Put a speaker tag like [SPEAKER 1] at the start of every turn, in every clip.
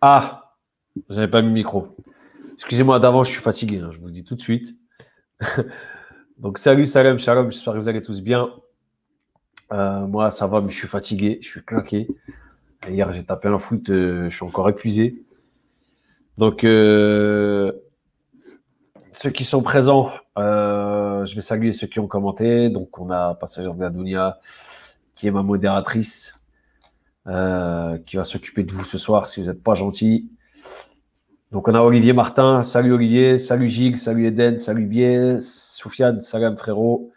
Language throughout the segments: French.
[SPEAKER 1] Ah, j'avais pas mis le micro. Excusez-moi d'avance, je suis fatigué, hein, je vous le dis tout de suite. Donc, salut, salam, shalom, j'espère que vous allez tous bien. Moi, ça va, mais je suis fatigué, je suis claqué. Hier, j'ai tapé un foot, je suis encore épuisé. Donc, ceux qui sont présents, je vais saluer ceux qui ont commenté. Donc, on a Passager de la Dunia, qui est ma modératrice, qui va s'occuper de vous ce soir si vous n'êtes pas gentil. Donc, on a Olivier Martin. Salut Olivier, salut Gilles, salut Eden, salut Bier, Soufiane, salam frérot.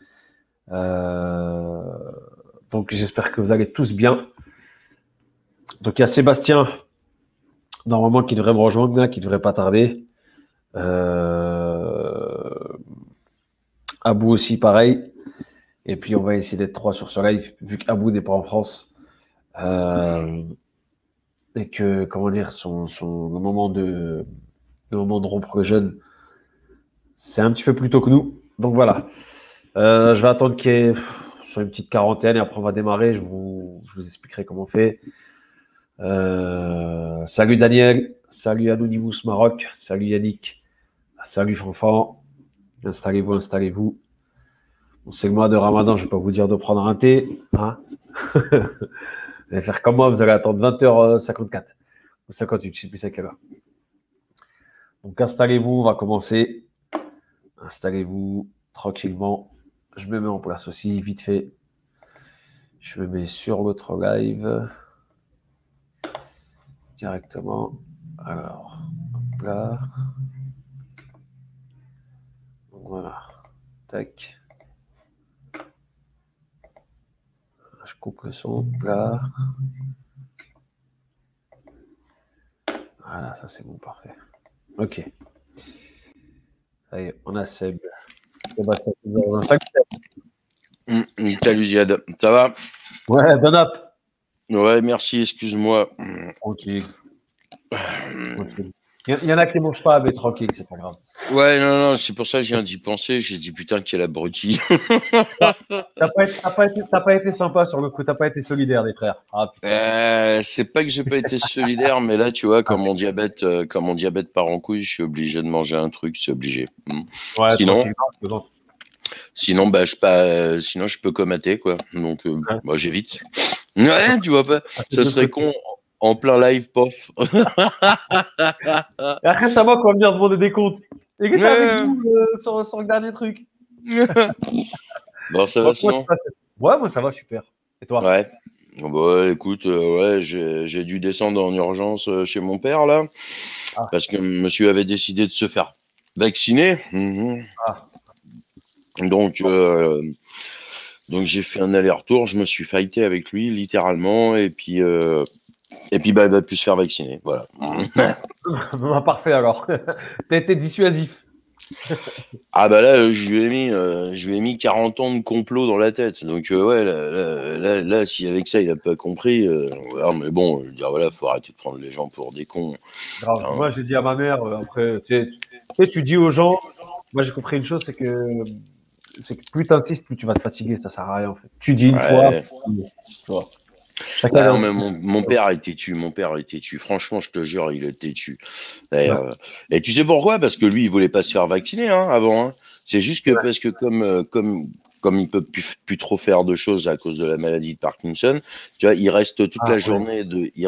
[SPEAKER 1] Donc, j'espère que vous allez tous bien. Donc, il y a Sébastien, normalement, qui devrait me rejoindre, qui devrait pas tarder. Abou aussi, pareil. Et puis, on va essayer d'être 3 sur ce live, vu qu'Abou n'est pas en France. Et que, comment dire, le moment de rompre le jeûne, c'est un petit peu plus tôt que nous. Donc, voilà. Je vais attendre qu'il y ait sur une petite quarantaine et après, on va démarrer. Je vous expliquerai comment on fait. Salut Daniel, salut Anonymous Maroc, salut Yannick, salut Fanfan. Installez-vous, installez-vous. Bon, c'est le mois de Ramadan, je ne vais pas vous dire de prendre un thé. Hein. Vous allez faire comme moi, vous allez attendre 20h54 ou 58, je ne sais plus c'est quelle heure. Donc installez-vous, on va commencer. Installez-vous tranquillement. Je me mets en place aussi, vite fait. Je me mets sur l'autre live. Directement. Alors, hop là. Voilà. Tac. Je coupe le son. Là. Voilà, ça c'est bon, parfait. Ok. Ça y est, on a Seb.
[SPEAKER 2] Salut Ziad, ça va?
[SPEAKER 1] Ouais, bon up.
[SPEAKER 2] Ouais, merci, excuse-moi.
[SPEAKER 1] Tranquille. Il y en a qui ne mangent pas, mais tranquille, c'est pas grave.
[SPEAKER 2] Ouais, non, c'est pour ça que je viens d'y penser. J'ai dit putain, quel abruti.
[SPEAKER 1] T'as pas été sympa sur le coup, t'as pas été solidaire, les frères. Ah, putain.
[SPEAKER 2] C'est pas que j'ai pas été solidaire, mais là, tu vois, quand mon diabète part en couille, je suis obligé de manger un truc, c'est obligé.
[SPEAKER 1] Ouais,
[SPEAKER 2] Sinon,
[SPEAKER 1] tranquille.
[SPEAKER 2] sinon je peux comater, quoi. Donc, moi, j'évite. Ouais, tu vois pas, ça serait con. En plein live, pof.
[SPEAKER 1] Et après, c'est à moi qu'on va venir demander des comptes. Et que t'es avec nous sur le dernier truc.
[SPEAKER 2] Bon, ça va sinon?
[SPEAKER 1] Ouais, moi ça va, super. Et toi?
[SPEAKER 2] Ouais. Bah, écoute, ouais, j'ai dû descendre en urgence chez mon père, là, parce que monsieur avait décidé de se faire vacciner. Donc j'ai fait un aller-retour, je me suis fighté avec lui, littéralement, et puis bah, il va plus se faire vacciner, voilà.
[SPEAKER 1] Parfait alors. T'as été dissuasif.
[SPEAKER 2] Ah bah là, je lui ai mis 40 ans de complot dans la tête. Donc ouais, là, si avec ça il a pas compris, voilà, mais bon, je veux dire voilà, faut arrêter de prendre les gens pour des cons.
[SPEAKER 1] Grave.
[SPEAKER 2] Enfin,
[SPEAKER 1] Moi, j'ai dit à ma mère, après, tu sais, tu dis aux gens, moi j'ai compris une chose, c'est que plus tu insistes, plus tu vas te fatiguer, ça sert à rien en fait. Tu dis une fois,
[SPEAKER 2] ouais.
[SPEAKER 1] tu vois.
[SPEAKER 2] Non, mais mon père a été têtu, Franchement, je te jure, il est têtu. Et tu sais pourquoi? Parce que lui, il voulait pas se faire vacciner avant. C'est juste que parce que comme il peut plus trop faire de choses à cause de la maladie de Parkinson, tu vois, il reste toute la journée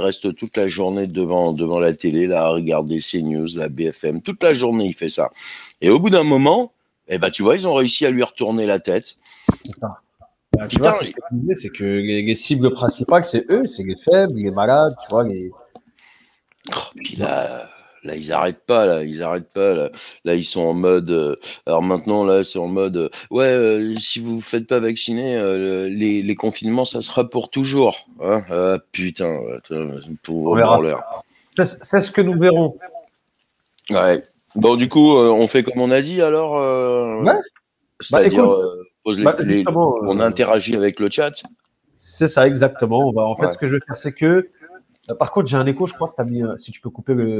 [SPEAKER 2] devant la télé là, à regarder CNews, la BFM, toute la journée il fait ça. Et au bout d'un moment, eh ben tu vois, ils ont réussi à lui retourner la tête.
[SPEAKER 1] C'est ça. Tu vois, c'est ce que je disais, c'est que les cibles principales, c'est eux, c'est les faibles, les malades, tu vois,
[SPEAKER 2] Puis là, ils arrêtent pas, là. Là, ils sont en mode. Alors maintenant, là, c'est en mode. Ouais, si vous vous faites pas vacciner, les confinements, ça sera pour toujours. Hein. Putain,
[SPEAKER 1] On verra ça. C'est ce que nous verrons.
[SPEAKER 2] Ouais. Bon, du coup, on fait comme on a dit alors.
[SPEAKER 1] Ouais.
[SPEAKER 2] C'est-à-dire, on
[SPEAKER 1] justement,
[SPEAKER 2] interagit avec le chat.
[SPEAKER 1] c'est ça, exactement. En fait, ce que je vais faire, c'est que. Par contre, j'ai un écho, je crois que tu as mis. Si tu peux couper le.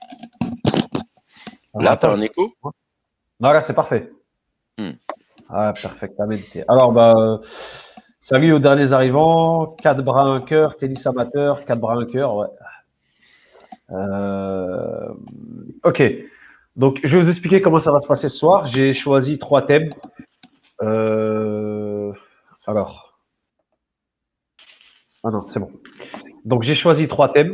[SPEAKER 2] Là, tu as un écho?
[SPEAKER 1] Non, là, c'est parfait. Ah, perfectement. Alors, salut aux derniers arrivants. 4 bras, un cœur. Tennis amateur, 4 bras, un cœur. Ouais. Ok. Donc, je vais vous expliquer comment ça va se passer ce soir. J'ai choisi 3 thèmes. Alors. Ah non, c'est bon. Donc, j'ai choisi 3 thèmes.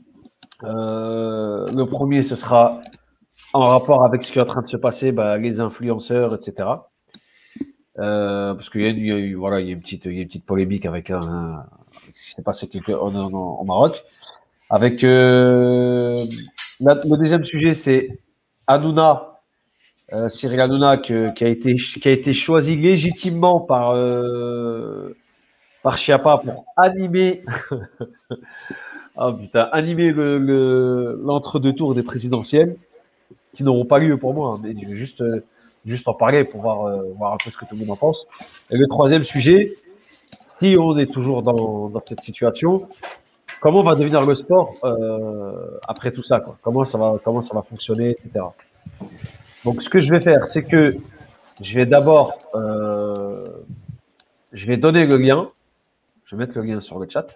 [SPEAKER 1] Le premier, ce sera en rapport avec ce qui est en train de se passer, les influenceurs, etc. Parce qu'il y a, voilà, il y a une petite polémique avec avec ce qui s'est passé au Maroc. Avec le deuxième sujet, c'est Hanouna, Cyril Hanouna, qui a été choisi légitimement par Chiappa pour animer, animer l'entre-deux tours des présidentielles, qui n'auront pas lieu pour moi, hein, mais je vais juste en parler pour voir un peu ce que tout le monde en pense. Et le troisième sujet, si on est toujours dans cette situation, comment va devenir le sport après tout ça, quoi. Comment ça va fonctionner, etc. Donc, ce que je vais faire, c'est que je vais d'abord, je vais donner le lien. Je vais mettre le lien sur le chat.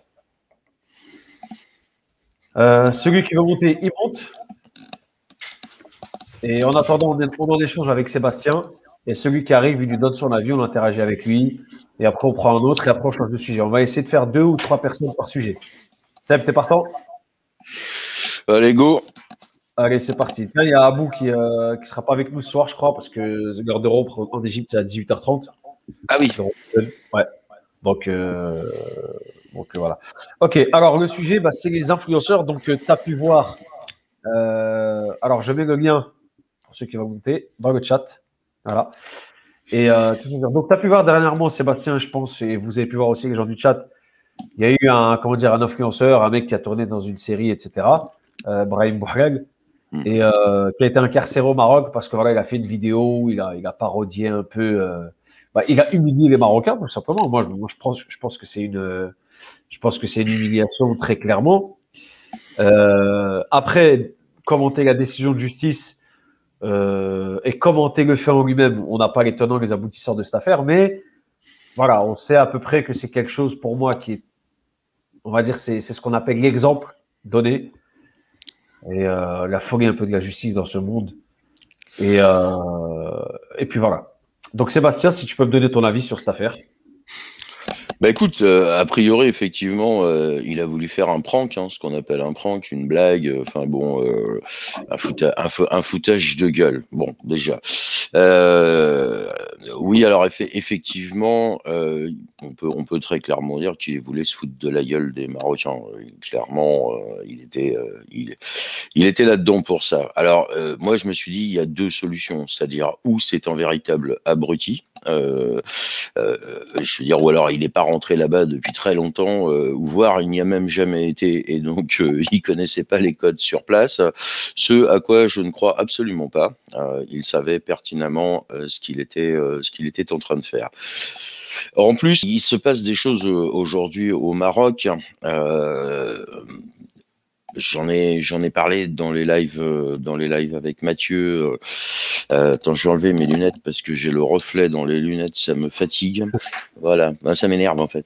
[SPEAKER 1] Celui qui veut monter, il monte. Et en attendant, on en échange avec Sébastien. Et celui qui arrive, il lui donne son avis, on interagit avec lui. Et après, on prend un autre et après, on change de sujet. On va essayer de faire 2 ou 3 personnes par sujet. Seb, t'es partant?
[SPEAKER 2] Allez, go.
[SPEAKER 1] Allez, c'est parti. Tiens, il y a Abou qui sera pas avec nous ce soir, je crois, parce que l'heure de rompre en Égypte, c'est à 18h30.
[SPEAKER 2] Ah oui.
[SPEAKER 1] Ouais. Donc voilà. Ok, alors le sujet, c'est les influenceurs. Donc, tu as pu voir. Alors, je mets le lien pour ceux qui vont monter dans le chat. Voilà. Et donc, tu as pu voir dernièrement, Sébastien, je pense, et vous avez pu voir aussi les gens du chat. Il y a eu un influenceur, un mec qui a tourné dans une série, etc. Brahim Bouhrel, et qui a été incarcéré au Maroc parce que voilà, il a fait une vidéo où il a parodié un peu. Il a humilié les Marocains, tout simplement. Moi, je pense que c'est une humiliation très clairement. Après, commenter la décision de justice et commenter le fait en lui-même, on n'a pas les tenants, les aboutissants de cette affaire, mais voilà, on sait à peu près que c'est quelque chose pour moi qui est, on va dire, c'est ce qu'on appelle l'exemple donné et la folie un peu de la justice dans ce monde. Et puis voilà. Donc Sébastien, si tu peux me donner ton avis sur cette affaire.
[SPEAKER 2] Bah écoute, a priori, effectivement, il a voulu faire un prank, hein, ce qu'on appelle un prank, une blague, enfin bon, un foutage de gueule. Bon, déjà. Oui, alors effectivement, on peut très clairement dire qu'il voulait se foutre de la gueule des Marocains. Clairement, il était là-dedans pour ça. Alors, moi, je me suis dit, il y a 2 solutions, c'est-à-dire ou c'est un véritable abruti. Je veux dire, ou alors il n'est pas rentré là-bas depuis très longtemps, ou voire il n'y a même jamais été, et donc il connaissait pas les codes sur place. Ce à quoi je ne crois absolument pas. Il savait pertinemment ce qu'il était en train de faire. En plus, il se passe des choses aujourd'hui au Maroc. J'en ai parlé dans les lives avec Mathieu. Attends, je vais enlever mes lunettes parce que j'ai le reflet dans les lunettes, ça me fatigue. Voilà, ça m'énerve en fait.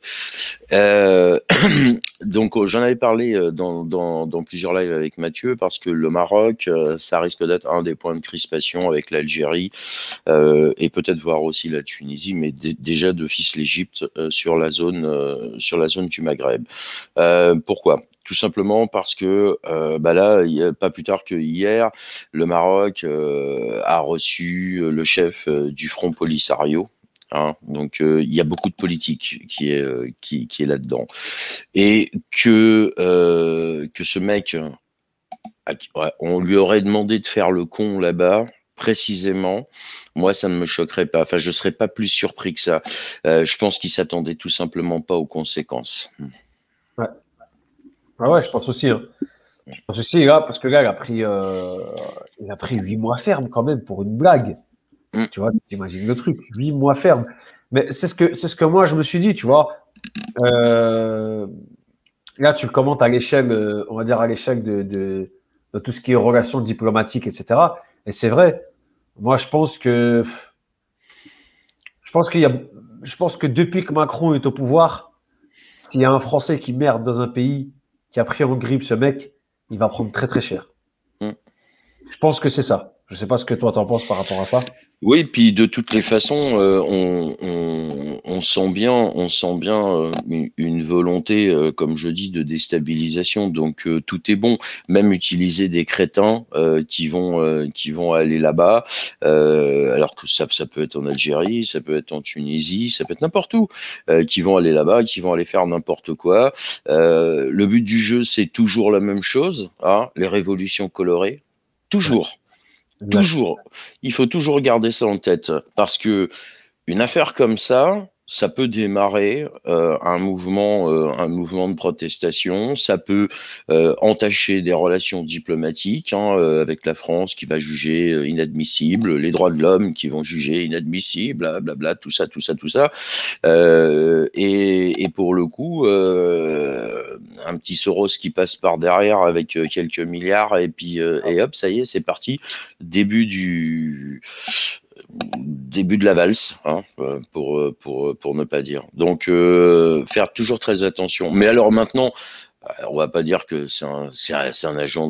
[SPEAKER 2] Donc j'en avais parlé dans plusieurs lives avec Mathieu parce que le Maroc, ça risque d'être un des points de crispation avec l'Algérie et peut-être voir aussi la Tunisie, mais déjà d'office l'Égypte sur la zone du Maghreb. Pourquoi? Tout simplement parce que là, pas plus tard que hier, le Maroc a reçu le chef du Front Polisario. Hein, donc il y a beaucoup de politique qui est là-dedans, et que ce mec, on lui aurait demandé de faire le con là-bas. Précisément, moi, ça ne me choquerait pas. Enfin, je serais pas plus surpris que ça. Je pense qu'il s'attendait tout simplement pas aux conséquences.
[SPEAKER 1] Ouais. Ah ouais, je pense aussi. Hein. Je pense aussi, là, parce que là, il a pris 8 mois ferme quand même pour une blague. Tu vois, tu imagines le truc, 8 mois ferme. Mais c'est ce que moi, je me suis dit, tu vois. Là, tu le commentes à l'échelle, on va dire à l'échelle de tout ce qui est relations diplomatiques, etc. Et c'est vrai. Moi, je pense que depuis que Macron est au pouvoir, s'il y a un Français qui merde dans un pays, qui a pris en grippe ce mec, il va prendre très très cher.
[SPEAKER 2] Mm.
[SPEAKER 1] Je pense que c'est ça. Je ne sais pas ce que toi t'en penses par rapport à ça.
[SPEAKER 2] Oui, puis de toutes les façons, on sent bien, une volonté, comme je dis, de déstabilisation. Donc tout est bon. Même utiliser des crétins qui vont aller là-bas, alors que ça peut être en Algérie, ça peut être en Tunisie, ça peut être n'importe où, qui vont aller là-bas, qui vont aller faire n'importe quoi. Le but du jeu, c'est toujours la même chose, hein, les révolutions colorées,
[SPEAKER 1] Ouais,
[SPEAKER 2] toujours.
[SPEAKER 1] exact.
[SPEAKER 2] Toujours. Il faut toujours garder ça en tête parce que une affaire comme ça peut démarrer un mouvement de protestation. Ça peut entacher des relations diplomatiques hein, avec la France qui va juger inadmissible, les droits de l'homme qui vont juger inadmissible, blablabla, tout ça, tout ça, tout ça. Et pour le coup, un petit Soros qui passe par derrière avec quelques milliards et puis et hop, ça y est, c'est parti. Début du début de la valse, hein, pour ne pas dire. Donc, faire toujours très attention. Mais alors maintenant, on va pas dire que c'est un agent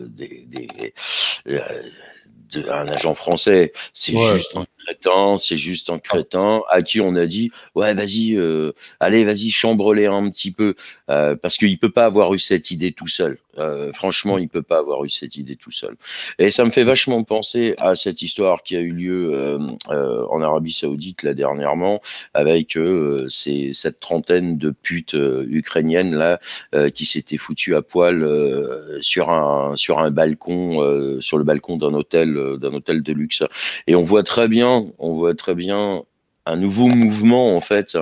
[SPEAKER 2] un agent français. C'est
[SPEAKER 1] Ouais.
[SPEAKER 2] juste un crétin, c'est juste un crétin à qui on a dit, ouais, vas-y, allez, vas-y, chambre-les un petit peu, parce qu'il peut pas avoir eu cette idée tout seul. Franchement, il peut pas avoir eu cette idée tout seul. Et ça me fait vachement penser à cette histoire qui a eu lieu en Arabie Saoudite là dernièrement, avec cette trentaine de putes ukrainiennes là qui s'étaient foutues à poil sur un balcon, sur le balcon d'un hôtel de luxe. Et on voit très bien un nouveau mouvement en fait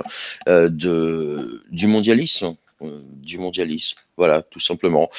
[SPEAKER 2] du mondialisme. Du mondialisme, voilà, tout simplement.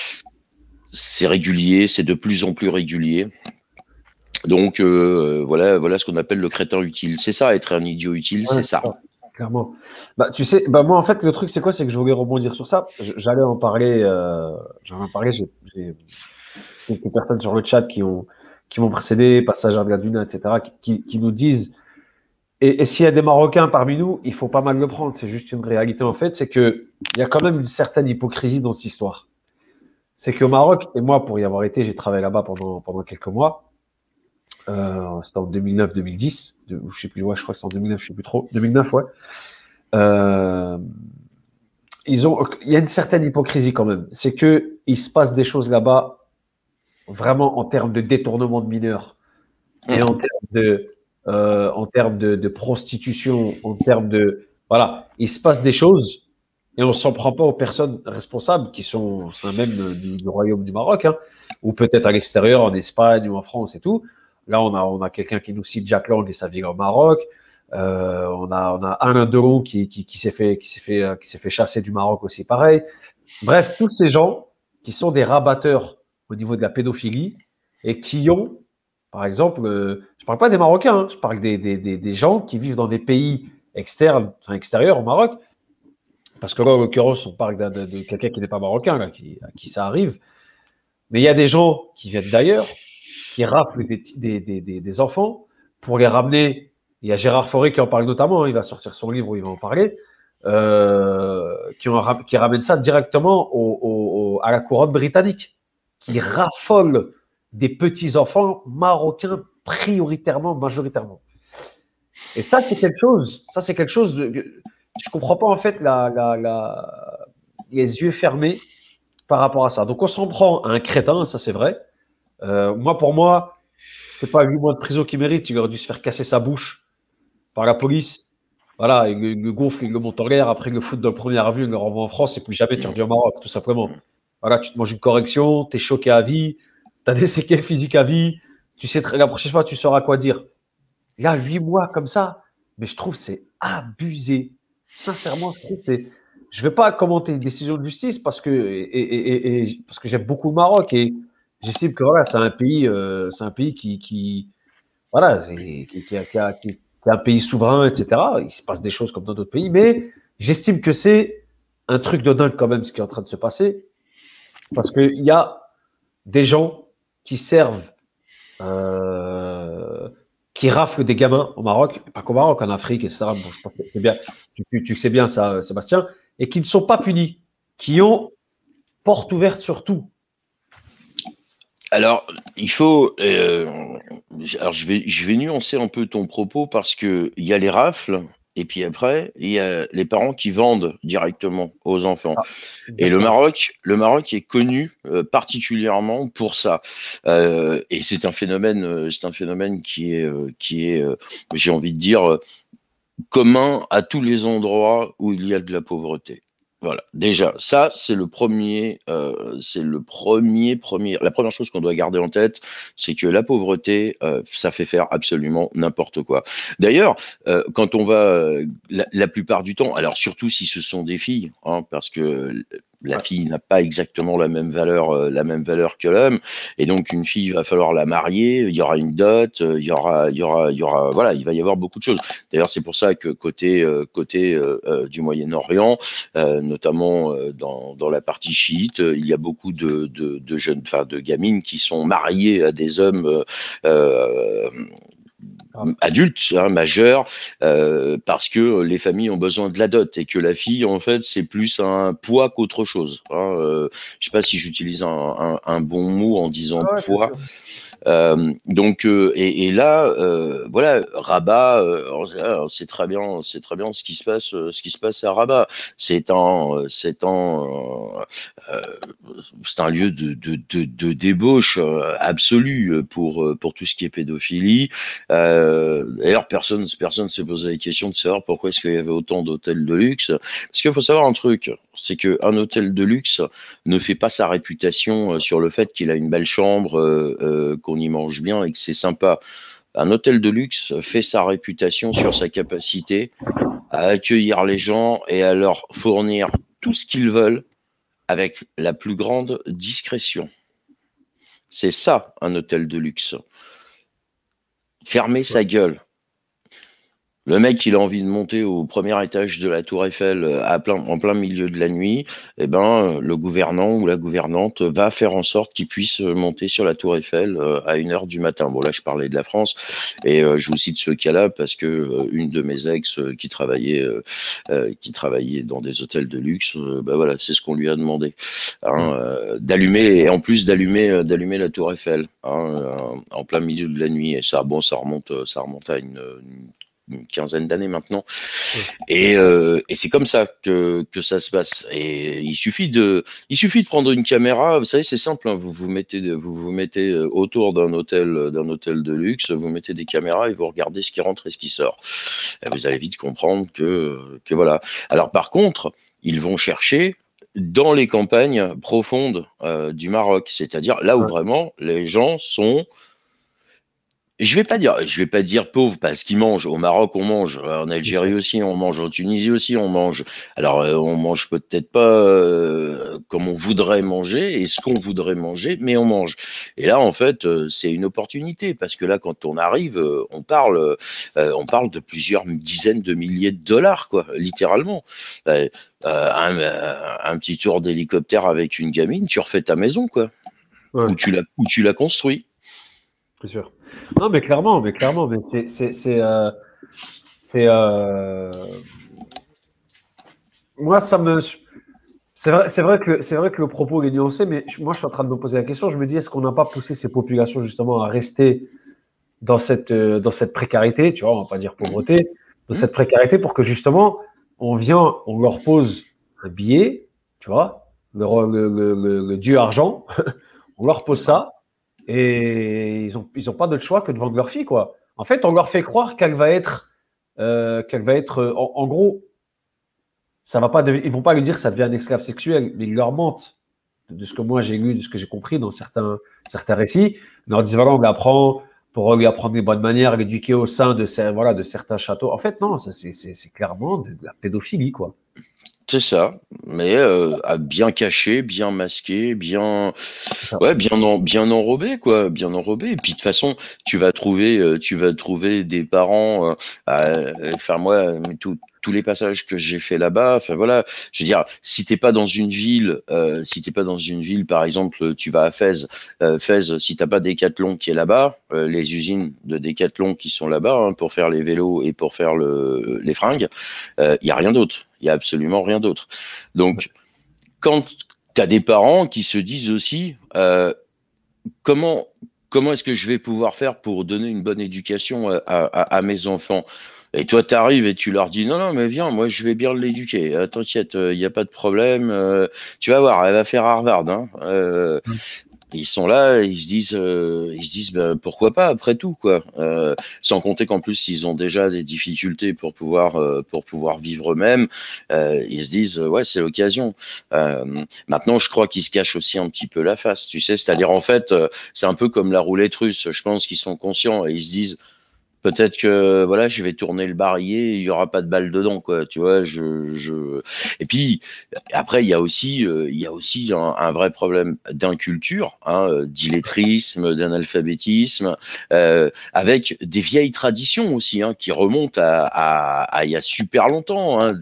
[SPEAKER 2] C'est régulier, c'est de plus en plus régulier. Donc voilà ce qu'on appelle le crétin utile. C'est ça, être un idiot utile,
[SPEAKER 1] Ouais,
[SPEAKER 2] c'est
[SPEAKER 1] c'est
[SPEAKER 2] ça.
[SPEAKER 1] ça, clairement. Bah, tu sais, bah, moi, en fait, le truc, c'est quoi? C'est que je voulais rebondir sur ça. J'allais en parler, j'en ai parlé, j'ai quelques personnes sur le chat qui m'ont précédé, Passagère de la Duna, etc., qui nous disent, et s'il y a des Marocains parmi nous, il faut pas mal le prendre. C'est juste une réalité, en fait, c'est que il y a quand même une certaine hypocrisie dans cette histoire. C'est qu'au Maroc, et moi, pour y avoir été, j'ai travaillé là-bas pendant quelques mois. C'était en 2009-2010, je sais plus, ouais, je crois que c'est en 2009, je sais plus trop. 2009, ouais. Euh, il y a une certaine hypocrisie quand même. C'est que il se passe des choses là-bas, vraiment en termes de détournement de mineurs et en termes de prostitution, en termes de, voilà, il se passe des choses et on s'en prend pas aux personnes responsables qui sont au sein même du royaume du Maroc, hein, ou peut-être à l'extérieur, en Espagne ou en France et tout. Là, on a quelqu'un qui nous cite Jack Lang et sa ville au Maroc. On a Alain Delon qui s'est fait chasser du Maroc aussi, pareil. Bref, tous ces gens qui sont des rabatteurs au niveau de la pédophilie et qui ont, par exemple, je parle pas des Marocains, hein, je parle des gens qui vivent dans des pays externes, enfin extérieurs au Maroc, parce que là, en l'occurrence, on parle de quelqu'un qui n'est pas marocain, là, à qui ça arrive. Mais il y a des gens qui viennent d'ailleurs, qui raflent des enfants pour les ramener. Il y a Gérard Fauré qui en parle notamment, hein, il va sortir son livre où il va en parler, qui ramène ça directement à la couronne britannique, qui raffole des petits-enfants marocains prioritairement, majoritairement. Et ça, c'est quelque chose je comprends pas en fait les yeux fermés par rapport à ça. Donc on s'en prend à un crétin, ça c'est vrai. Pour moi, c'est pas 8 mois de prison qu'il mérite. Il aurait dû se faire casser sa bouche par la police. Voilà, il le gonfle, il le monte en l'air. Après, il le fout dans le premier avion, il le renvoie en France et plus jamais tu reviens au Maroc, tout simplement. Voilà, tu te manges une correction, tu es choqué à vie, tu as des séquelles physiques à vie. Tu sais, la prochaine fois, tu sauras quoi dire. Là, 8 mois comme ça, mais je trouve que c'est abusé. Sincèrement, je trouve que c'est. Je ne vais pas commenter une décision de justice parce que j'aime beaucoup le Maroc et j'estime que voilà, c'est un pays voilà, qui est un pays souverain, etc. Il se passe des choses comme dans d'autres pays, mais j'estime que c'est un truc de dingue quand même ce qui est en train de se passer parce qu'il y a des gens qui servent qui raflent des gamins au Maroc, pas qu'au Maroc, en Afrique, etc. Bon, je pense que c'est bien, tu sais bien ça, Sébastien, et qui ne sont pas punis, qui ont porte ouverte sur tout.
[SPEAKER 2] Alors, il faut. Alors, je vais nuancer un peu ton propos parce que il y a les rafles et puis après, il y a les parents qui vendent directement aux
[SPEAKER 1] C'est
[SPEAKER 2] enfants.
[SPEAKER 1] ça,
[SPEAKER 2] Et
[SPEAKER 1] exactement.
[SPEAKER 2] Le Maroc est connu particulièrement pour ça. Et c'est un phénomène qui est, j'ai envie de dire, commun à tous les endroits où il y a de la pauvreté. Voilà. Déjà, ça, la première chose qu'on doit garder en tête, c'est que la pauvreté, ça fait faire absolument n'importe quoi. D'ailleurs, quand on va, la plupart du temps, alors surtout si ce sont des filles, hein, parce que la
[SPEAKER 1] Ouais.
[SPEAKER 2] fille n'a pas exactement la même valeur que l'homme, et donc une fille, il va falloir la marier, il y aura une dot, il y aura, voilà, il va y avoir beaucoup de choses. D'ailleurs, c'est pour ça que côté du Moyen-Orient, notamment dans la partie chiite, il y a beaucoup de jeunes, enfin de gamines qui sont mariées à des hommes euh,
[SPEAKER 1] Ah,
[SPEAKER 2] adultes, hein, majeurs, parce que les familles ont besoin de la dot et que la fille, en fait, c'est plus un poids qu'autre chose. Hein. Je sais pas si j'utilise un bon mot en disant
[SPEAKER 1] ouais, bien
[SPEAKER 2] poids.
[SPEAKER 1] sûr.
[SPEAKER 2] Et là, voilà, Rabat, c'est très bien ce qui se passe à Rabat. Euh, c'est un lieu de débauche absolue pour tout ce qui est pédophilie. D'ailleurs, personne s'est posé la question de savoir pourquoi est-ce qu'il y avait autant d'hôtels de luxe. Parce qu'il faut savoir un truc, c'est qu'un hôtel de luxe ne fait pas sa réputation sur le fait qu'il a une belle chambre, qu'on y mange bien et que c'est sympa. Un hôtel de luxe fait sa réputation sur sa capacité à accueillir les gens et à leur fournir tout ce qu'ils veulent avec la plus grande discrétion. C'est ça, un hôtel de luxe. Fermer
[SPEAKER 1] Ouais.
[SPEAKER 2] sa gueule. Le mec, il a envie de monter au premier étage de la Tour Eiffel en plein milieu de la nuit. Eh ben, le gouvernant ou la gouvernante va faire en sorte qu'il puisse monter sur la Tour Eiffel à 1 heure du matin. Bon, là, je parlais de la France et je vous cite ce cas-là parce que une de mes ex qui travaillait dans des hôtels de luxe, bah voilà, c'est ce qu'on lui a demandé, hein, d'allumer et en plus d'allumer la Tour Eiffel, hein, en plein milieu de la nuit. Et ça, bon, ça remonte à une quinzaine d'années maintenant.
[SPEAKER 1] Ouais.
[SPEAKER 2] Et c'est comme ça que ça se passe. Et il suffit de prendre une caméra. Vous savez, c'est simple. Hein, vous vous mettez autour d'un hôtel de luxe. Vous mettez des caméras et vous regardez ce qui rentre et ce qui sort. Et vous allez vite comprendre que voilà. Alors par contre, ils vont chercher dans les campagnes profondes du Maroc, c'est-à-dire là où
[SPEAKER 1] Ouais.
[SPEAKER 2] vraiment les gens sont je vais pas dire pauvre parce qu'ils mangent. Au Maroc, on mange. En
[SPEAKER 1] Bien sûr.
[SPEAKER 2] Algérie aussi, on mange. En Tunisie aussi, on mange. Alors, on mange peut-être pas comme on voudrait manger et ce qu'on voudrait manger, mais on mange. Et là, en fait, c'est une opportunité parce que là, quand on arrive, on parle de plusieurs dizaines de milliers de dollars, quoi, littéralement. Euh, un petit tour d'hélicoptère avec une gamine, tu refais ta maison, quoi,
[SPEAKER 1] Ouais,
[SPEAKER 2] ou tu l'as construit.
[SPEAKER 1] c'est sûr. Non, mais clairement, mais c'est, moi, c'est vrai que le propos est nuancé, mais moi, je suis en train de me poser la question. Je me dis, est-ce qu'on n'a pas poussé ces populations justement à rester dans cette précarité, tu vois, on va pas dire pauvreté, dans
[SPEAKER 2] Hmm.
[SPEAKER 1] cette précarité pour que justement, on leur pose un billet, tu vois, le dieu argent, on leur pose ça, et ils ont pas d'autre choix que de vendre leur fille, quoi. En fait, on leur fait croire qu'elle va être, en gros, ça va pas, ils vont pas lui dire que ça devient un esclave sexuel, mais ils leur mentent. De ce que moi j'ai lu, de ce que j'ai compris dans certains récits, ils leur disent voilà, on l'apprend pour lui apprendre les bonnes manières, l'éduquer au sein voilà, de certains châteaux. En fait, non, ça, c'est clairement de la pédophilie, quoi.
[SPEAKER 2] C'est ça, mais à bien caché, bien masqué, bien,
[SPEAKER 1] C'est ça.
[SPEAKER 2] ouais, bien enrobé, quoi, bien enrobé. Et puis de toute façon, tu vas trouver des parents. Enfin moi, tous les passages que j'ai fait là-bas, enfin voilà, je veux dire, si t'es pas dans une ville, par exemple, tu vas à Fès, Fès, si t'as pas Decathlon qui est là-bas, les usines de Decathlon qui sont là-bas hein, pour faire les vélos et pour faire les fringues, il y a rien d'autre. Il y a absolument rien d'autre. Donc, quand tu as des parents qui se disent aussi, comment, comment est-ce que je vais pouvoir faire pour donner une bonne éducation à mes enfants? Et toi, tu arrives et tu leur dis, non, non, mais viens, moi, je vais bien l'éduquer. T'inquiète, il n'y a pas de problème. Tu vas voir, elle va faire Harvard, hein. Ils sont là, ils se disent, ben, pourquoi pas après tout, quoi. Sans compter qu'en plus, ils ont déjà des difficultés pour pouvoir vivre eux-mêmes. Ils se disent, ouais, c'est l'occasion. Maintenant, je crois qu'ils se cachent aussi un petit peu la face, tu sais. C'est-à-dire, en fait, c'est un peu comme la roulette russe. Je pense qu'ils sont conscients et ils se disent, peut-être que voilà, je vais tourner le barillet, il y aura pas de balle dedans, quoi. Tu vois, Et puis après, il y a aussi un vrai problème d'inculture, hein, d'illettrisme, d'analphabétisme, avec des vieilles traditions aussi, hein, qui remontent à il y a super longtemps, hein,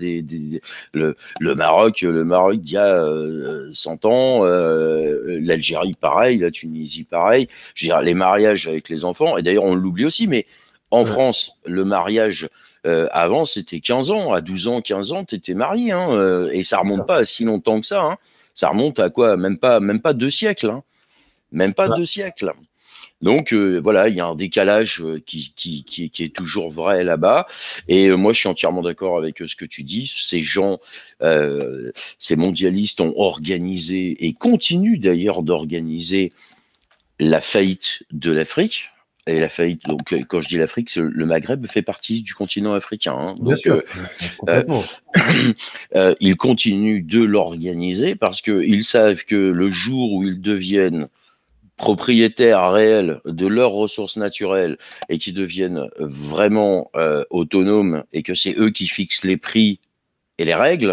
[SPEAKER 2] le Maroc d'il y a 100 ans, l'Algérie pareil, la Tunisie pareil. Je veux dire, les mariages avec les enfants, et d'ailleurs on l'oublie aussi, mais en
[SPEAKER 1] Ouais,
[SPEAKER 2] France, le mariage, avant, c'était 15 ans. À 12 ans, 15 ans, tu étais marié. Hein, et ça
[SPEAKER 1] c'est
[SPEAKER 2] remonte
[SPEAKER 1] ça.
[SPEAKER 2] pas à si longtemps que ça. Hein. Ça remonte à quoi? Même pas 2 siècles. Hein. Même pas
[SPEAKER 1] Ouais,
[SPEAKER 2] 2 siècles. Donc voilà, il y a un décalage qui est toujours vrai là-bas. Et moi, je suis entièrement d'accord avec ce que tu dis. Ces gens, ces mondialistes ont organisé et continuent d'ailleurs d'organiser la faillite de l'Afrique. Et la faillite, donc quand je dis l'Afrique, le Maghreb fait partie du continent africain. Hein.
[SPEAKER 1] bien
[SPEAKER 2] Donc
[SPEAKER 1] sûr,
[SPEAKER 2] euh,
[SPEAKER 1] complètement.
[SPEAKER 2] ils continuent de l'organiser parce qu'ils savent que le jour où ils deviennent propriétaires réels de leurs ressources naturelles et qui deviennent vraiment autonomes et que c'est eux qui fixent les prix et les règles,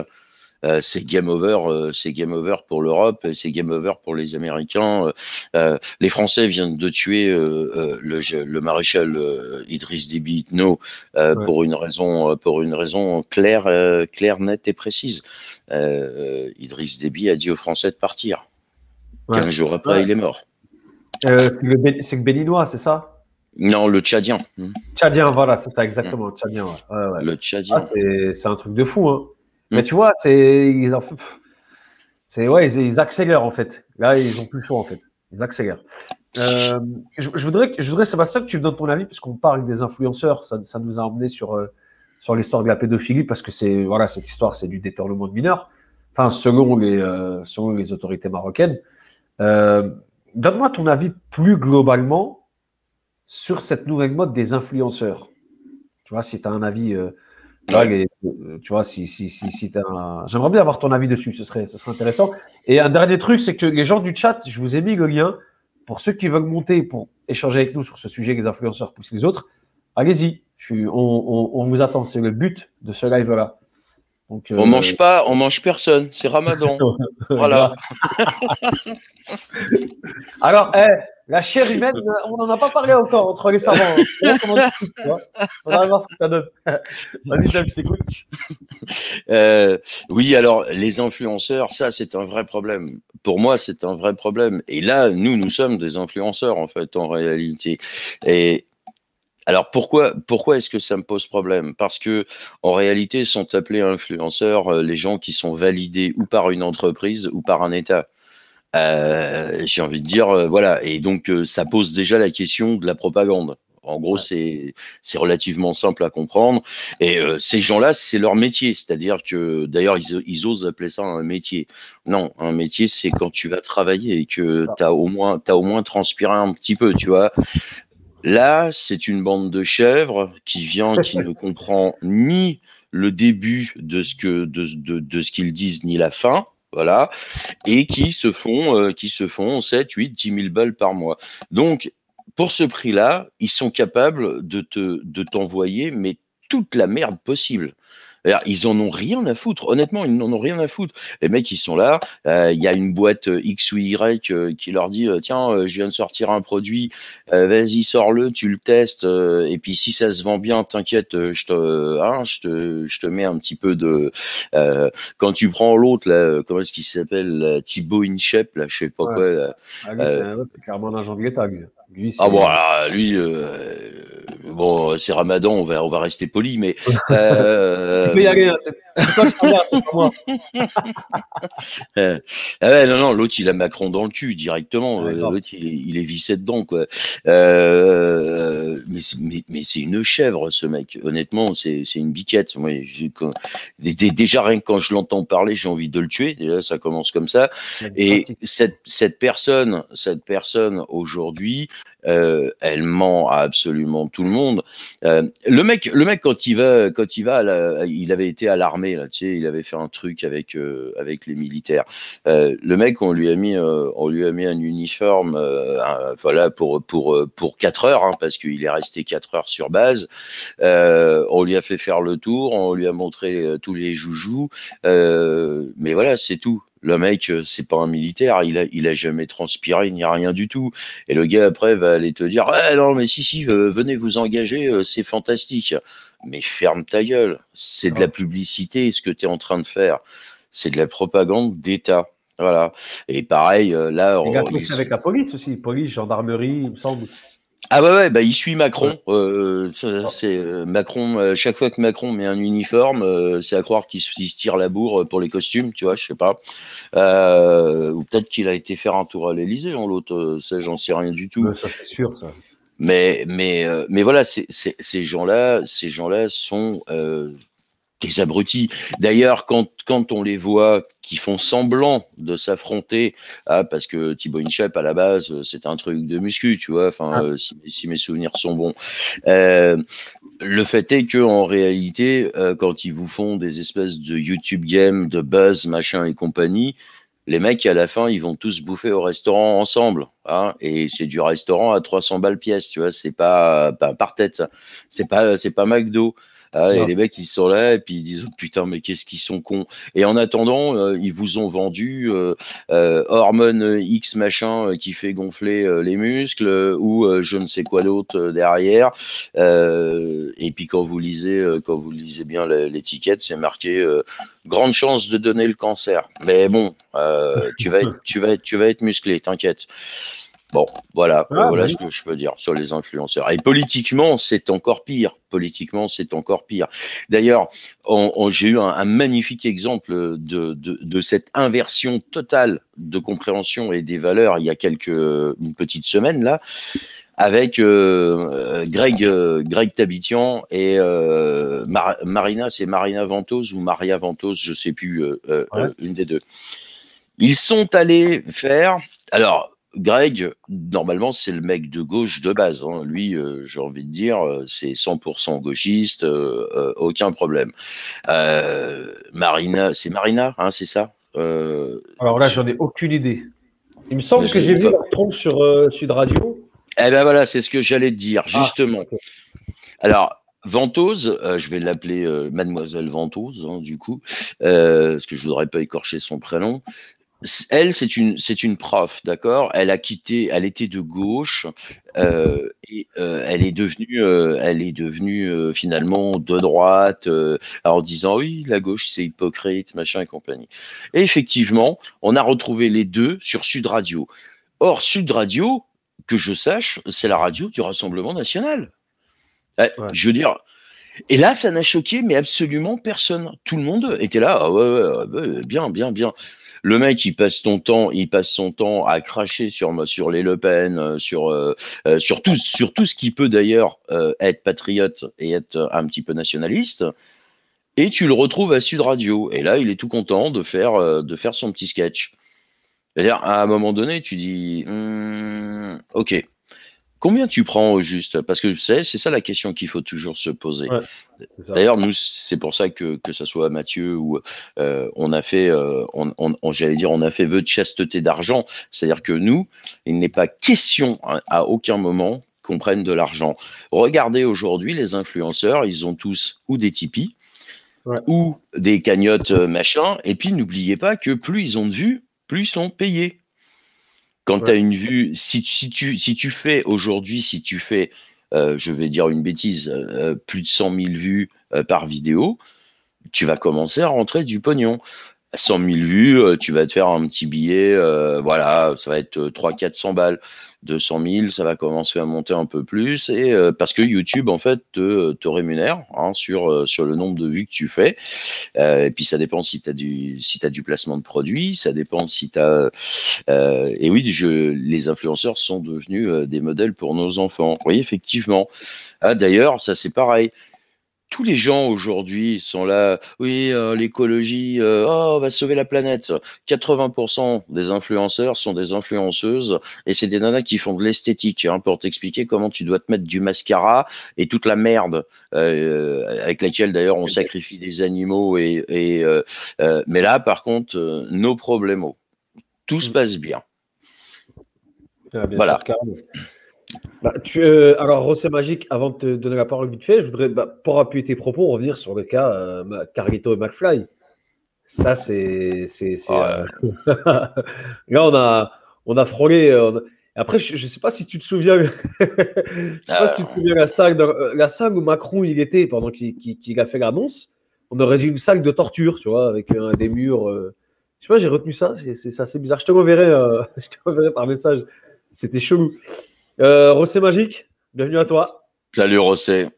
[SPEAKER 2] c'est game over pour l'Europe, c'est game over pour les Américains. Les Français viennent de tuer le maréchal Idriss Déby Itno
[SPEAKER 1] Ouais,
[SPEAKER 2] pour une raison claire, claire, nette et précise. Idriss Déby a dit aux Français de partir.
[SPEAKER 1] ouais,
[SPEAKER 2] 15 jours après,
[SPEAKER 1] ouais.
[SPEAKER 2] il est mort.
[SPEAKER 1] C'est le béninois, c'est ça?
[SPEAKER 2] Non, le Tchadien.
[SPEAKER 1] Tchadien, voilà, c'est ça, exactement, tchadien, ouais. Ouais, ouais.
[SPEAKER 2] Le
[SPEAKER 1] Ah,
[SPEAKER 2] Tchadien.
[SPEAKER 1] c'est un truc de fou, hein. Mais tu vois, ouais, ils accélèrent, en fait. Là, ils ont plus le choix, en fait. Ils accélèrent. Euh, je voudrais, Sébastien, que tu me donnes ton avis, puisqu'on parle des influenceurs. Ça nous a emmené sur l'histoire de la pédophilie, parce que voilà, cette histoire, c'est du détournement de mineurs. Enfin, selon les autorités marocaines. Euh, Donne-moi ton avis plus globalement sur cette nouvelle mode des influenceurs. Tu vois, si tu as un avis, tu vois,
[SPEAKER 2] Ouais.
[SPEAKER 1] tu vois, si j'aimerais bien avoir ton avis dessus, ce serait intéressant. Et un dernier truc, c'est que les gens du chat, je vous ai mis le lien pour ceux qui veulent monter pour échanger avec nous sur ce sujet, les influenceurs plus les autres. Allez-y, on vous attend. C'est le but de ce live-là. Donc,
[SPEAKER 2] On mange personne. C'est Ramadan. Voilà.
[SPEAKER 1] grave. Alors, la chair humaine, on n'en a pas parlé encore entre les savants. C'est là qu'on en discute, tu vois. On va voir ce que ça donne. Vas-y, Sam, je t'écoute.
[SPEAKER 2] Oui, alors les influenceurs, ça c'est un vrai problème. Pour moi, c'est un vrai problème. Et là, nous sommes des influenceurs en fait, en réalité. Et alors pourquoi est-ce que ça me pose problème? Parce que en réalité, sont appelés influenceurs les gens qui sont validés ou par une entreprise ou par un État. J'ai envie de dire, voilà. Et donc, ça pose déjà la question de la propagande. En gros,
[SPEAKER 1] Ouais,
[SPEAKER 2] c'est relativement simple à comprendre. Et ces gens-là, c'est leur métier. C'est-à-dire que, d'ailleurs, ils osent appeler ça un métier. Non, un métier, c'est quand tu vas travailler et
[SPEAKER 1] c'est
[SPEAKER 2] que
[SPEAKER 1] ça.
[SPEAKER 2] t'as au moins transpiré un petit peu, tu vois. Là, c'est une bande de chèvres qui vient, qui ne comprend ni le début de ce qu'ils disent, ni la fin. Voilà, et qui se font 7, 8, 10 000 balles par mois. Donc, pour ce prix-là, ils sont capables de t'envoyer, mais toute la merde possible. Alors, ils en ont rien à foutre. Honnêtement, ils n'en ont rien à foutre. Les mecs, ils sont là. Il y a une boîte X ou Y qui leur dit tiens, je viens de sortir un produit. Vas-y, sors-le, tu le testes. Et puis, si ça se vend bien, t'inquiète, je te mets un petit peu de. Quand tu prends l'autre, là, comment est-ce qu'il s'appelle Thibaut Inchep, là, je sais pas
[SPEAKER 1] Ouais.
[SPEAKER 2] quoi. Là,
[SPEAKER 1] Ah, lui,
[SPEAKER 2] euh,
[SPEAKER 1] c'est clairement un agent de l'État, lui. Lui,
[SPEAKER 2] ah bon,
[SPEAKER 1] c'est.
[SPEAKER 2] alors, lui, bon, c'est Ramadan, on va rester poli, mais
[SPEAKER 1] Tu
[SPEAKER 2] euh,
[SPEAKER 1] peux y aller, hein, C'est toi que je regarde, c'est pas moi.
[SPEAKER 2] Ah ouais, non, non, l'autre, il a Macron dans le cul directement.
[SPEAKER 1] Ouais, grave.
[SPEAKER 2] L'autre, il est vissé dedans, quoi. Mais c'est une chèvre, ce mec. Honnêtement, c'est une biquette. Moi, déjà, rien que quand je l'entends parler, j'ai envie de le tuer. Déjà, ça commence comme ça.
[SPEAKER 1] Il a du
[SPEAKER 2] Et
[SPEAKER 1] pratique.
[SPEAKER 2] cette personne aujourd'hui, elle ment à absolument tout le monde. Le mec, quand il va, il avait été à l'armée, là, tu sais, il avait fait un truc avec les militaires. Le mec, on lui a mis un uniforme, voilà, pour 4 heures, hein, parce qu'il est resté 4 heures sur base. On lui a fait faire le tour, on lui a montré tous les joujoux, mais voilà, c'est tout. Le mec, c'est pas un militaire, il a jamais transpiré ni rien du tout. Et le gars après va aller te dire, ah non mais si, venez vous engager, c'est fantastique. Mais ferme ta gueule, c'est de la
[SPEAKER 1] Grave.
[SPEAKER 2] publicité ce que tu es en train de faire, c'est de la propagande d'État. Voilà. Et pareil, là,
[SPEAKER 1] Les gars, c'est aussi avec la police aussi. Police, gendarmerie, il me semble.
[SPEAKER 2] ah ouais, ouais, bah il suit
[SPEAKER 1] Ouais.
[SPEAKER 2] Macron. C'est Macron. Chaque fois que Macron met un uniforme, c'est à croire qu'il se tire la bourre pour les costumes, tu vois, je sais pas. Ou peut-être qu'il a été faire un tour à l'Élysée, en l'autre. Ça, j'en sais rien du tout.
[SPEAKER 1] Ça, c'est sûr, ça.
[SPEAKER 2] Mais voilà, ces gens-là sont des abrutis. D'ailleurs, quand on les voit qui font semblant de s'affronter, parce que Thibaut Inchep à la base, c'était un truc de muscu, tu vois. Enfin,
[SPEAKER 1] Ah,
[SPEAKER 2] si mes souvenirs sont bons. Euh, le fait est que en réalité, quand ils vous font des espèces de YouTube games, de buzz, machin et compagnie, les mecs à la fin, ils vont tous bouffer au restaurant ensemble, hein, et c'est du restaurant à 300 balles pièce, tu vois, c'est pas par tête, ça. C'est pas McDo. Ah, et
[SPEAKER 1] non.
[SPEAKER 2] les mecs, ils sont là et puis ils disent oh, putain, mais qu'est-ce qu'ils sont cons. Et en attendant, ils vous ont vendu hormone X machin qui fait gonfler les muscles ou je ne sais quoi d'autre derrière. Et puis quand vous lisez bien l'étiquette, c'est marqué grande chance de donner le cancer. Mais bon, tu vas être musclé, t'inquiète. Bon, voilà,
[SPEAKER 1] Ah, bah
[SPEAKER 2] voilà ce
[SPEAKER 1] oui.
[SPEAKER 2] que je peux dire sur les influenceurs. Et politiquement, c'est encore pire. Politiquement, c'est encore pire. D'ailleurs, j'ai eu un magnifique exemple de cette inversion totale de compréhension et des valeurs il y a une petite semaine là, avec Greg Tabitian et Marina, c'est Marina Ventose ou Maria Ventose, je sais plus,
[SPEAKER 1] Ouais.
[SPEAKER 2] une des deux. Ils sont allés faire. Alors, Greg, normalement, c'est le mec de gauche de base, hein. Lui, j'ai envie de dire, c'est 100% gauchiste, aucun problème. Marina, c'est Marina, hein, c'est ça.
[SPEAKER 1] Alors là,
[SPEAKER 2] Je,
[SPEAKER 1] j'en ai aucune idée. Il me semble que
[SPEAKER 2] je-
[SPEAKER 1] j'ai vu
[SPEAKER 2] enfin,
[SPEAKER 1] leur tronche sur Sud Radio.
[SPEAKER 2] eh ben voilà, c'est ce que j'allais te dire,
[SPEAKER 1] Ah,
[SPEAKER 2] justement.
[SPEAKER 1] ok.
[SPEAKER 2] Alors, Ventose, je vais l'appeler Mademoiselle Ventose, hein, du coup, parce que je voudrais pas écorcher son prénom. Elle, c'est une prof, d'accord? Elle était de gauche et elle est devenue finalement de droite en disant oui, la gauche c'est hypocrite, machin et compagnie. Et effectivement, on a retrouvé les deux sur Sud Radio. Or, Sud Radio, que je sache, c'est la radio du Rassemblement national.
[SPEAKER 1] Ouais.
[SPEAKER 2] Je veux dire, et là, ça n'a choqué, mais absolument personne. Tout le monde était là, ah ouais, ouais, ouais, bien, bien, bien. Le mec, il passe son temps à cracher sur les Le Pen, sur tout ce qui peut d'ailleurs être patriote et être un petit peu nationaliste. Et tu le retrouves à Sud Radio. Et là, il est tout content de faire son petit sketch. C'est-à-dire, à un moment donné, tu dis, ok, combien tu prends au juste? Parce que c'est ça la question qu'il faut toujours se poser.
[SPEAKER 1] Ouais, c'est ça.
[SPEAKER 2] D'ailleurs, nous, c'est pour ça que ça soit Mathieu ou on a fait, j'allais dire, on a fait vœu de chasteté d'argent. C'est-à-dire que nous, il n'est pas question à aucun moment qu'on prenne de l'argent. Regardez aujourd'hui, les influenceurs, ils ont tous ou des Tipeee
[SPEAKER 1] Ouais,
[SPEAKER 2] ou des cagnottes machin. Et puis, n'oubliez pas que plus ils ont de vues, plus ils sont payés. Quand tu as
[SPEAKER 1] ouais.
[SPEAKER 2] une vue, si tu fais aujourd'hui, si tu fais, je vais dire une bêtise, plus de 100 000 vues par vidéo, tu vas commencer à rentrer du pognon. 100 000 vues, tu vas te faire un petit billet, voilà, ça va être 300-400 balles. 200 000, ça va commencer à monter un peu plus, et parce que YouTube en fait te rémunère hein, sur le nombre de vues que tu fais. Et puis ça dépend si tu as du placement de produits, ça dépend si tu as et oui, les influenceurs sont devenus des modèles pour nos enfants. Oui, effectivement. Ah, d'ailleurs, ça c'est pareil. Tous les gens aujourd'hui sont là, oui, l'écologie, oh, on va sauver la planète. 80% des influenceurs sont des influenceuses et c'est des nanas qui font de l'esthétique hein, pour t'expliquer comment tu dois te mettre du mascara et toute la merde avec laquelle d'ailleurs on sacrifie des animaux mais là par contre, nos problèmes, tout se passe bien.
[SPEAKER 1] Ah, bien
[SPEAKER 2] voilà.
[SPEAKER 1] sûr, carrément. Bah, alors, Rosset Magique, avant de te donner la parole vite fait, je voudrais, pour appuyer tes propos, revenir sur le cas Carlito et McFly. Ça, c'est. Là, on a frôlé. Après, je ne sais pas si tu te souviens. Je sais pas si tu te souviens la salle où Macron il était pendant qu'il a fait l'annonce. On aurait dit une salle de torture, tu vois, avec des murs. Je sais pas, j'ai retenu ça. C'est assez bizarre. Je te reverrai par message. C'était chelou. Rosset Magique, bienvenue à toi.
[SPEAKER 2] Salut Rosset.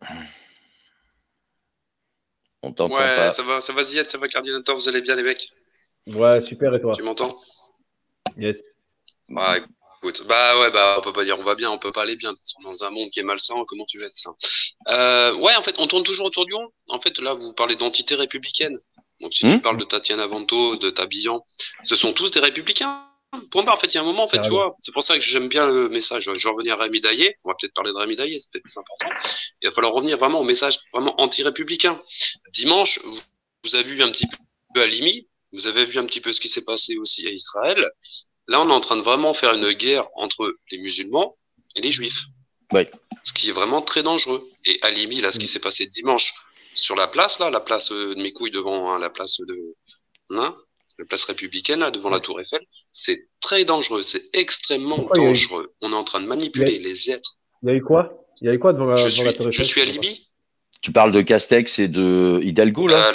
[SPEAKER 2] On t'entend pas.
[SPEAKER 3] Ça va Ziad, ça va Cardinator, vous allez bien les mecs?
[SPEAKER 1] Ouais, super, et toi?
[SPEAKER 3] Tu m'entends?
[SPEAKER 1] Yes.
[SPEAKER 3] Bah écoute, on peut pas dire on va bien, on peut pas aller bien. Dans un monde qui est malsain, comment tu veux être sain? Ouais, en fait, on tourne toujours autour du rond. En fait, là, vous parlez d'entité républicaine. Donc si tu parles de Tatiana Ventose, de Tabillan, ce sont tous des républicains. Point barre, en fait, il y a un moment, en fait, tu vois, c'est pour ça que j'aime bien le message. Je vais revenir à Rémi Daillé, on va peut-être parler de Rémi Daillé, c'est peut-être plus important. Il va falloir revenir vraiment au message vraiment anti-républicain. Dimanche, vous avez vu un petit peu Halimi, vous avez vu un petit peu ce qui s'est passé aussi à Israël. Là, on est en train de vraiment faire une guerre entre les musulmans et les juifs.
[SPEAKER 2] Oui.
[SPEAKER 3] Ce qui est vraiment très dangereux. Et Halimi, là, ce qui s'est passé dimanche sur la place, là, la place de mes couilles devant la place de... la place républicaine, là, devant la Tour Eiffel, c'est très dangereux, c'est extrêmement dangereux. On est en train de manipuler les êtres.
[SPEAKER 1] Il y a eu quoi? Devant la Tour Eiffel?
[SPEAKER 3] Je suis à Libye.
[SPEAKER 2] Tu parles de Castex et de Hidalgo, là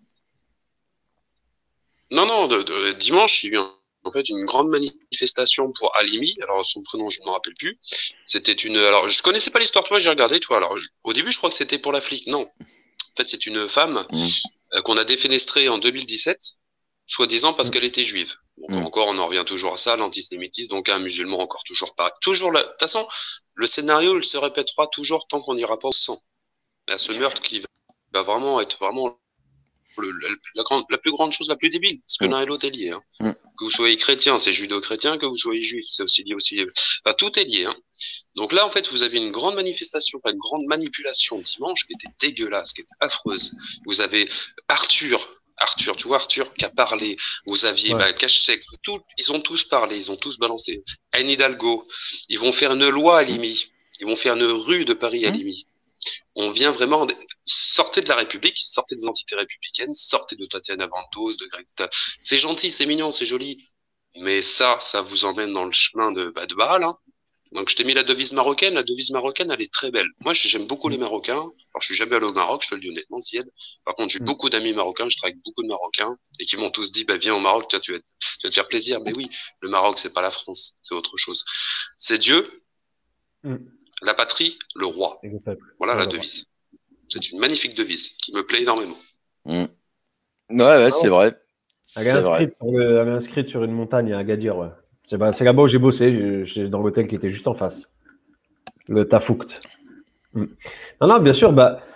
[SPEAKER 3] Non, dimanche, il y a eu en fait une grande manifestation pour Halimi. Alors, son prénom, je ne me rappelle plus. C'était une... Alors, je connaissais pas l'histoire, toi, j'ai regardé, toi. Alors, au début, je crois que c'était pour la flic. Non. En fait, c'est une femme qu'on a défenestrée en 2017. Soi-disant parce qu'elle était juive. Donc encore, on en revient toujours à ça, l'antisémitisme, donc un musulman encore toujours pareil. Toujours là. De toute façon, le scénario, il se répétera toujours tant qu'on n'ira pas au sang. Là, ce meurtre qui va vraiment être vraiment la plus grande chose, la plus débile, parce que l'un et l'autre est lié. Hein. Que vous soyez chrétien, c'est judéo-chrétien, que vous soyez juif, c'est aussi lié aussi. Enfin, tout est lié. Hein. Donc là, en fait, vous avez une grande manifestation, une grande manipulation dimanche qui était dégueulasse, qui était affreuse. Vous avez Arthur, tu vois Arthur qui a parlé, vous aviez Cachetek, ils ont tous parlé, ils ont tous balancé. Anne Hidalgo, ils vont faire une loi à Limi, ils vont faire une rue de Paris à Limi. On vient vraiment, sortez de la République, sortez des entités républicaines, sortez de Tatiana Ventose, de Greg. C'est gentil, c'est mignon, c'est joli, mais ça vous emmène dans le chemin de Baal. Hein. Donc je t'ai mis la devise marocaine. La devise marocaine, elle est très belle. Moi, j'aime beaucoup les Marocains. Alors je suis jamais allé au Maroc, je te le dis honnêtement, Zied. Par contre, j'ai beaucoup d'amis marocains. Je travaille avec beaucoup de Marocains et qui m'ont tous dit, viens au Maroc, tu vas te faire plaisir. Mais oui, le Maroc, c'est pas la France, c'est autre chose. C'est Dieu, la patrie, le roi. Voilà la devise. C'est une magnifique devise qui me plaît énormément.
[SPEAKER 2] Ouais, c'est vrai.
[SPEAKER 1] Elle est inscrite sur une montagne à Agadir, ouais. C'est là-bas où j'ai bossé, dans l'hôtel qui était juste en face. Le Tafoukt. Non, bien sûr,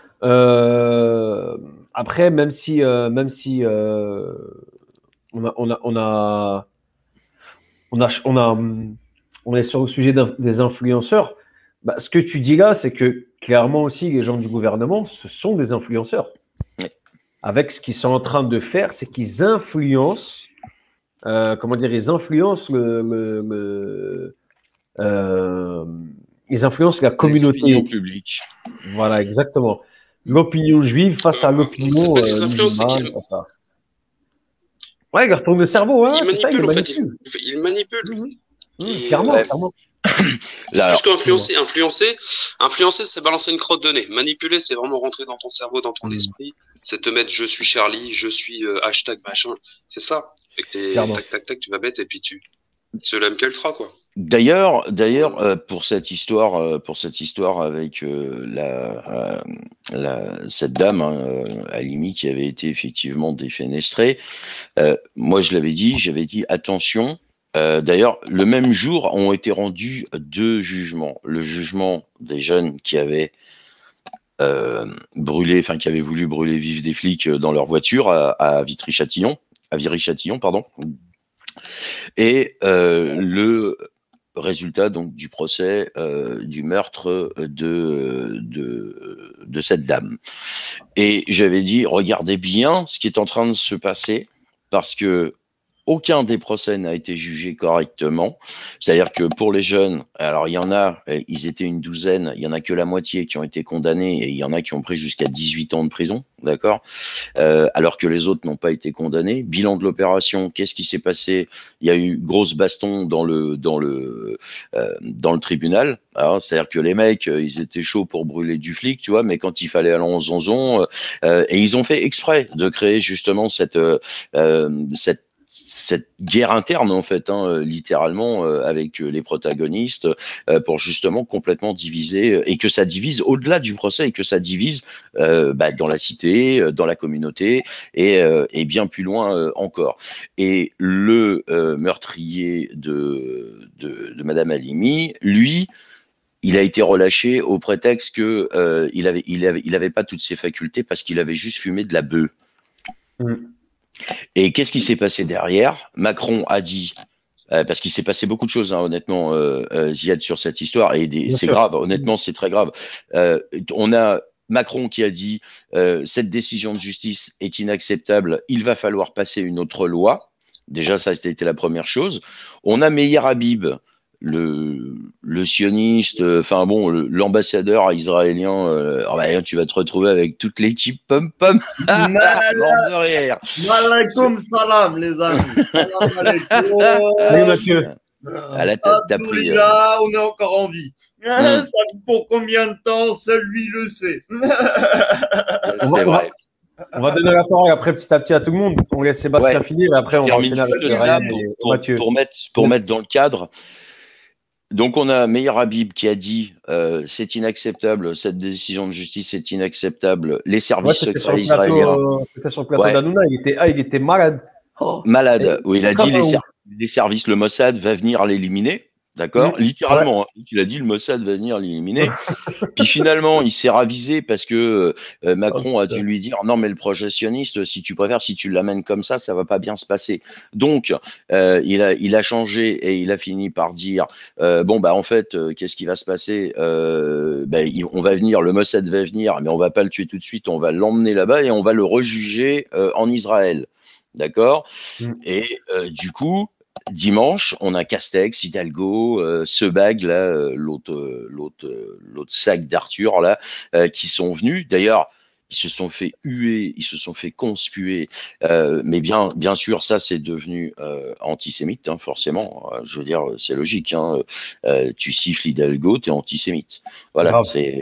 [SPEAKER 1] après, même si on est sur le sujet des influenceurs, ce que tu dis là, c'est que clairement aussi, les gens du gouvernement, ce sont des influenceurs. Avec ce qu'ils sont en train de faire, c'est qu'ils influencent ils influencent ils influencent la communauté
[SPEAKER 2] publique.
[SPEAKER 1] Voilà, exactement. L'opinion juive face à l'opinion musulmane. Ouais, il retourne le cerveau, hein, c'est ça, il manipule.
[SPEAKER 3] Il manipule.
[SPEAKER 1] Clairement.
[SPEAKER 3] C'est plus qu'influencer. Influencer, c'est balancer une crotte de nez. Manipuler, c'est vraiment rentrer dans ton cerveau, dans ton esprit. C'est te mettre je suis Charlie, je suis hashtag machin. C'est ça. Tac, tu vas mettre et puis tu. C'est le MK Ultra, quoi.
[SPEAKER 2] D'ailleurs, pour cette histoire avec cette dame, hein, Halimi, qui avait été effectivement défenestrée, moi j'avais dit attention. D'ailleurs, le même jour ont été rendus 2 jugements. Le jugement des jeunes qui avaient qui avaient voulu brûler vifs des flics dans leur voiture à Viry-Châtillon, pardon. Et le résultat donc du procès du meurtre de cette dame. Et j'avais dit, regardez bien ce qui est en train de se passer, parce que aucun des procès n'a été jugé correctement. C'est-à-dire que pour les jeunes, alors il y en a, ils étaient une douzaine, il y en a que la moitié qui ont été condamnés et il y en a qui ont pris jusqu'à 18 ans de prison, d'accord, alors que les autres n'ont pas été condamnés. Bilan de l'opération, qu'est-ce qui s'est passé? Il y a eu grosse baston dans le tribunal. C'est-à-dire que les mecs, ils étaient chauds pour brûler du flic, tu vois, mais quand il fallait aller en zonzon, et ils ont fait exprès de créer justement cette guerre interne en fait, hein, littéralement avec les protagonistes pour justement complètement diviser et que ça divise au-delà du procès et que ça divise dans la cité, dans la communauté et bien plus loin encore. Et le meurtrier de Madame Halimi, lui, il a été relâché au prétexte que il avait pas toutes ses facultés parce qu'il avait juste fumé de la bœuf. Et qu'est-ce qui s'est passé derrière? Macron a dit, parce qu'il s'est passé beaucoup de choses, hein, honnêtement, Ziad, sur cette histoire, et c'est grave, honnêtement, c'est très grave. On a Macron qui a dit, cette décision de justice est inacceptable, il va falloir passer une autre loi. Déjà, ça, c'était la première chose. On a Meir Habib, le sioniste, enfin bon, l'ambassadeur israélien, tu vas te retrouver avec toute l'équipe pom-pom.
[SPEAKER 4] Malaikum salam, les amis. Salam alaikum.
[SPEAKER 1] Salut Mathieu.
[SPEAKER 2] T'as pris.
[SPEAKER 4] Là, on est encore en vie. Ça, pour combien de temps, seul lui le sait.
[SPEAKER 2] C'est vrai.
[SPEAKER 1] On va donner la parole après petit à petit à tout le monde. On laisse Sébastien finir et après on va enchaîner avec Ryan et Mathieu.
[SPEAKER 2] Pour mettre dans le cadre. Donc on a Meir Habib qui a dit c'est inacceptable, cette décision de justice est inacceptable, les services secrets israéliens.
[SPEAKER 1] C'était sur le plateau d'Hanouna, il était malade.
[SPEAKER 2] Malade, oui, il a dit les services, le Mossad va venir l'éliminer, d'accord, littéralement, hein, il a dit le Mossad va venir l'éliminer. Puis finalement il s'est ravisé parce que Macron a dû lui dire non mais le projet sioniste, si tu préfères, si tu l'amènes comme ça va pas bien se passer. Donc il a changé et il a fini par dire en fait qu'est-ce qui va se passer, on va venir, le Mossad va venir, mais on va pas le tuer tout de suite, on va l'emmener là-bas et on va le rejuger en Israël, d'accord. Et du coup dimanche, on a Castex, Hidalgo, Sebag, là, l'autre sac d'Arthur, là, qui sont venus. D'ailleurs, ils se sont fait huer, ils se sont fait conspuer. Mais bien sûr, ça, c'est devenu antisémite, hein, forcément. Je veux dire, c'est logique. Hein, tu siffles Hidalgo, t'es antisémite. Voilà.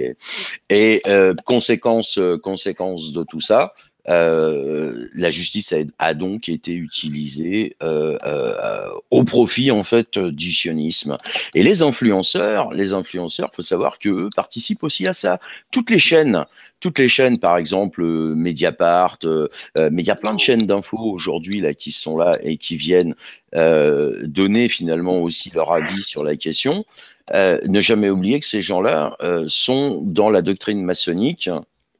[SPEAKER 2] Et conséquence de tout ça. La justice a donc été utilisée au profit en fait du sionisme. Et les influenceurs, faut savoir que eux participent aussi à ça. Toutes les chaînes, par exemple Mediapart, mais il y a plein de chaînes d'infos aujourd'hui là qui sont là et qui viennent donner finalement aussi leur avis sur la question. Ne jamais oublier que ces gens-là sont dans la doctrine maçonnique.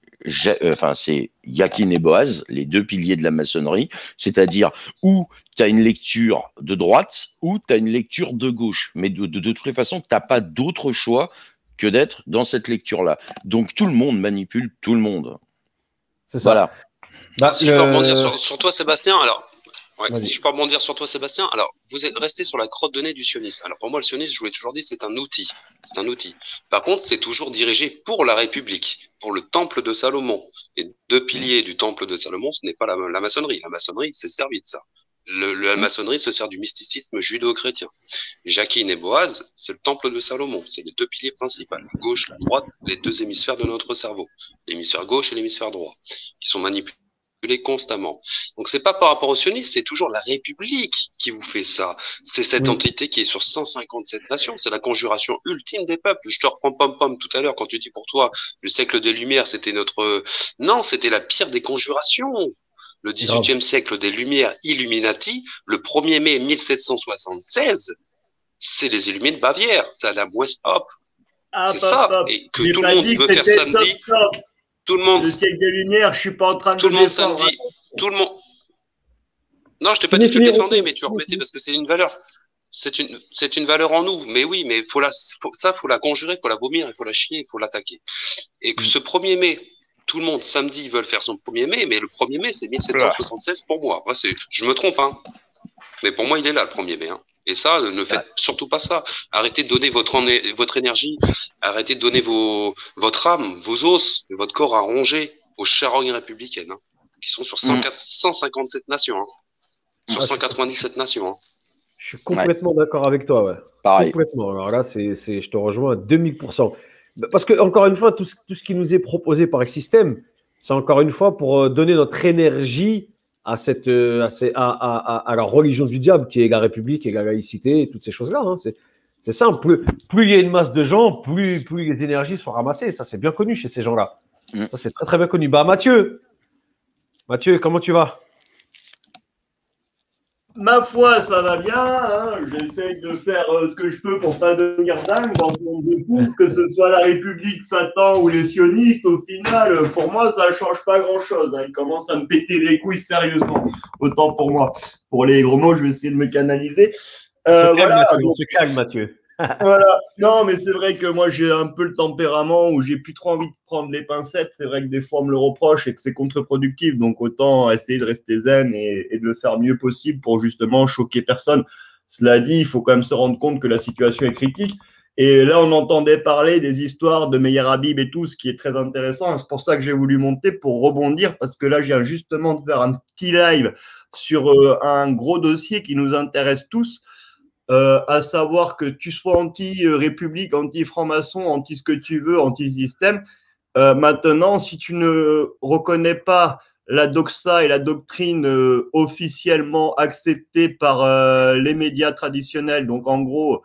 [SPEAKER 2] C'est Yakin et Boaz, les 2 piliers de la maçonnerie, c'est-à-dire où tu as une lecture de droite ou tu as une lecture de gauche. Mais de toutes les façons, tu n'as pas d'autre choix que d'être dans cette lecture-là. Donc tout le monde manipule tout le monde.
[SPEAKER 1] C'est ça.
[SPEAKER 3] Voilà. Si je peux rebondir sur toi, Sébastien, alors. Si je peux rebondir sur toi, Sébastien, alors vous êtes resté sur la crotte de nez du sionisme. Alors pour moi, le sionisme, je vous l'ai toujours dit, c'est un outil. C'est un outil. Par contre, c'est toujours dirigé pour la République, pour le temple de Salomon. Les 2 piliers du temple de Salomon, ce n'est pas la maçonnerie. La maçonnerie s'est servi de ça. La maçonnerie se sert du mysticisme judéo-chrétien. Jacquine et Boaz, c'est le temple de Salomon. C'est les 2 piliers principaux. Gauche, droite, les 2 hémisphères de notre cerveau. L'hémisphère gauche et l'hémisphère droit, qui sont manipulés constamment. Donc c'est pas par rapport aux sionistes, c'est toujours la République qui vous fait ça. C'est cette entité qui est sur 157 nations, c'est la conjuration ultime des peuples. Je te reprends pom tout à l'heure quand tu dis pour toi le siècle des Lumières, c'était notre... Non, c'était la pire des conjurations. Le 18e siècle des Lumières, Illuminati, le 1er mai 1776, c'est les Illuminés de Bavière, c'est Adam Weishaupt. C'est ça, et que tout le monde veut faire samedi. Tout le monde.
[SPEAKER 4] Le siècle des Lumières, je suis pas en train de
[SPEAKER 3] tout le monde samedi. Tout le monde. Non, je t'ai pas dit que tu le défendais, mais tu remettais parce que c'est une valeur. C'est une valeur en nous. Mais oui, mais faut la conjurer, faut la vomir, il faut la chier, il faut l'attaquer. Et que ce 1er mai, tout le monde samedi veulent faire son 1er mai, mais le 1er mai c'est 1776 pour moi. Après, je me trompe, hein. Mais pour moi, il est là le 1er mai. Hein. Et ça, ne faites surtout pas ça. Arrêtez de donner votre énergie, arrêtez de donner votre âme, vos os, votre corps à ronger aux charognes républicaines, hein, qui sont sur 157 nations, hein, sur 197 nations. Hein.
[SPEAKER 1] Je suis complètement d'accord avec toi. Ouais.
[SPEAKER 2] Pareil.
[SPEAKER 1] Complètement. Alors là, je te rejoins à 2000%. Parce que, encore une fois, tout ce qui nous est proposé par le système, c'est encore une fois pour donner notre énergie à la religion du diable qui est la République et la laïcité et toutes ces choses-là. Hein. C'est simple. Plus il y a une masse de gens, plus les énergies sont ramassées. Ça, c'est bien connu chez ces gens-là. Ça, c'est très, très bien connu. Bah, Mathieu, comment tu vas?
[SPEAKER 4] Ma foi, ça va bien. Hein. J'essaye de faire ce que je peux pour pas devenir dingue dans ce monde de fou, que ce soit la République, Satan ou les sionistes. Au final, pour moi, ça ne change pas grand-chose. Hein. Ils commencent à me péter les couilles sérieusement. Autant pour moi. Pour les gros mots, je vais essayer de me canaliser.
[SPEAKER 1] On se calme, Mathieu.
[SPEAKER 4] Voilà. Non, mais c'est vrai que moi, j'ai un peu le tempérament où j'ai plus trop envie de prendre les pincettes. C'est vrai que des fois, on me le reproche et que c'est contre-productif. Donc, autant essayer de rester zen et de le faire mieux possible pour justement choquer personne. Cela dit, il faut quand même se rendre compte que la situation est critique. Et là, on entendait parler des histoires de Meyer Habib et tout, ce qui est très intéressant. C'est pour ça que j'ai voulu monter pour rebondir parce que là, je viens justement de faire un petit live sur un gros dossier qui nous intéresse tous. À savoir que tu sois anti-république, anti-franc-maçon, anti ce que tu veux, anti-système. Maintenant, si tu ne reconnais pas la doxa et la doctrine officiellement acceptée par les médias traditionnels, donc en gros,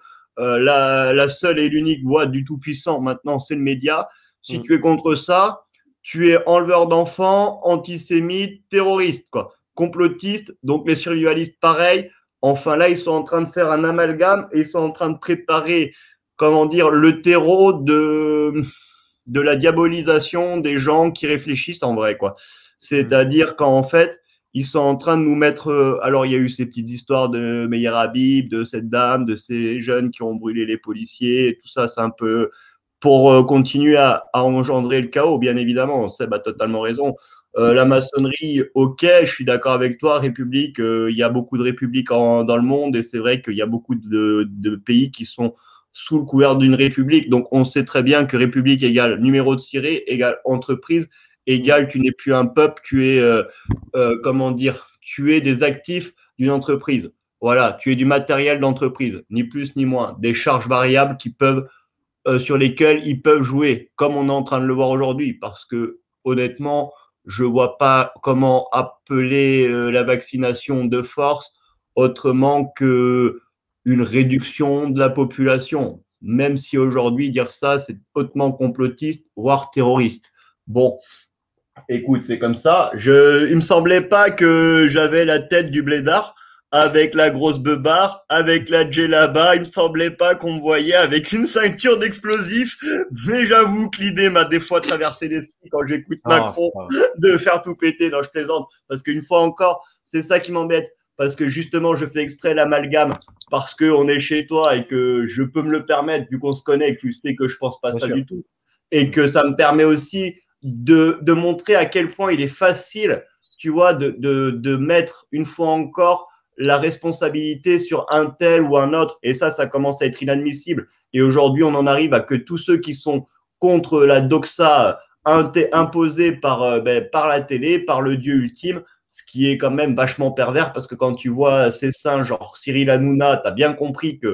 [SPEAKER 4] la seule et l'unique voix du Tout-Puissant, maintenant, c'est le média. Si tu es contre ça, tu es enleveur d'enfants, antisémite, terroriste, quoi. Complotiste, donc les survivalistes, pareil. Enfin, là, ils sont en train de faire un amalgame et ils sont en train de préparer, comment dire, le terreau de la diabolisation des gens qui réfléchissent en vrai, quoi. C'est-à-dire qu'en fait, ils sont en train de nous mettre… alors, il y a eu ces petites histoires de Meyer Habib, de cette dame, de ces jeunes qui ont brûlé les policiers, et tout ça, c'est un peu pour continuer à engendrer le chaos, bien évidemment. Seb a totalement raison. La maçonnerie, ok, je suis d'accord avec toi, République, il y a beaucoup de républiques dans le monde et c'est vrai qu'il y a beaucoup de pays qui sont sous le couvert d'une république. Donc, on sait très bien que république égale numéro de ciré, égale entreprise, égale tu n'es plus un peuple, tu es, comment dire, tu es des actifs d'une entreprise. Voilà, tu es du matériel d'entreprise, ni plus ni moins. Des charges variables sur lesquelles ils peuvent jouer, comme on est en train de le voir aujourd'hui. Parce que, honnêtement, je ne vois pas comment appeler la vaccination de force autrement qu'une réduction de la population. Même si aujourd'hui, dire ça, c'est hautement complotiste, voire terroriste. Bon, écoute, c'est comme ça. Il ne me semblait pas que j'avais la tête du blédard avec la grosse beubare, avec la djellaba. Il me semblait pas qu'on me voyait avec une ceinture d'explosifs. Mais j'avoue que l'idée m'a des fois traversé l'esprit quand j'écoute Macron de faire tout péter. Non, je plaisante. Parce qu'une fois encore, c'est ça qui m'embête. Parce que justement, je fais exprès l'amalgame parce qu'on est chez toi et que je peux me le permettre vu qu'on se connaît et que tu sais que je pense pas ça du tout. Et que ça me permet aussi de montrer à quel point il est facile, tu vois, de mettre une fois encore la responsabilité sur un tel ou un autre. Et ça commence à être inadmissible. Et aujourd'hui, on en arrive à que tous ceux qui sont contre la doxa imposée par la télé, par le Dieu ultime, ce qui est quand même vachement pervers parce que quand tu vois ces saints, genre Cyril Hanouna, tu as bien compris qu'on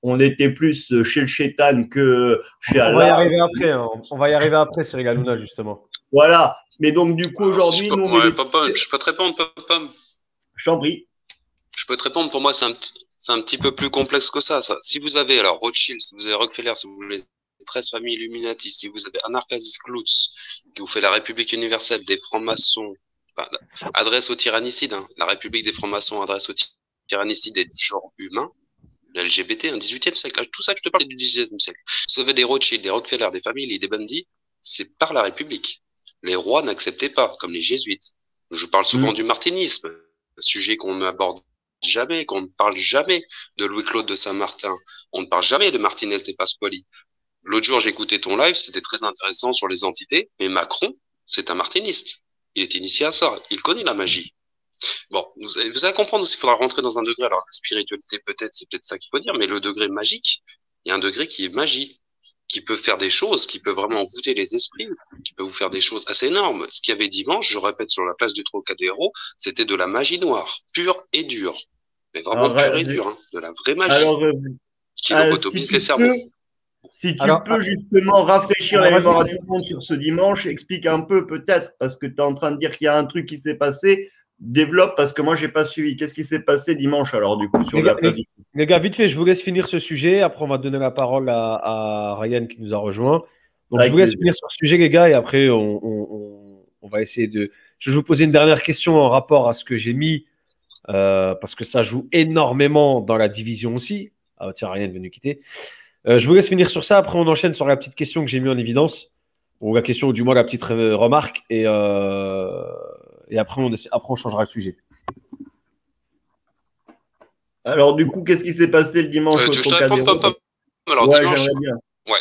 [SPEAKER 4] on était plus chez le Shaitan que chez Allah.
[SPEAKER 1] On va y arriver après, hein. On va y arriver après, Cyril Hanouna, justement.
[SPEAKER 4] Voilà. Mais donc, du coup, aujourd'hui, nous,
[SPEAKER 3] ouais, papa, je peux te répondre, papa.
[SPEAKER 4] Je t'en prie.
[SPEAKER 3] Je peux te répondre. Pour moi, c'est un petit peu plus complexe que ça. Si vous avez alors Rothschild, si vous avez Rockefeller, si vous voulez 13 familles Illuminati, si vous avez Anarchazis Klutz, qui vous fait la République universelle des francs-maçons, enfin, adresse aux tyrannicides, hein, la République des francs-maçons adresse aux tyrannicides et du genre humain, l'LGBT, un 18e siècle, tout ça que je te parle du 18e siècle. Si vous avez des Rothschild, des Rockefeller, des familles, des Bundy, c'est par la République. Les rois n'acceptaient pas, comme les jésuites. Je parle souvent du martinisme, un sujet qu'on n'aborde jamais, qu'on ne parle jamais de Louis-Claude de Saint-Martin. On ne parle jamais de Martinez de Pasquali. L'autre jour, j'écoutais ton live, c'était très intéressant sur les entités, mais Macron, c'est un martiniste. Il est initié à ça, il connaît la magie. Bon, vous allez comprendre qu'il faudra rentrer dans un degré, alors la spiritualité peut-être, c'est peut-être ça qu'il faut dire, mais le degré magique, il y a un degré qui est magie, qui peut faire des choses, qui peut vraiment envoûter les esprits, qui peut vous faire des choses assez énormes. Ce qu'il y avait dimanche, je répète, sur la place du Trocadéro, c'était de la magie noire, pure et dure. Mais vraiment pure et dure, hein, de la vraie magie, qui lobotomise les cerveaux.
[SPEAKER 4] Si tu peux justement rafraîchir la mémoire à tout le monde sur ce dimanche, explique un peu peut-être, parce que tu es en train de dire qu'il y a un truc qui s'est passé, développe, parce que moi, je n'ai pas suivi. Qu'est-ce qui s'est passé dimanche alors, du coup, sur la place?
[SPEAKER 1] Les gars, vite fait, je vous laisse finir ce sujet. Après, on va donner la parole à Ryan qui nous a rejoint. Donc, je vous laisse finir sur ce sujet, les gars, et après, on va essayer de… Je vais vous poser une dernière question en rapport à ce que j'ai mis, parce que ça joue énormément dans la division aussi. Ah, tiens, Ryan est venu quitter. Je vous laisse finir sur ça. Après, on enchaîne sur la petite question que j'ai mis en évidence, ou la question, ou du moins la petite remarque, et après, on changera le sujet.
[SPEAKER 4] Alors, du coup, qu'est-ce qui s'est passé le dimanche au Trocadéro?
[SPEAKER 3] Alors, ouais, dimanche, bien. Ouais.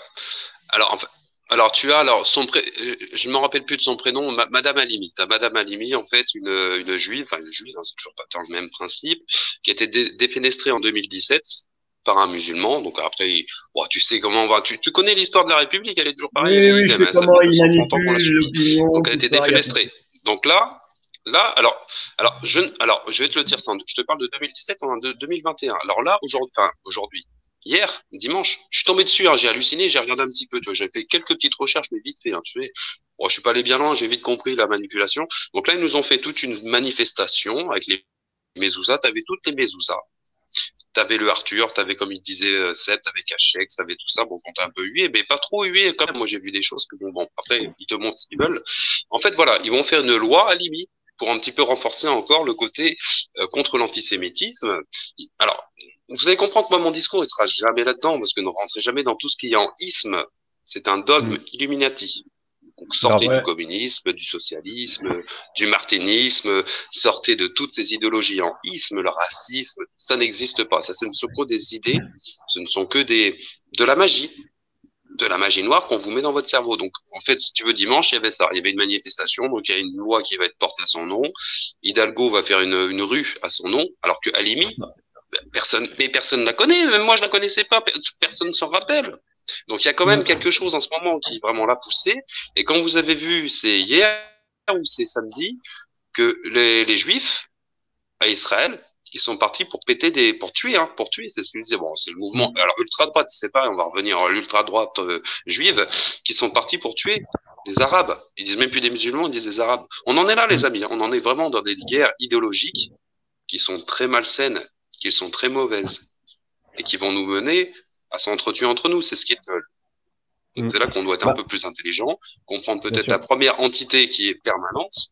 [SPEAKER 3] Alors, tu as, je ne me rappelle plus de son prénom, Madame Halimi. Tu as Madame Halimi, en fait, une juive, hein, c'est toujours pas tant le même principe, qui a été défenestrée en 2017 par un musulman. Donc après, tu sais comment on va. Tu connais l'histoire de la République, elle est toujours pareille.
[SPEAKER 4] Oui, je sais comment il manipule l'opinion.
[SPEAKER 3] Donc elle a été défenestrée. Donc là, alors, je vais te le dire, je te parle de 2017, on est en 2021. Alors là, aujourd'hui, hier, dimanche, je suis tombé dessus, hein, j'ai halluciné, j'ai regardé un petit peu, tu vois, j'ai fait quelques petites recherches, mais vite fait, hein, tu sais. Bon, je suis pas allé bien loin, j'ai vite compris la manipulation. Donc là, ils nous ont fait toute une manifestation avec les mezouza, t'avais toutes les mezouza. T'avais le Arthur, t'avais, comme il disait Seb, t'avais Cachex, t'avais tout ça, bon, on t'a un peu hué, mais pas trop hué quand même. Moi, j'ai vu des choses que bon, après, ils te montrent ce qu'ils veulent. En fait, voilà, ils vont faire une loi à Libye pour un petit peu renforcer encore le côté contre l'antisémitisme. Alors, vous allez comprendre que moi, mon discours, il sera jamais là-dedans, parce que ne rentrez jamais dans tout ce qui est en isme. C'est un dogme Illuminati. Donc, sortez du communisme, du socialisme, du martinisme, sortez de toutes ces idéologies en isme, le racisme, ça n'existe pas. Ça, ce ne sont que des idées, ce ne sont que de la magie noire qu'on vous met dans votre cerveau. Donc, en fait, si tu veux, dimanche, il y avait ça. Il y avait une manifestation, donc il y a une loi qui va être portée à son nom. Hidalgo va faire une rue à son nom, alors que Halimi, personne ne la connaît. Même moi, je la connaissais pas. Personne ne s'en rappelle. Donc, il y a quand même quelque chose en ce moment qui est vraiment là poussé. Et quand vous avez vu, c'est hier ou c'est samedi, que les Juifs à Israël, ils sont partis pour tuer, c'est ce qu'ils disaient. Bon, c'est le mouvement, alors ultra-droite, c'est pas, on va revenir à l'ultra-droite juive, qui sont partis pour tuer les Arabes. Ils disent même plus des musulmans, ils disent des Arabes. On en est là, les amis. On en est vraiment dans des guerres idéologiques qui sont très malsaines, qui sont très mauvaises, et qui vont nous mener à s'entretuer entre nous. C'est ce qu'ils veulent. Donc c'est là qu'on doit être un peu plus intelligent, comprendre peut-être la première entité qui est permanente,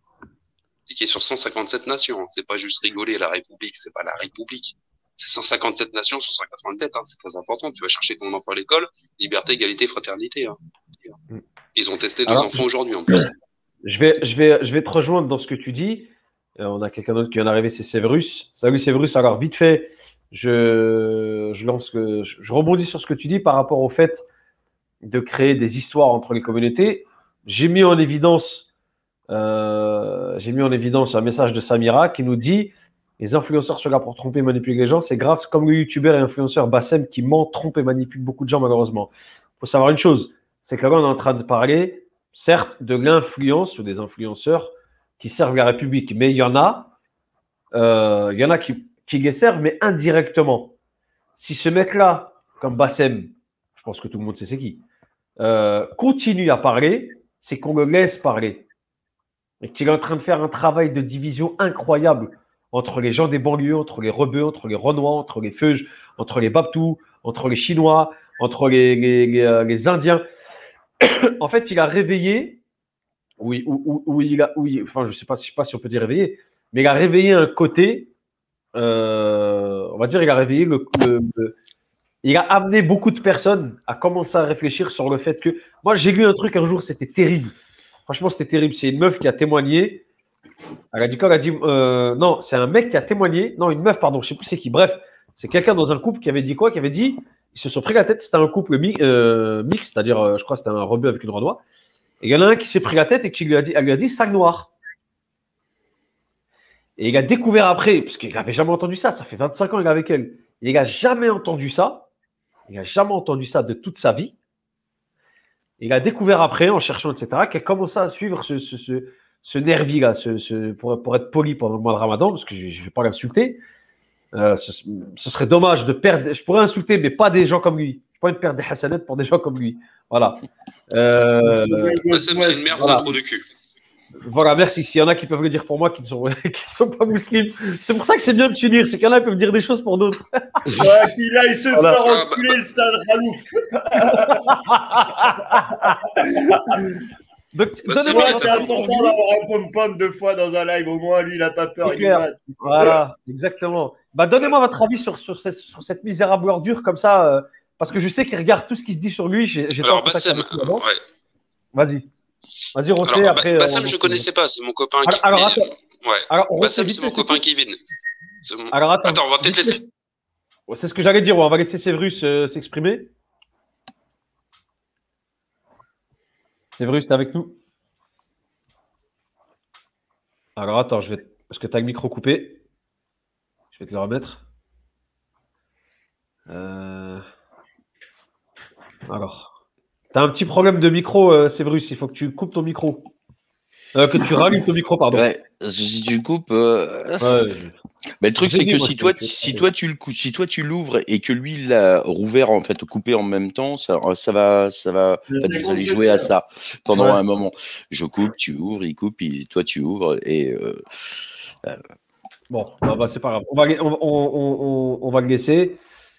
[SPEAKER 3] et qui est sur 157 nations. C'est pas juste rigoler, la République, c'est pas la République. C'est 157 nations sur 180 têtes, hein, c'est très important. Tu vas chercher ton enfant à l'école, liberté, égalité, fraternité. Hein. Ils ont testé 2 enfants aujourd'hui en plus.
[SPEAKER 1] Je vais te rejoindre dans ce que tu dis. On a quelqu'un d'autre qui vient d'arriver, c'est Séverus. Salut Séverus. Alors vite fait, je rebondis sur ce que tu dis par rapport au fait de créer des histoires entre les communautés. J'ai mis en évidence un message de Samira qui nous dit les influenceurs sont là pour tromper et manipuler les gens. C'est grave, comme le youtubeur et influenceur Bassem qui ment, trompe et manipule beaucoup de gens malheureusement. Il faut savoir une chose, c'est que là on est en train de parler certes de l'influence ou des influenceurs qui servent la République, mais il y en a qui les servent mais indirectement. si ce mec-là, comme Bassem, je pense que tout le monde sait c'est qui, continue à parler, c'est qu'on le laisse parler. Et qu'il est en train de faire un travail de division incroyable entre les gens des banlieues, entre les rebeux, entre les Renois, entre les Feuges, entre les Babtous, entre les Chinois, entre les Indiens. En fait, il a réveillé, enfin, je sais pas si on peut dire réveillé, mais il a réveillé un côté, on va dire, il a réveillé il a amené beaucoup de personnes à commencer à réfléchir sur le fait que, moi, j'ai lu un truc un jour, c'était terrible. Franchement, c'était terrible. C'est une meuf qui a témoigné. Elle a dit quoi? Elle a dit, non, c'est un mec qui a témoigné. Non, une meuf, pardon, je sais plus c'est qui. Bref, c'est quelqu'un dans un couple qui avait dit quoi? Qui avait dit, ils se sont pris la tête. C'était un couple mixte, c'est-à-dire, je crois que c'était un rebeu avec une Renois. Et il y en a un qui s'est pris la tête et qui elle lui a dit sac noir. Et il a découvert après, parce qu'il n'avait jamais entendu ça. Ça fait 25 ans qu'il est avec elle. Et il n'a jamais entendu ça. Il n'a jamais entendu ça de toute sa vie. Il a découvert après, en cherchant, etc., qu'il a commencé à suivre ce nervi-là, pour être poli pendant le mois de Ramadan, parce que je ne vais pas l'insulter. Ce serait dommage de perdre. Je pourrais insulter, mais pas des gens comme lui. Je ne peux pas perdre des hassanettes pour des gens comme lui. Voilà.
[SPEAKER 3] C'est une merde, c'est un trou de cul.
[SPEAKER 1] Voilà, merci. S'il y en a qui peuvent le dire pour moi, qui ne sont pas musulmans, c'est pour ça que c'est bien de s'unir. C'est qu'il y en a qui peuvent dire des choses pour d'autres.
[SPEAKER 4] Ouais, puis là, il se fait enculer le sale Ralouf.
[SPEAKER 1] Donc,
[SPEAKER 4] donnez-moi, c'est important d'avoir un pom-pom 2 fois dans un live. Au moins, lui, il n'a pas peur.
[SPEAKER 1] Voilà, exactement. Bah, donnez-moi votre avis sur cette misérable ordure comme ça, parce que je sais qu'il regarde tout ce qui se dit sur lui.
[SPEAKER 3] Alors, Bassem, ouais.
[SPEAKER 1] Vas-y. Vas-y, Rossé, après.
[SPEAKER 3] Bassem, je ne connaissais pas, c'est mon copain Kevin.
[SPEAKER 1] Alors, attends.
[SPEAKER 3] Ouais.
[SPEAKER 1] Alors,
[SPEAKER 3] Bassem, c'est mon copain Kevin.
[SPEAKER 1] Alors,
[SPEAKER 3] attends, on va peut-être laisser.
[SPEAKER 1] C'est ce que j'allais dire, on va laisser Sévrus s'exprimer. Sévrus, t'es avec nous? Alors, attends, parce que tu as le micro coupé. Je vais te le remettre. Alors, tu as un petit problème de micro, Sévrus. Il faut que tu coupes ton micro. Que tu rallumes ton micro, pardon.
[SPEAKER 2] Ouais, si tu coupes. Mais le truc, c'est que si toi tu l'ouvres et que lui il l'a rouvert, en fait, coupé en même temps, ça va vous allez jouer à ça pendant un moment. Je coupe, tu ouvres, il coupe, toi tu ouvres et.
[SPEAKER 1] Bon, bah, c'est pas grave. On va le laisser.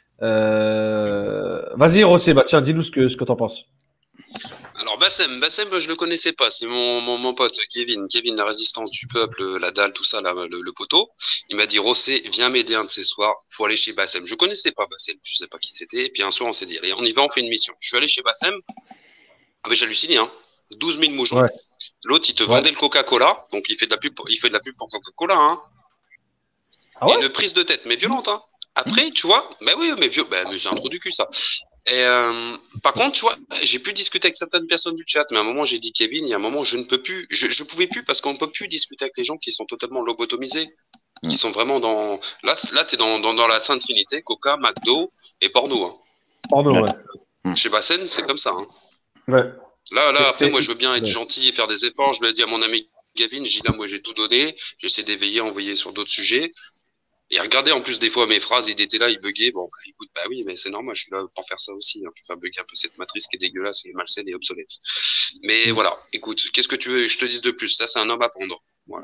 [SPEAKER 1] Vas-y, Rossé, bah, tiens, dis-nous ce que tu en penses.
[SPEAKER 3] Alors Bassem, je le connaissais pas, c'est mon pote Kevin, la résistance du peuple, la dalle, tout ça, là, le poteau. Il m'a dit Rossé, viens m'aider un de ces soirs, faut aller chez Bassem. Je connaissais pas Bassem, je sais pas qui c'était. Et puis un soir on s'est dit, allez, on y va, on fait une mission. Je suis allé chez Bassem, ah mais j'ai halluciné, hein. 12 000 moujons. Ouais. L'autre il te vendait le Coca-Cola, donc il fait de la pub pour Coca-Cola, hein. Ah ouais. Et une prise de tête, mais violente, hein. Après, tu vois, bah oui, mais c'est un trou du cul ça. Et par contre, tu vois, j'ai pu discuter avec certaines personnes du chat, mais à un moment j'ai dit Kevin, il y a un moment je ne peux plus, je pouvais plus parce qu'on peut plus discuter avec les gens qui sont totalement lobotomisés, qui sont vraiment dans là t'es dans la Sainte Trinité, Coca, McDo et porno. Hein.
[SPEAKER 1] Porno, ouais.
[SPEAKER 3] Chez Bassem, c'est comme ça. Hein.
[SPEAKER 1] Ouais.
[SPEAKER 3] Là après moi je veux bien être gentil et faire des efforts. Je l'ai dit à mon ami Kevin, je dis là moi j'ai tout donné, j'essaie d'éveiller, envoyer sur d'autres sujets. Et regardez en plus des fois mes phrases, il était là, il buguait. Bon, écoute, bah oui, mais c'est normal, je suis là pour faire ça aussi, hein, pour faire bugger un peu cette matrice qui est dégueulasse, qui est malsaine et obsolète. Mais voilà, écoute, qu'est-ce que tu veux que je te dise de plus? Ça, c'est un homme à pondre. Voilà.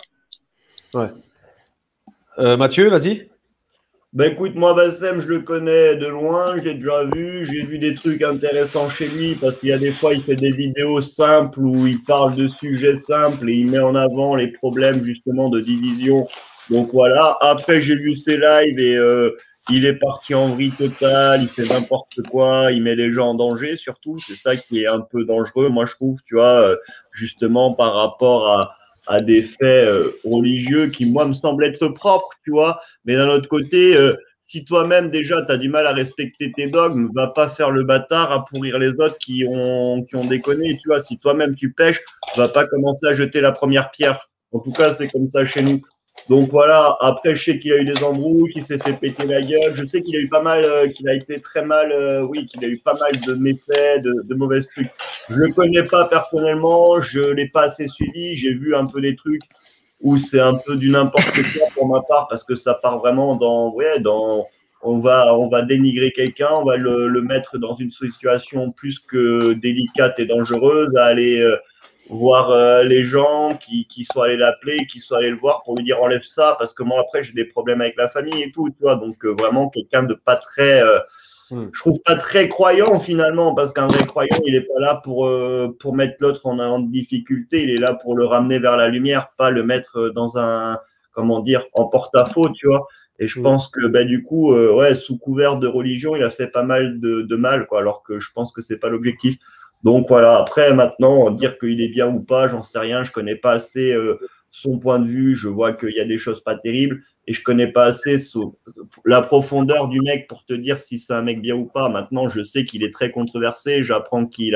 [SPEAKER 1] Ouais. Mathieu, vas-y.
[SPEAKER 4] Ben écoute, moi, Bassem, je le connais de loin, j'ai déjà vu, j'ai vu des trucs intéressants chez lui parce qu'il y a des fois, il fait des vidéos simples où il parle de sujets simples et il met en avant les problèmes justement de division. Donc voilà, après j'ai vu ses lives et il est parti en vrille totale, il fait n'importe quoi, il met les gens en danger surtout, c'est ça qui est un peu dangereux, moi je trouve, tu vois, justement par rapport à des faits religieux qui, moi, me semblent être propres, tu vois, mais d'un autre côté, si toi-même déjà tu as du mal à respecter tes dogmes, va pas faire le bâtard à pourrir les autres qui ont déconné, tu vois, si toi-même tu pêches, va pas commencer à jeter la première pierre, en tout cas c'est comme ça chez nous. Donc voilà, après je sais qu'il a eu des embrouilles, qu'il s'est fait péter la gueule, je sais qu'il a eu pas mal, qu'il a été très mal, qu'il a eu pas mal de méfaits, de mauvais trucs. Je le connais pas personnellement, je l'ai pas assez suivi, j'ai vu un peu des trucs où c'est un peu du n'importe quoi pour ma part parce que ça part vraiment dans on va dénigrer quelqu'un, on va le mettre dans une situation plus que délicate et dangereuse, à aller voir les gens qui sont allés l'appeler, qui sont allés le voir pour lui dire enlève ça, parce que moi après j'ai des problèmes avec la famille et tout, tu vois, donc vraiment quelqu'un de pas très, je trouve pas très croyant finalement, parce qu'un vrai croyant il est pas là pour mettre l'autre en difficulté, il est là pour le ramener vers la lumière, pas le mettre dans un, comment dire, en porte-à-faux, tu vois. Et je pense que bah, du coup, ouais, sous couvert de religion, il a fait pas mal de mal, quoi, alors que je pense que c'est pas l'objectif. Donc voilà, après maintenant, dire qu'il est bien ou pas, j'en sais rien, je connais pas assez son point de vue, je vois qu'il y a des choses pas terribles et je connais pas assez la profondeur du mec pour te dire si c'est un mec bien ou pas. Maintenant, je sais qu'il est très controversé, j'apprends qu'il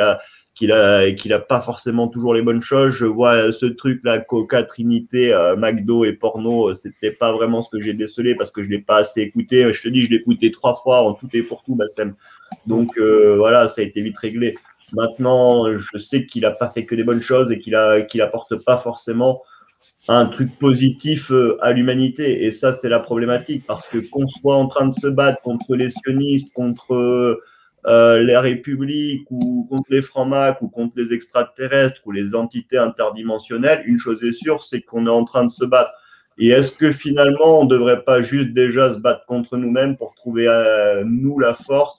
[SPEAKER 4] a pas forcément toujours les bonnes choses. Je vois ce truc-là, Coca, Trinité, McDo et porno, c'était pas vraiment ce que j'ai décelé parce que je l'ai pas assez écouté. Je te dis, je l'ai écouté 3 fois en tout et pour tout, Bassem. Donc voilà, ça a été vite réglé. Maintenant, je sais qu'il n'a pas fait que des bonnes choses et qu'il apporte pas forcément un truc positif à l'humanité. Et ça, c'est la problématique parce que qu'on soit en train de se battre contre les sionistes, contre les républiques ou contre les francs-macs ou contre les extraterrestres ou les entités interdimensionnelles, une chose est sûre, c'est qu'on est en train de se battre. Et est-ce que finalement, on ne devrait pas juste déjà se battre contre nous-mêmes pour trouver nous la force,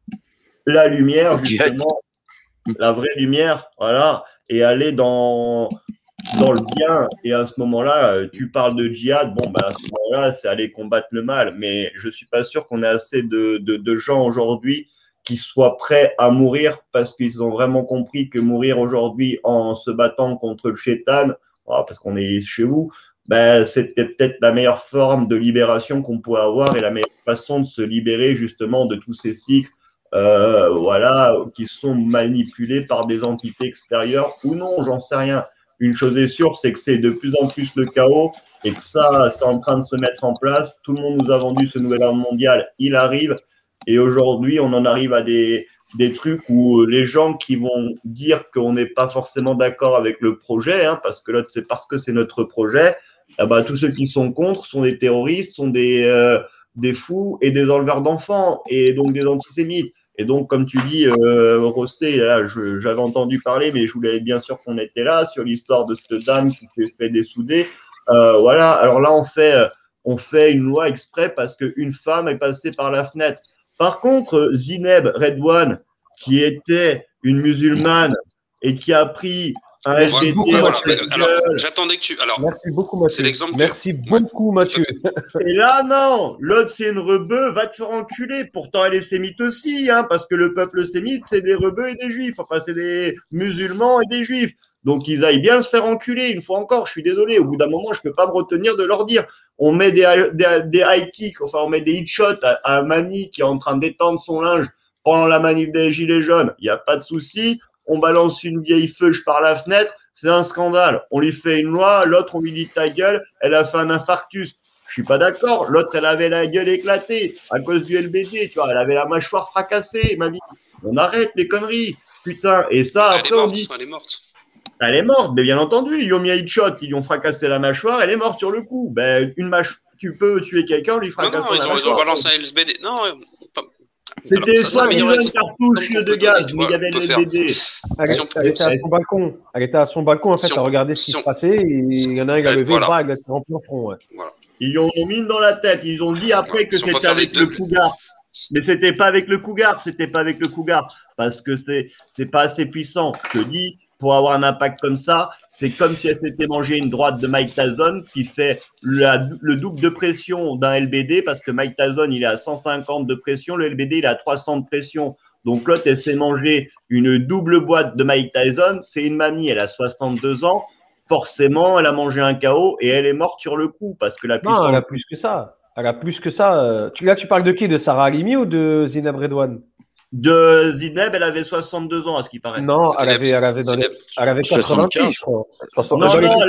[SPEAKER 4] la lumière, justement, la vraie lumière, voilà, et aller dans le bien. Et à ce moment-là, tu parles de djihad, bon, bah, à ce moment-là, c'est aller combattre le mal. Mais je ne suis pas sûr qu'on ait assez de gens aujourd'hui qui soient prêts à mourir parce qu'ils ont vraiment compris que mourir aujourd'hui en se battant contre le shaitan, parce qu'on est chez vous, ben, c'était peut-être la meilleure forme de libération qu'on pouvait avoir et la meilleure façon de se libérer justement de tous ces cycles voilà, qui sont manipulés par des entités extérieures ou non, j'en sais rien. Une chose est sûre, c'est que c'est de plus en plus le chaos et que ça, c'est en train de se mettre en place. Tout le monde nous a vendu ce nouvel ordre mondial, il arrive. Et aujourd'hui, on en arrive à des trucs où les gens qui vont dire qu'on n'est pas forcément d'accord avec le projet, hein, parce que là, c'est parce que c'est notre projet, eh ben, tous ceux qui sont contre sont des terroristes, sont des fous et des enleveurs d'enfants et donc des antisémites. Et donc, comme tu dis, Rossé, là, j'avais entendu parler, mais je voulais bien sûr qu'on était là sur l'histoire de cette dame qui s'est fait dessouder. Voilà. Alors là, on fait une loi exprès parce qu'une femme est passée par la fenêtre. Par contre, Zineb Redouane, qui était une musulmane et qui a pris un LGBT.
[SPEAKER 3] Voilà. Alors, j'attendais que tu. Alors,
[SPEAKER 1] merci beaucoup, Mathieu.
[SPEAKER 3] C'est l'exemple.
[SPEAKER 1] Merci beaucoup, Mathieu.
[SPEAKER 4] Et là, non, l'autre, c'est une rebeu, va te faire enculer. Pourtant, elle est sémite aussi, hein, parce que le peuple sémite, c'est des rebeux et des juifs. Enfin, c'est des musulmans et des juifs. Donc, ils aillent bien se faire enculer, une fois encore. Je suis désolé. Au bout d'un moment, je ne peux pas me retenir de leur dire. On met des high kicks, enfin, on met des hit shots à Mani qui est en train d'étendre son linge pendant la manif des Gilets jaunes. Il n'y a pas de souci. On balance une vieille feuge par la fenêtre, c'est un scandale. On lui fait une loi, l'autre, on lui dit ta gueule, elle a fait un infarctus. Je suis pas d'accord. L'autre, elle avait la gueule éclatée à cause du LBD, tu vois, elle avait la mâchoire fracassée, ma vie. On arrête les conneries, putain. Et ça, après, on dit.
[SPEAKER 3] Elle est morte.
[SPEAKER 4] Elle est morte, mais bien entendu, ils lui ont mis un headshot, ils lui ont fracassé la mâchoire, elle est morte sur le coup. Ben, tu peux tuer quelqu'un, lui fracasser la mâchoire.
[SPEAKER 3] Ils ont balancé un LBD. Non,
[SPEAKER 4] c'était soit une cartouche de gaz, mais il y avait le LBD.
[SPEAKER 1] Elle était à son balcon. Elle était à son balcon, en fait, à regarder ce qui se passait. Et il y en a un qui a levé le bras, il a tiré en plein front. Ouais.
[SPEAKER 3] Voilà.
[SPEAKER 4] Ils lui ont mis une dans la tête. Ils ont dit après que c'était avec le cougar. Mais c'était pas avec le cougar. C'était pas avec le cougar. Parce que c'est pas assez puissant. Je te dis, pour avoir un impact comme ça, c'est comme si elle s'était mangé une droite de Mike Tyson, ce qui fait le double de pression d'un LBD, parce que Mike Tyson, il est à 150 de pression, le LBD, il est à 300 de pression. Donc l'autre, elle s'est mangé une double boîte de Mike Tyson. C'est une mamie, elle a 62 ans. Forcément, elle a mangé un KO et elle est morte sur le coup, parce que la puissance…
[SPEAKER 1] Non, elle a plus que ça. Elle a plus que ça. Là, tu parles de qui? De Sarah Halimi ou de Zineb Redouane?
[SPEAKER 4] De Zineb, elle avait 62 ans, à ce qui paraît.
[SPEAKER 1] Non, elle avait 90, je crois.
[SPEAKER 4] Non,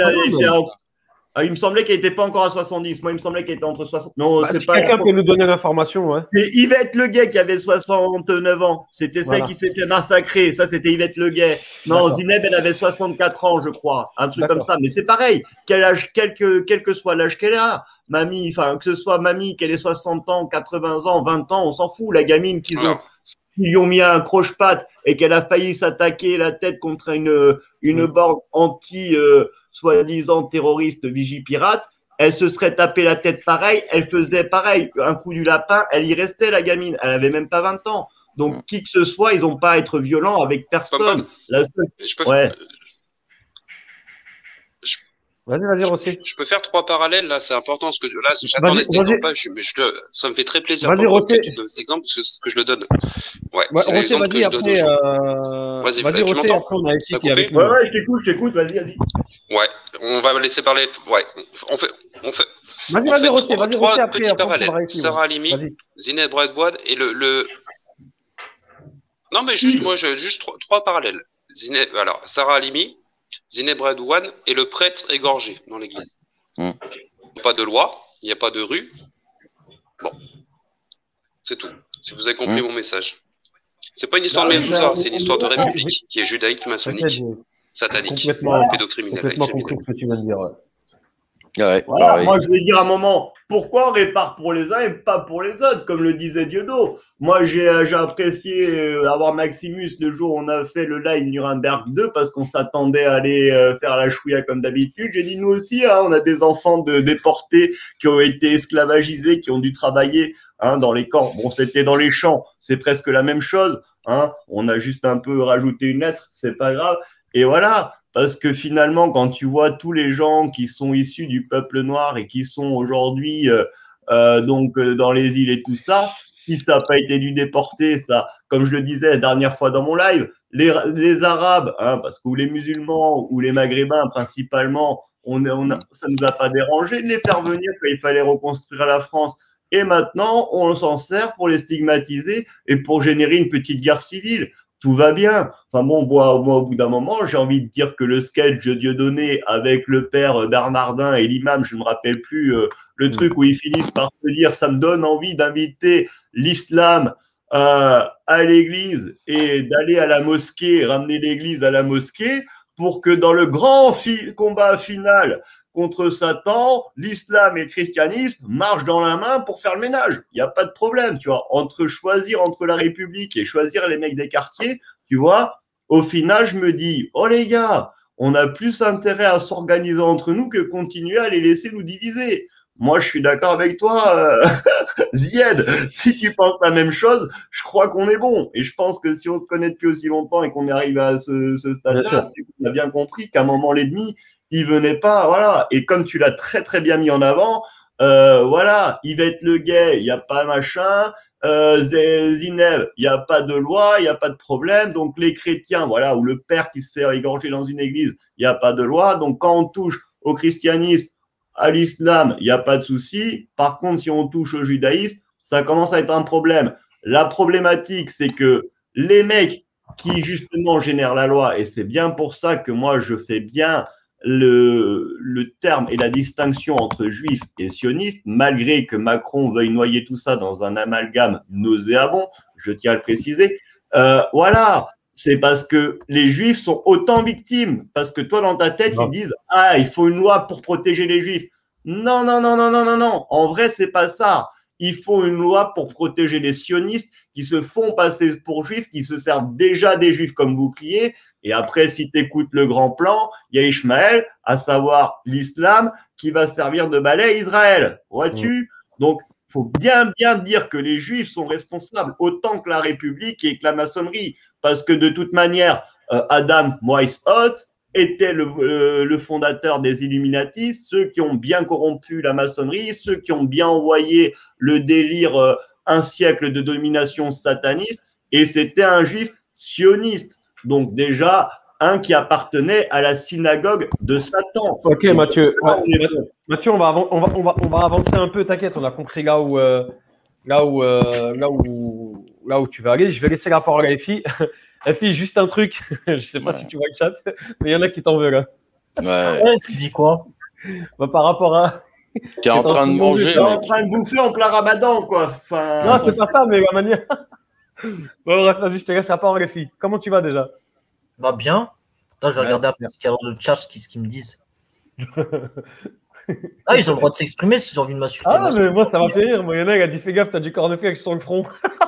[SPEAKER 4] il me semblait qu'elle n'était pas encore à 70. Moi, il me semblait qu'elle était entre 60. Non,
[SPEAKER 1] c'est pas quelqu'un peut nous donner l'information. Ouais.
[SPEAKER 4] C'est Yvette Leguet qui avait 69 ans. C'était celle qui s'était massacrée. Ça, c'était Yvette Leguet. Non, Zineb, elle avait 64 ans, je crois. Un truc comme ça. Mais c'est pareil. Quel âge, quel que soit l'âge qu'elle a, mamie, enfin, que ce soit mamie, qu'elle ait 60 ans, 80 ans, 20 ans, on s'en fout. La gamine qui lui ont mis un croche-patte et qu'elle a failli s'attaquer la tête contre une borne anti, soi-disant terroriste Vigipirate, elle se serait tapé la tête pareil, elle faisait pareil, un coup du lapin, elle y restait la gamine, elle avait même pas 20 ans. Donc qui que ce soit, ils n'ont pas à être violents avec personne. Ouais.
[SPEAKER 1] Vas-y, Rossi.
[SPEAKER 3] Je peux faire 3 parallèles là, c'est important parce que là, j'attendais cet exemple-là, ça me fait très plaisir
[SPEAKER 1] que
[SPEAKER 3] tu donnes cet exemple parce que je le donne. Ouais, c'est l'exemple que je donne aux gens.
[SPEAKER 1] Vas-y, Rossi, après on a Alexis qui est avec nous.
[SPEAKER 4] Ouais, je t'écoute, vas-y.
[SPEAKER 3] Ouais, on va laisser parler. Ouais, on fait.
[SPEAKER 1] Vas-y, Rossi,
[SPEAKER 3] trois petits parallèles. Sarah Halimi, Zineb Redouane et le. Non, mais juste trois parallèles. Alors, Sarah Halimi, Zineb Redouane et le prêtre égorgé dans l'église. Il n'y a pas de loi, il n'y a pas de rue. Bon, c'est tout. Si vous avez compris mon message. C'est pas une histoire de Mezouza, c'est une histoire de république qui est judaïque, maçonnique, satanique, pédocriminelle.
[SPEAKER 1] Complètement compris ce que tu viens de dire.
[SPEAKER 2] Ouais,
[SPEAKER 4] voilà, moi je vais dire à un moment, pourquoi on répare pour les uns et pas pour les autres, comme le disait Diodo. Moi j'ai apprécié avoir Maximus le jour où on a fait le live Nuremberg 2 parce qu'on s'attendait à aller faire la chouïa comme d'habitude. J'ai dit nous aussi, hein, on a des enfants déportés qui ont été esclavagisés, qui ont dû travailler dans les camps. Bon, c'était dans les champs, c'est presque la même chose. On a juste un peu rajouté une lettre, c'est pas grave. Et voilà. Parce que finalement, quand tu vois tous les gens qui sont issus du peuple noir et qui sont aujourd'hui dans les îles et tout ça, si ça n'a pas été du déporté, ça, comme je le disais la dernière fois dans mon live, les Arabes, parce que ou les musulmans ou les Maghrébins principalement, ça ne nous a pas dérangé de les faire venir quand il fallait reconstruire la France. Et maintenant, on s'en sert pour les stigmatiser et pour générer une petite guerre civile. Tout va bien. Enfin bon, moi, au bout d'un moment, j'ai envie de dire que le sketch de Dieudonné avec le père Bernardin et l'imam, je ne me rappelle plus le truc où ils finissent par se dire ça me donne envie d'inviter l'islam à l'église et d'aller à la mosquée, ramener l'église à la mosquée pour que dans le grand combat final contre Satan, l'islam et le christianisme marchent dans la main pour faire le ménage. Il n'y a pas de problème, tu vois. Choisir entre la République et choisir les mecs des quartiers, tu vois, au final, je me dis, oh les gars, on a plus intérêt à s'organiser entre nous que continuer à les laisser nous diviser. Moi, je suis d'accord avec toi, Zied. Si tu penses la même chose, je crois qu'on est bon. Et je pense que si on se connaît depuis aussi longtemps et qu'on est arrivé à ce stade-là, c'est qu'on a bien compris qu'à un moment l'ennemi, il venait pas, voilà. Et comme tu l'as très très bien mis en avant, voilà, Yvette Le Gay, il n'y a pas machin, Zineb, il n'y a pas de loi, il n'y a pas de problème. Donc les chrétiens, voilà, ou le père qui se fait égorger dans une église, il n'y a pas de loi. Donc quand on touche au christianisme, à l'islam, il n'y a pas de souci. Par contre, si on touche au judaïsme, ça commence à être un problème. La problématique, c'est que les mecs qui justement génèrent la loi, et c'est bien pour ça que moi je fais bien le terme et la distinction entre juifs et sionistes, malgré que Macron veuille noyer tout ça dans un amalgame nauséabond, je tiens à le préciser. Voilà, c'est parce que les juifs sont autant victimes, parce que toi, dans ta tête, ils disent « Ah, il faut une loi pour protéger les juifs ». Non. En vrai, c'est pas ça. Il faut une loi pour protéger les sionistes qui se font passer pour juifs, qui se servent déjà des juifs comme bouclier. Et après, si tu écoutes le grand plan, il y a Ishmaël, à savoir l'islam, qui va servir de balai à Israël. Vois-tu ? Donc, il faut bien dire que les juifs sont responsables autant que la République et que la maçonnerie. Parce que de toute manière, Adam Weishaupt était le fondateur des Illuminati, ceux qui ont bien corrompu la maçonnerie, ceux qui ont bien envoyé le délire un siècle de domination sataniste, et c'était un juif sioniste. Donc déjà, un qui appartenait à la synagogue de Satan.
[SPEAKER 1] Ok, Mathieu. Mathieu, on va avancer un peu, t'inquiète, on a compris là où tu vas aller. Je vais laisser la parole à Effie. Effie, juste un truc. Je ne sais pas si tu vois le chat, mais il y en a qui t'en veulent.
[SPEAKER 5] Ouais, tu dis quoi?
[SPEAKER 1] Par rapport à.
[SPEAKER 2] Tu es en train de manger.
[SPEAKER 4] Tu es en train de bouffer en plein ramadan, quoi. Enfin...
[SPEAKER 1] Non, c'est pas ça, mais la manière. Bon, bref, vas-y, je te laisse la parole, Effie. Comment tu vas déjà?
[SPEAKER 5] Bah bien. Attends, je vais regarder un peu ce qu'il y a dans le chat, ce qu'ils me disent. Ah, ils ont le droit de s'exprimer s'ils ont envie de m'insulter.
[SPEAKER 1] Ah, mais moi, ça m'a fait rire. Moi, il y en a, il a dit fais gaffe, t'as du cornflakes sur le front.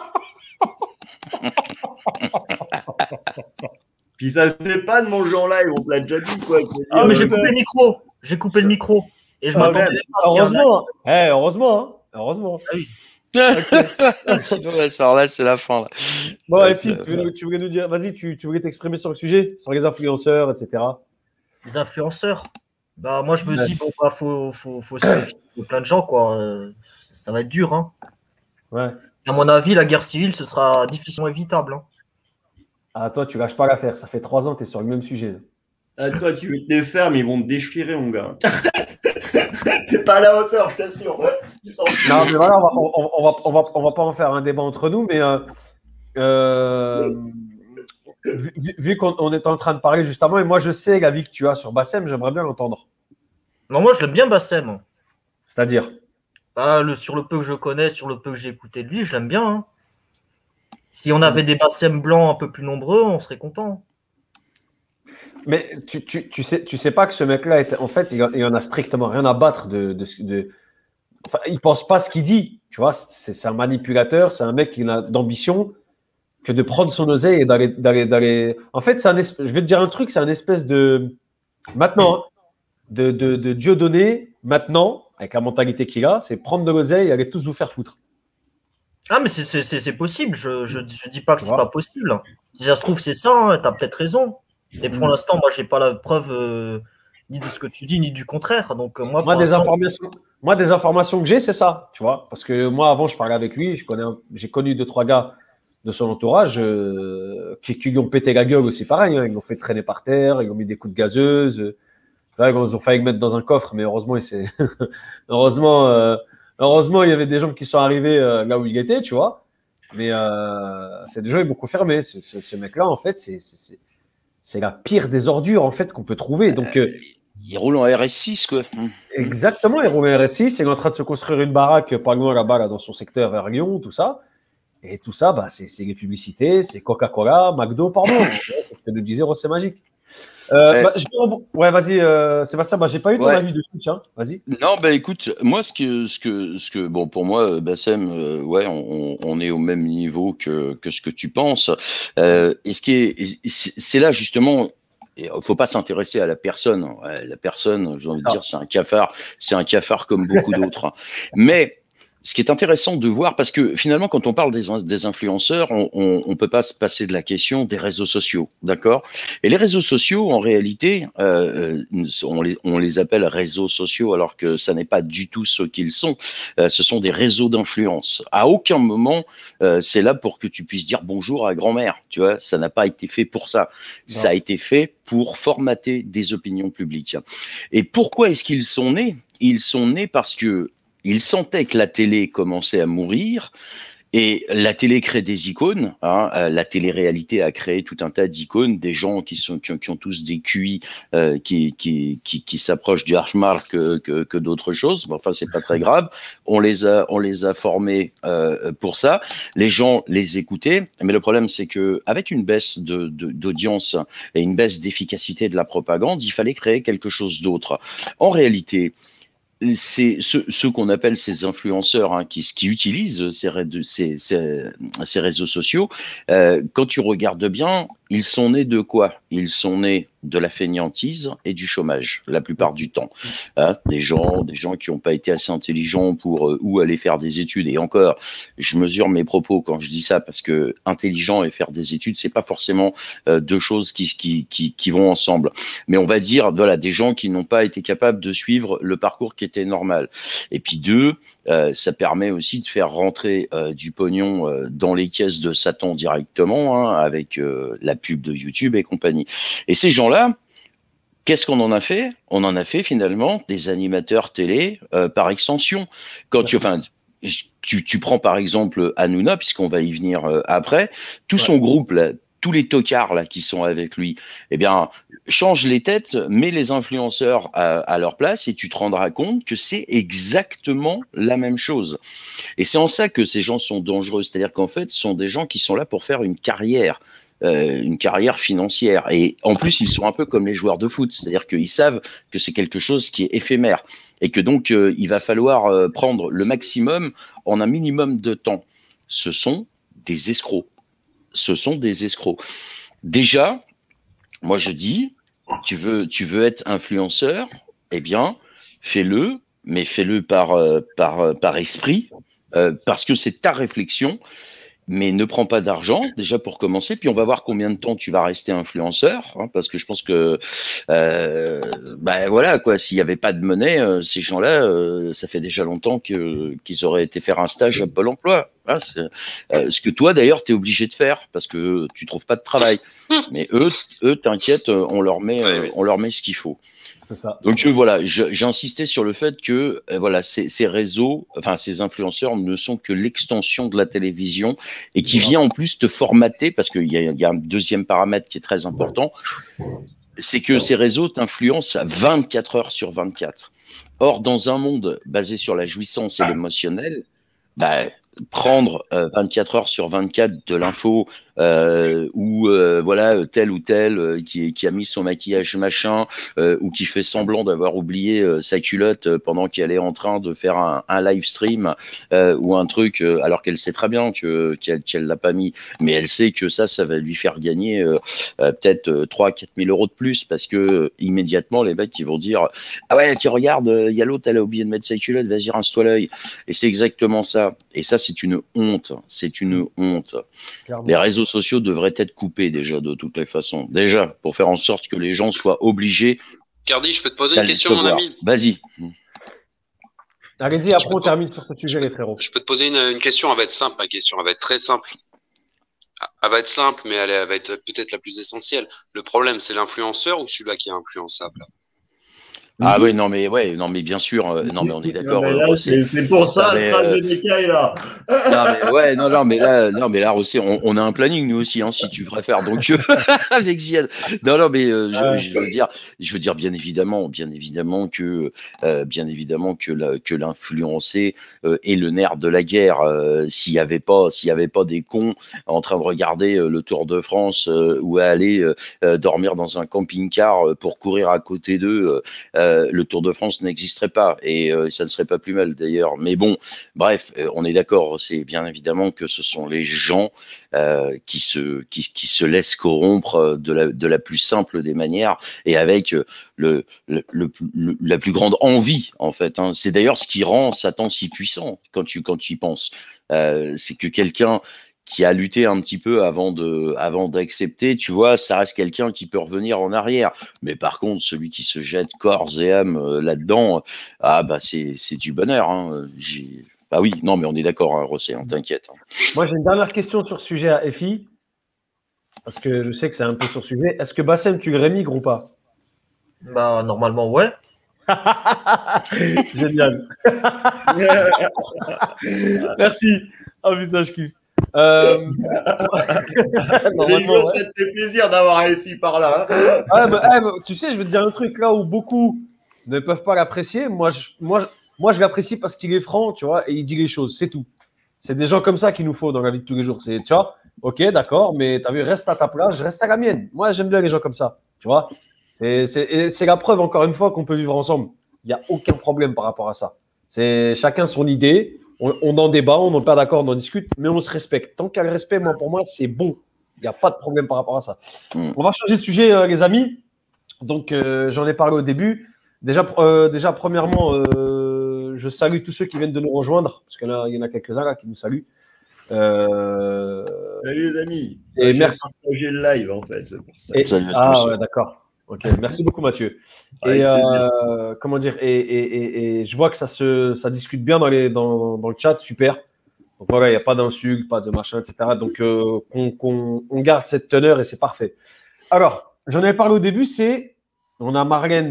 [SPEAKER 4] Puis ça se fait pas de manger en live, on te l'a déjà dit, quoi.
[SPEAKER 5] Ah, mais j'ai coupé le micro. J'ai coupé le micro. Et je m'attendais pas.
[SPEAKER 1] Heureusement. Heureusement. Hein. Heureusement.
[SPEAKER 5] Ah oui.
[SPEAKER 2] Sinon, là, c'est la fin. Là.
[SPEAKER 1] Bon, et puis, tu voulais nous dire, vas-y, tu voulais t'exprimer sur le sujet, sur les influenceurs, etc.
[SPEAKER 5] Les influenceurs. Bah, moi, je me dis, bon, bah, faut se méfier de plein de gens, quoi. Ça va être dur, hein.
[SPEAKER 1] Ouais.
[SPEAKER 5] À mon avis, la guerre civile, ce sera difficilement évitable. Hein.
[SPEAKER 1] Ah, toi, tu lâches pas l'affaire. Ça fait 3 ans que tu es sur le même sujet.
[SPEAKER 4] Ah, toi, tu veux te défaire, mais ils vont te déchirer, mon gars. T'es pas à la hauteur, je t'assure.
[SPEAKER 1] Non, mais voilà, on va pas en faire un débat entre nous, mais vu qu'on est en train de parler juste avant, et moi, je sais l'avis que tu as sur Bassem, j'aimerais bien l'entendre.
[SPEAKER 5] Non, moi, je l'aime bien, Bassem.
[SPEAKER 1] C'est-à-dire
[SPEAKER 5] bah, sur le peu que je connais, sur le peu que j'ai écouté de lui, je l'aime bien. Hein. Si on avait des Bassem blancs un peu plus nombreux, on serait content.
[SPEAKER 1] Mais tu sais pas que ce mec-là, en fait, il en a strictement rien à battre enfin, il pense pas ce qu'il dit. Tu vois, c'est un manipulateur, c'est un mec qui a d'ambition que de prendre son oseille et d'aller. En fait, je vais te dire un truc, c'est un espèce de maintenant de Dieu donné maintenant avec la mentalité qu'il a, c'est prendre de l'oseille et aller tous vous faire foutre.
[SPEAKER 5] Ah, mais c'est possible. Je dis pas que c'est pas possible. Si ça se trouve, c'est ça. Hein, tu as peut-être raison. Et pour l'instant, moi, j'ai pas la preuve ni de ce que tu dis, ni du contraire. Donc, moi
[SPEAKER 1] des informations que j'ai, c'est ça. Tu vois, parce que moi, avant, je parlais avec lui. J'ai connu 2-3 gars de son entourage qui lui ont pété la gueule aussi, pareil. Hein, ils l'ont fait traîner par terre, ils ont mis des coups de gazeuse. Ils ont failli le mettre dans un coffre, mais heureusement, heureusement, il y avait des gens qui sont arrivés là où il était, tu vois. Mais c'est des gens qui m'ont confirmé. Ce mec-là, en fait, c'est la pire des ordures en fait qu'on peut trouver. Donc,
[SPEAKER 2] il roule en RS6, quoi.
[SPEAKER 1] Exactement, il roule en RS6. Il est en train de se construire une baraque pas loin là-bas, là, dans son secteur vers Lyon, tout ça. Et tout ça, bah, c'est les publicités, c'est Coca-Cola, McDo, pardon. C'est ce que nous disait Rossé Magique. Ouais, vas-y, Sébastien, j'ai pas eu ton avis dessus, tiens, vas-y.
[SPEAKER 2] Non, écoute, moi, bon, pour moi, Bassem, ouais, on est au même niveau que ce que tu penses. Et c'est là, justement, il faut pas s'intéresser à la personne. La personne, j'ai envie de dire, c'est un cafard comme beaucoup d'autres. Mais ce qui est intéressant de voir, parce que finalement, quand on parle des influenceurs, on peut pas se passer de la question des réseaux sociaux, d'accord? Et les réseaux sociaux, en réalité, on les appelle réseaux sociaux, alors que ça n'est pas du tout ce qu'ils sont. Ce sont des réseaux d'influence. À aucun moment, c'est là pour que tu puisses dire bonjour à grand-mère. Tu vois, ça n'a pas été fait pour ça. Non. Ça a été fait pour formater des opinions publiques. Et pourquoi est-ce qu'ils sont nés? Ils sont nés parce que ils sentaient que la télé commençait à mourir et la télé crée des icônes. Hein, la télé-réalité a créé tout un tas d'icônes, des gens qui ont tous des QI qui s'approchent du Hartmark que d'autres choses. Enfin, c'est pas très grave. On les a formés pour ça. Les gens les écoutaient, mais le problème c'est que avec une baisse d'audience et une baisse d'efficacité de la propagande, il fallait créer quelque chose d'autre. En réalité, c'est ceux qu'on appelle ces influenceurs hein, qui utilisent ces réseaux sociaux, quand tu regardes bien, ils sont nés de quoi? Ils sont nés de la fainéantise et du chômage, la plupart du temps. Hein, des gens qui n'ont pas été assez intelligents pour ou aller faire des études. Et encore, je mesure mes propos quand je dis ça, parce que intelligent et faire des études, c'est pas forcément deux choses qui vont ensemble. Mais on va dire, voilà, des gens qui n'ont pas été capables de suivre le parcours qui était normal. Et puis deux, ça permet aussi de faire rentrer du pognon dans les caisses de Satan directement, hein, avec la pub de YouTube et compagnie. Et ces gens-là, qu'est-ce qu'on en a fait? On en a fait finalement des animateurs télé par extension. Quand tu prends par exemple Hanouna, puisqu'on va y venir après, tout son groupe là, tous les tocards là qui sont avec lui, eh bien, change les têtes, mets les influenceurs à leur place et tu te rendras compte que c'est exactement la même chose. Et c'est en ça que ces gens sont dangereux, c'est-à-dire qu'en fait, ce sont des gens qui sont là pour faire une carrière. une carrière financière. Et en plus, ils sont un peu comme les joueurs de foot, c'est-à-dire qu'ils savent que c'est quelque chose qui est éphémère et que donc il va falloir prendre le maximum en un minimum de temps. Ce sont des escrocs. Ce sont des escrocs. Déjà, moi je dis, tu veux être influenceur, eh bien, fais-le, mais fais-le par esprit, parce que c'est ta réflexion. Mais ne prends pas d'argent, déjà pour commencer, puis on va voir combien de temps tu vas rester influenceur, hein, parce que je pense que, voilà, quoi, s'il n'y avait pas de monnaie, ces gens-là, ça fait déjà longtemps qu'ils auraient été faire un stage à Pôle emploi. Hein, ce que toi, d'ailleurs, tu es obligé de faire, parce que tu trouves pas de travail. Mais eux, t'inquiète, on leur met ce qu'il faut.
[SPEAKER 1] Ça.
[SPEAKER 2] Donc voilà, j'insistais sur le fait que voilà, ces réseaux, enfin ces influenceurs ne sont que l'extension de la télévision et qui vient en plus te formater, parce qu'il y a un deuxième paramètre qui est très important, c'est que ces réseaux t'influencent à 24 heures sur 24. Or, dans un monde basé sur la jouissance et l'émotionnel, prendre 24 heures sur 24 de l'info ou voilà tel ou tel qui a mis son maquillage machin ou qui fait semblant d'avoir oublié sa culotte pendant qu'elle est en train de faire un live stream ou un truc alors qu'elle sait très bien qu'elle l'a pas mis, mais elle sait que ça va lui faire gagner peut-être 3-4 000 euros de plus, parce que immédiatement les mecs qui vont dire ah ouais tu regardes, il y a l'autre, elle a oublié de mettre sa culotte, vas-y rince-toi l'œil. Et c'est exactement ça. Et ça, c'est une honte. C'est une honte. Clairement. Les réseaux sociaux devraient être coupés déjà, de toutes les façons. Déjà, pour faire en sorte que les gens soient obligés.
[SPEAKER 3] Cardi, je peux te poser une question, mon ami?
[SPEAKER 2] Vas-y.
[SPEAKER 1] Allez-y, après on termine sur ce sujet, les frérots.
[SPEAKER 3] Je peux te poser une question, elle va être simple, ma question. Elle va être très simple. Elle va être simple, mais elle va être peut-être la plus essentielle. Le problème, c'est l'influenceur ou celui-là qui est influençable?
[SPEAKER 2] Ah oui, non mais bien sûr, non mais on est d'accord.
[SPEAKER 4] C'est pour ça, AstraZeneca est là.
[SPEAKER 2] Non mais là aussi, on a un planning nous aussi, hein, si tu préfères. Donc avec Ziad. Non mais je veux dire bien évidemment que l'influencé est le nerf de la guerre. S'il y avait pas des cons en train de regarder le Tour de France ou à aller dormir dans un camping-car pour courir à côté d'eux. Le Tour de France n'existerait pas et ça ne serait pas plus mal d'ailleurs. Mais bon, bref, on est d'accord. C'est bien évidemment que ce sont les gens qui se laissent corrompre de la plus simple des manières et avec la plus grande envie en fait. Hein. C'est d'ailleurs ce qui rend Satan si puissant quand tu y penses. C'est que quelqu'un qui a lutté un petit peu avant d'accepter, tu vois, ça reste quelqu'un qui peut revenir en arrière. Mais par contre, celui qui se jette corps et âme là-dedans, c'est du bonheur. Hein. Bah oui, non, mais on est d'accord, hein, Rossé, hein, t'inquiète. Hein.
[SPEAKER 1] Moi, j'ai une dernière question sur ce sujet à FI, parce que je sais que c'est un peu sur ce sujet. Est-ce que Bassem, tu le rémigres ou pas?
[SPEAKER 5] Bah, normalement, ouais.
[SPEAKER 1] Génial. Merci. Oh putain, je kiffe.
[SPEAKER 4] Ça te fait plaisir d'avoir un FI par là.
[SPEAKER 1] Hein. Tu sais, je vais te dire un truc là où beaucoup ne peuvent pas l'apprécier. Moi, je l'apprécie parce qu'il est franc, tu vois, et il dit les choses, c'est tout. C'est des gens comme ça qu'il nous faut dans la vie de tous les jours. Tu vois, ok, d'accord, mais tu as vu, reste à ta place, je reste à la mienne. Moi, j'aime bien les gens comme ça, tu vois. C'est la preuve, encore une fois, qu'on peut vivre ensemble. Il n'y a aucun problème par rapport à ça. C'est chacun son idée. On en débat, on n'est pas d'accord, on en discute, mais on se respecte. Tant qu'il y a le respect, pour moi, c'est bon. Il n'y a pas de problème par rapport à ça. On va changer de sujet, les amis. Donc, j'en ai parlé au début. Déjà premièrement, je salue tous ceux qui viennent de nous rejoindre, parce qu'il y en a quelques-uns là qui nous saluent.
[SPEAKER 4] Salut les amis.
[SPEAKER 1] Et merci.
[SPEAKER 4] Partager le live, en fait. C'est pour ça.
[SPEAKER 1] Ouais, d'accord. Ok, merci beaucoup Mathieu. Et comment dire, et je vois que ça discute bien dans le chat, super. Donc voilà, il n'y a pas d'insultes, pas de machin, etc. Donc on garde cette teneur et c'est parfait. Alors, j'en avais parlé au début, on a Marlène,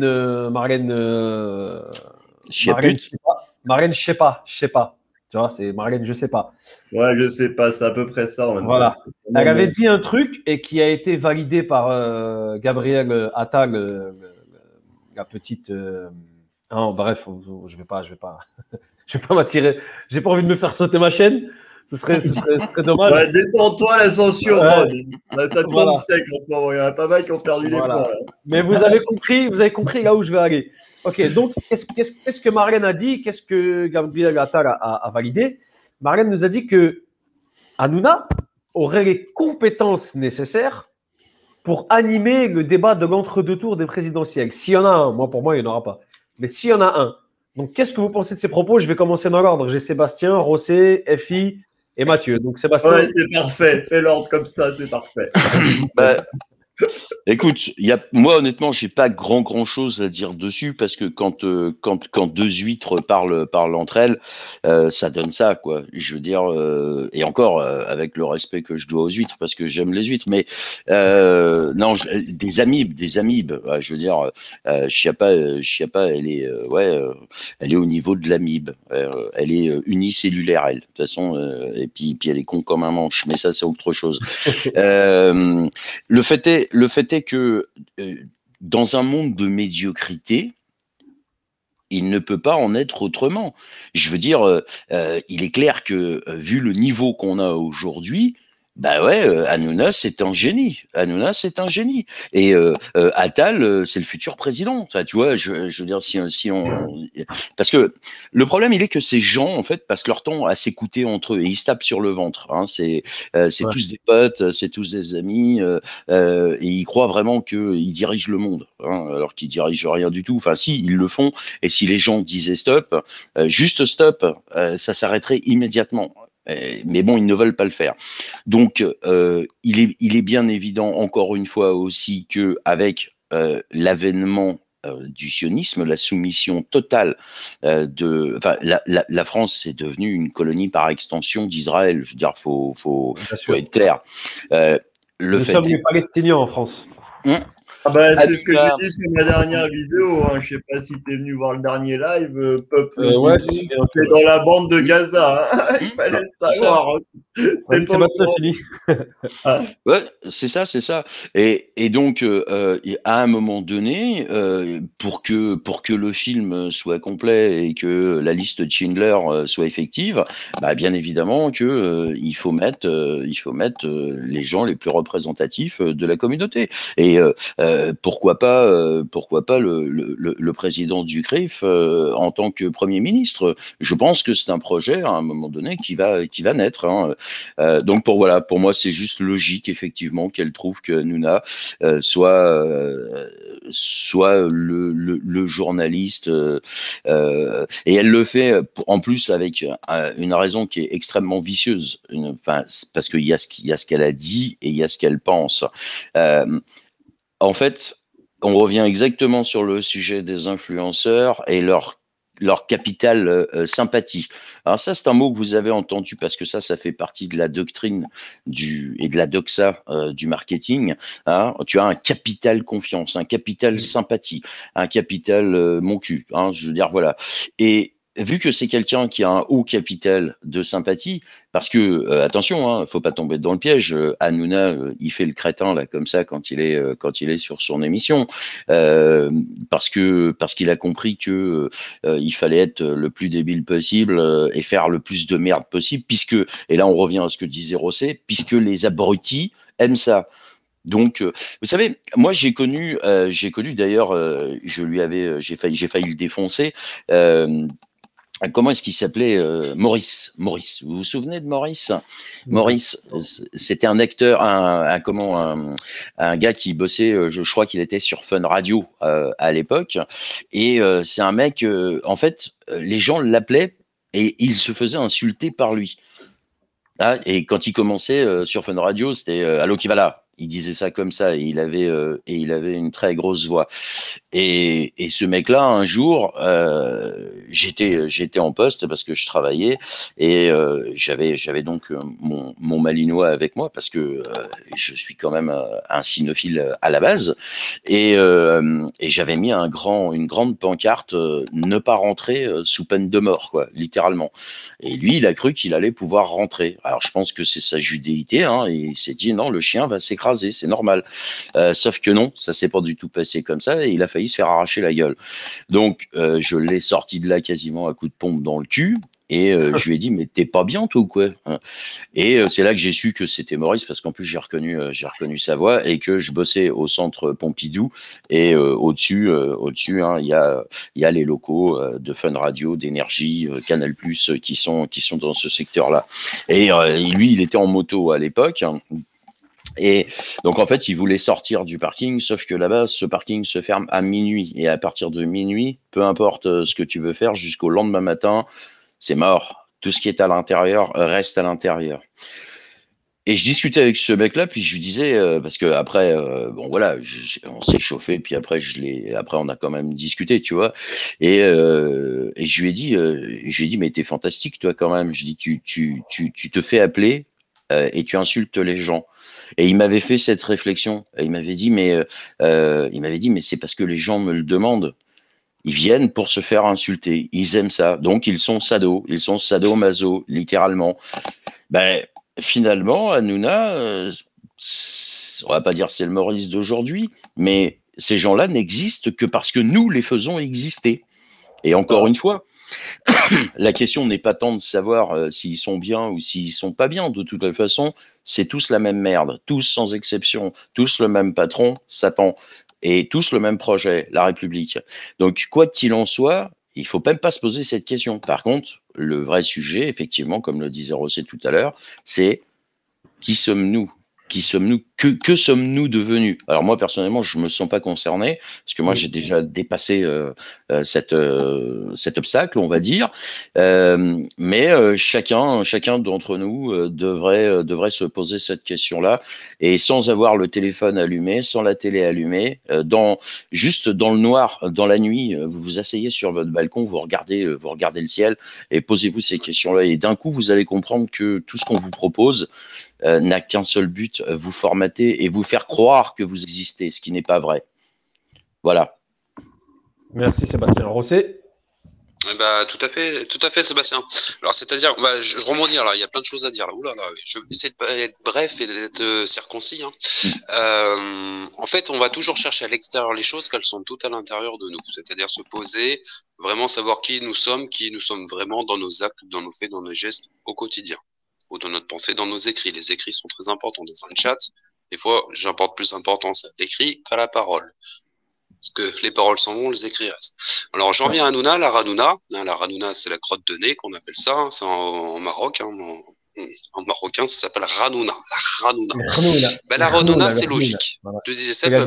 [SPEAKER 1] je sais pas. Tu vois, c'est Marlène, je sais pas.
[SPEAKER 4] Ouais, je sais pas, c'est à peu près ça.
[SPEAKER 1] Voilà. Elle avait dit un truc et qui a été validé par Gabriel Attal, la petite. Bref, je vais pas m'attirer. J'ai pas envie de me faire sauter ma chaîne, Ce serait dommage.
[SPEAKER 4] Ouais, détends-toi la censure,
[SPEAKER 1] Ouais.
[SPEAKER 4] Là, ça tourne
[SPEAKER 1] Voilà.
[SPEAKER 4] sec en ce moment. Il y en a pas mal qui ont perdu les
[SPEAKER 1] Voilà.
[SPEAKER 4] points. Là.
[SPEAKER 1] Mais vous avez compris là où je vais aller. Ok, donc qu'est-ce que Marlène a dit? Qu'est-ce que Gabriel Attal a validé? Marlène nous a dit que Hanouna aurait les compétences nécessaires pour animer le débat de l'entre-deux tours des présidentielles. S'il y en a un, pour moi, il n'y en aura pas. Mais s'il y en a un, donc qu'est-ce que vous pensez de ces propos? Je vais commencer dans l'ordre. J'ai Sébastien, Rossé, FI et Mathieu. Donc Sébastien.
[SPEAKER 4] Ouais, c'est parfait. Fais l'ordre comme ça, c'est parfait.
[SPEAKER 2] Bah, écoute, moi honnêtement, j'ai pas grand chose à dire dessus parce que quand deux huîtres parlent entre elles, ça donne ça quoi. Je veux dire, et encore avec le respect que je dois aux huîtres parce que j'aime les huîtres, mais non, des amibes. Ouais, je veux dire, Chiappa, elle est elle est au niveau de l'amibe. Elle est unicellulaire elle. De toute façon, et puis elle est con comme un manche. Mais ça c'est autre chose. Le fait est que dans un monde de médiocrité, il ne peut pas en être autrement. Je veux dire, il est clair que vu le niveau qu'on a aujourd'hui, bah ouais, Hanouna c'est un génie. Hanouna c'est un génie. Et Attal c'est le futur président. Enfin, tu vois, je veux dire si on parce que le problème il est que ces gens en fait passent leur temps à s'écouter entre eux et ils se tapent sur le ventre. Hein. C'est tous des potes, c'est tous des amis et ils croient vraiment qu'ils dirigent le monde, hein, alors qu'ils dirigent rien du tout. Enfin si ils le font et si les gens disaient stop, juste stop, ça s'arrêterait immédiatement. Mais bon, ils ne veulent pas le faire. Donc, il est bien évident, encore une fois aussi, que avec l'avènement du sionisme, la soumission totale la France est devenue une colonie par extension d'Israël. Je veux dire, faut être clair.
[SPEAKER 1] Nous sommes les Palestiniens en France.
[SPEAKER 4] Ah bah, c'est ce que j'ai dit sur ma dernière vidéo. Hein. Je sais pas si tu es venu voir le dernier live. Peuple c'est dans la bande de Gaza. Hein. Il fallait le savoir.
[SPEAKER 1] Sébastien fini.
[SPEAKER 2] Ouais, c'est ça. Et donc, à un moment donné, pour que le film soit complet et que la liste de Schindler soit effective, bah, bien évidemment que il faut mettre les gens les plus représentatifs de la communauté. Et pourquoi pas le président du CRIF en tant que Premier ministre. Je pense que c'est un projet à un moment donné qui va naître. Hein. Donc pour moi c'est juste logique effectivement qu'elle trouve que Hanouna soit le journaliste et elle le fait en plus avec une raison qui est extrêmement vicieuse. Parce qu'il y a ce qu'elle a dit et il y a ce qu'elle pense. En fait, on revient exactement sur le sujet des influenceurs et leur capital sympathie. Alors ça, c'est un mot que vous avez entendu parce que ça fait partie de la doctrine et de la doxa du marketing. Hein. Tu as un capital confiance, un capital sympathie, un capital mon cul. Hein, je veux dire, voilà. Et vu que c'est quelqu'un qui a un haut capital de sympathie, parce que attention, hein, faut pas tomber dans le piège. Hanouna, il fait le crétin là comme ça quand il est sur son émission, parce qu'il a compris que il fallait être le plus débile possible et faire le plus de merde possible, et là on revient à ce que disait Rossé, puisque les abrutis aiment ça. Donc, vous savez, moi j'ai connu d'ailleurs, j'ai failli le défoncer. Comment est-ce qu'il s'appelait Maurice. Vous vous souvenez de Maurice? Maurice, c'était un acteur, un gars qui bossait, je crois qu'il était sur Fun Radio à l'époque. Et c'est un mec, en fait, les gens l'appelaient et il se faisait insulter par lui. Ah, et quand il commençait sur Fun Radio, c'était allô qui va là. Il disait ça comme ça et il avait une très grosse voix. Et ce mec-là, un jour, j'étais en poste parce que je travaillais et j'avais donc mon malinois avec moi parce que je suis quand même un cynophile à la base et j'avais mis une grande pancarte ne pas rentrer sous peine de mort, quoi, littéralement. Et lui, il a cru qu'il allait pouvoir rentrer. Alors je pense que c'est sa judéité, hein, et il s'est dit non, le chien va s'écraser. C'est normal. Sauf que non, ça s'est pas du tout passé comme ça et il a failli se faire arracher la gueule. Donc, je l'ai sorti de là quasiment à coup de pompe dans le cul. Et je lui ai dit, mais t'es pas bien, toi, ou quoi? Et c'est là que j'ai su que c'était Maurice, parce qu'en plus, j'ai reconnu sa voix et que je bossais au centre Pompidou. Et au-dessus, hein, il y a les locaux de Fun Radio, d'Énergie, Canal+, qui sont dans ce secteur-là. Et lui, il était en moto à l'époque. Hein. Et donc, en fait, il voulait sortir du parking, sauf que là-bas, ce parking se ferme à minuit. Et à partir de minuit, peu importe ce que tu veux faire, jusqu'au lendemain matin, c'est mort. Tout ce qui est à l'intérieur reste à l'intérieur. Et je discutais avec ce mec-là, puis je lui disais, parce que après, bon voilà, on s'est chauffé, puis après on a quand même discuté, tu vois. Et je lui ai dit, mais t'es fantastique, toi, quand même. Je dis, tu te fais appeler et tu insultes les gens. Et il m'avait fait cette réflexion. Et il m'avait dit, mais c'est parce que les gens me le demandent. Ils viennent pour se faire insulter. Ils aiment ça. Donc, ils sont sadomaso, littéralement. Ben, finalement, Hanouna, on va pas dire c'est le Maurice d'aujourd'hui, mais ces gens-là n'existent que parce que nous les faisons exister. Et encore une fois, la question n'est pas tant de savoir s'ils sont bien ou s'ils sont pas bien. De toute façon, c'est tous la même merde. Tous sans exception. Tous le même patron, Satan. Et tous le même projet, la République. Donc, quoi qu'il en soit, il ne faut même pas se poser cette question. Par contre, le vrai sujet, effectivement, comme le disait Rosset tout à l'heure, c'est qui sommes-nous ? Qui sommes-nous ? Que sommes-nous devenus ? Alors moi, personnellement, je me sens pas concerné, parce que moi, j'ai déjà dépassé cet obstacle, on va dire. Mais chacun d'entre nous devrait se poser cette question-là, et sans avoir le téléphone allumé, sans la télé allumée, juste dans le noir, dans la nuit, vous vous asseyez sur votre balcon, vous regardez le ciel, et posez-vous ces questions-là, et d'un coup, vous allez comprendre que tout ce qu'on vous propose n'a qu'un seul but, vous formater et vous faire croire que vous existez, ce qui n'est pas vrai. Voilà.
[SPEAKER 1] Merci Sébastien. Rosset ?
[SPEAKER 3] Bah, tout à fait, Sébastien. Alors, c'est-à-dire, je rebondis, là, il y a plein de choses à dire. Là. Ouh là là, je vais essayer d'être bref et d'être circoncis. Hein. En fait, on va toujours chercher à l'extérieur les choses qu'elles sont toutes à l'intérieur de nous. C'est-à-dire se poser, vraiment savoir qui nous sommes vraiment dans nos actes, dans nos faits, dans nos gestes au quotidien. Ou dans notre pensée, dans nos écrits. Les écrits sont très importants dans un chat. Des fois, j'apporte plus d'importance à l'écrit qu'à la parole. Parce que les paroles s'en vont, les écrits restent. Alors, j'en reviens à Hanouna, la Ranouna. La Ranouna, c'est la crotte de nez qu'on appelle ça. Hein. C'est en Maroc. Hein. En marocain, ça s'appelle Ranouna. La Ranouna. La Ranouna, c'est logique. Voilà. Tu disais ça,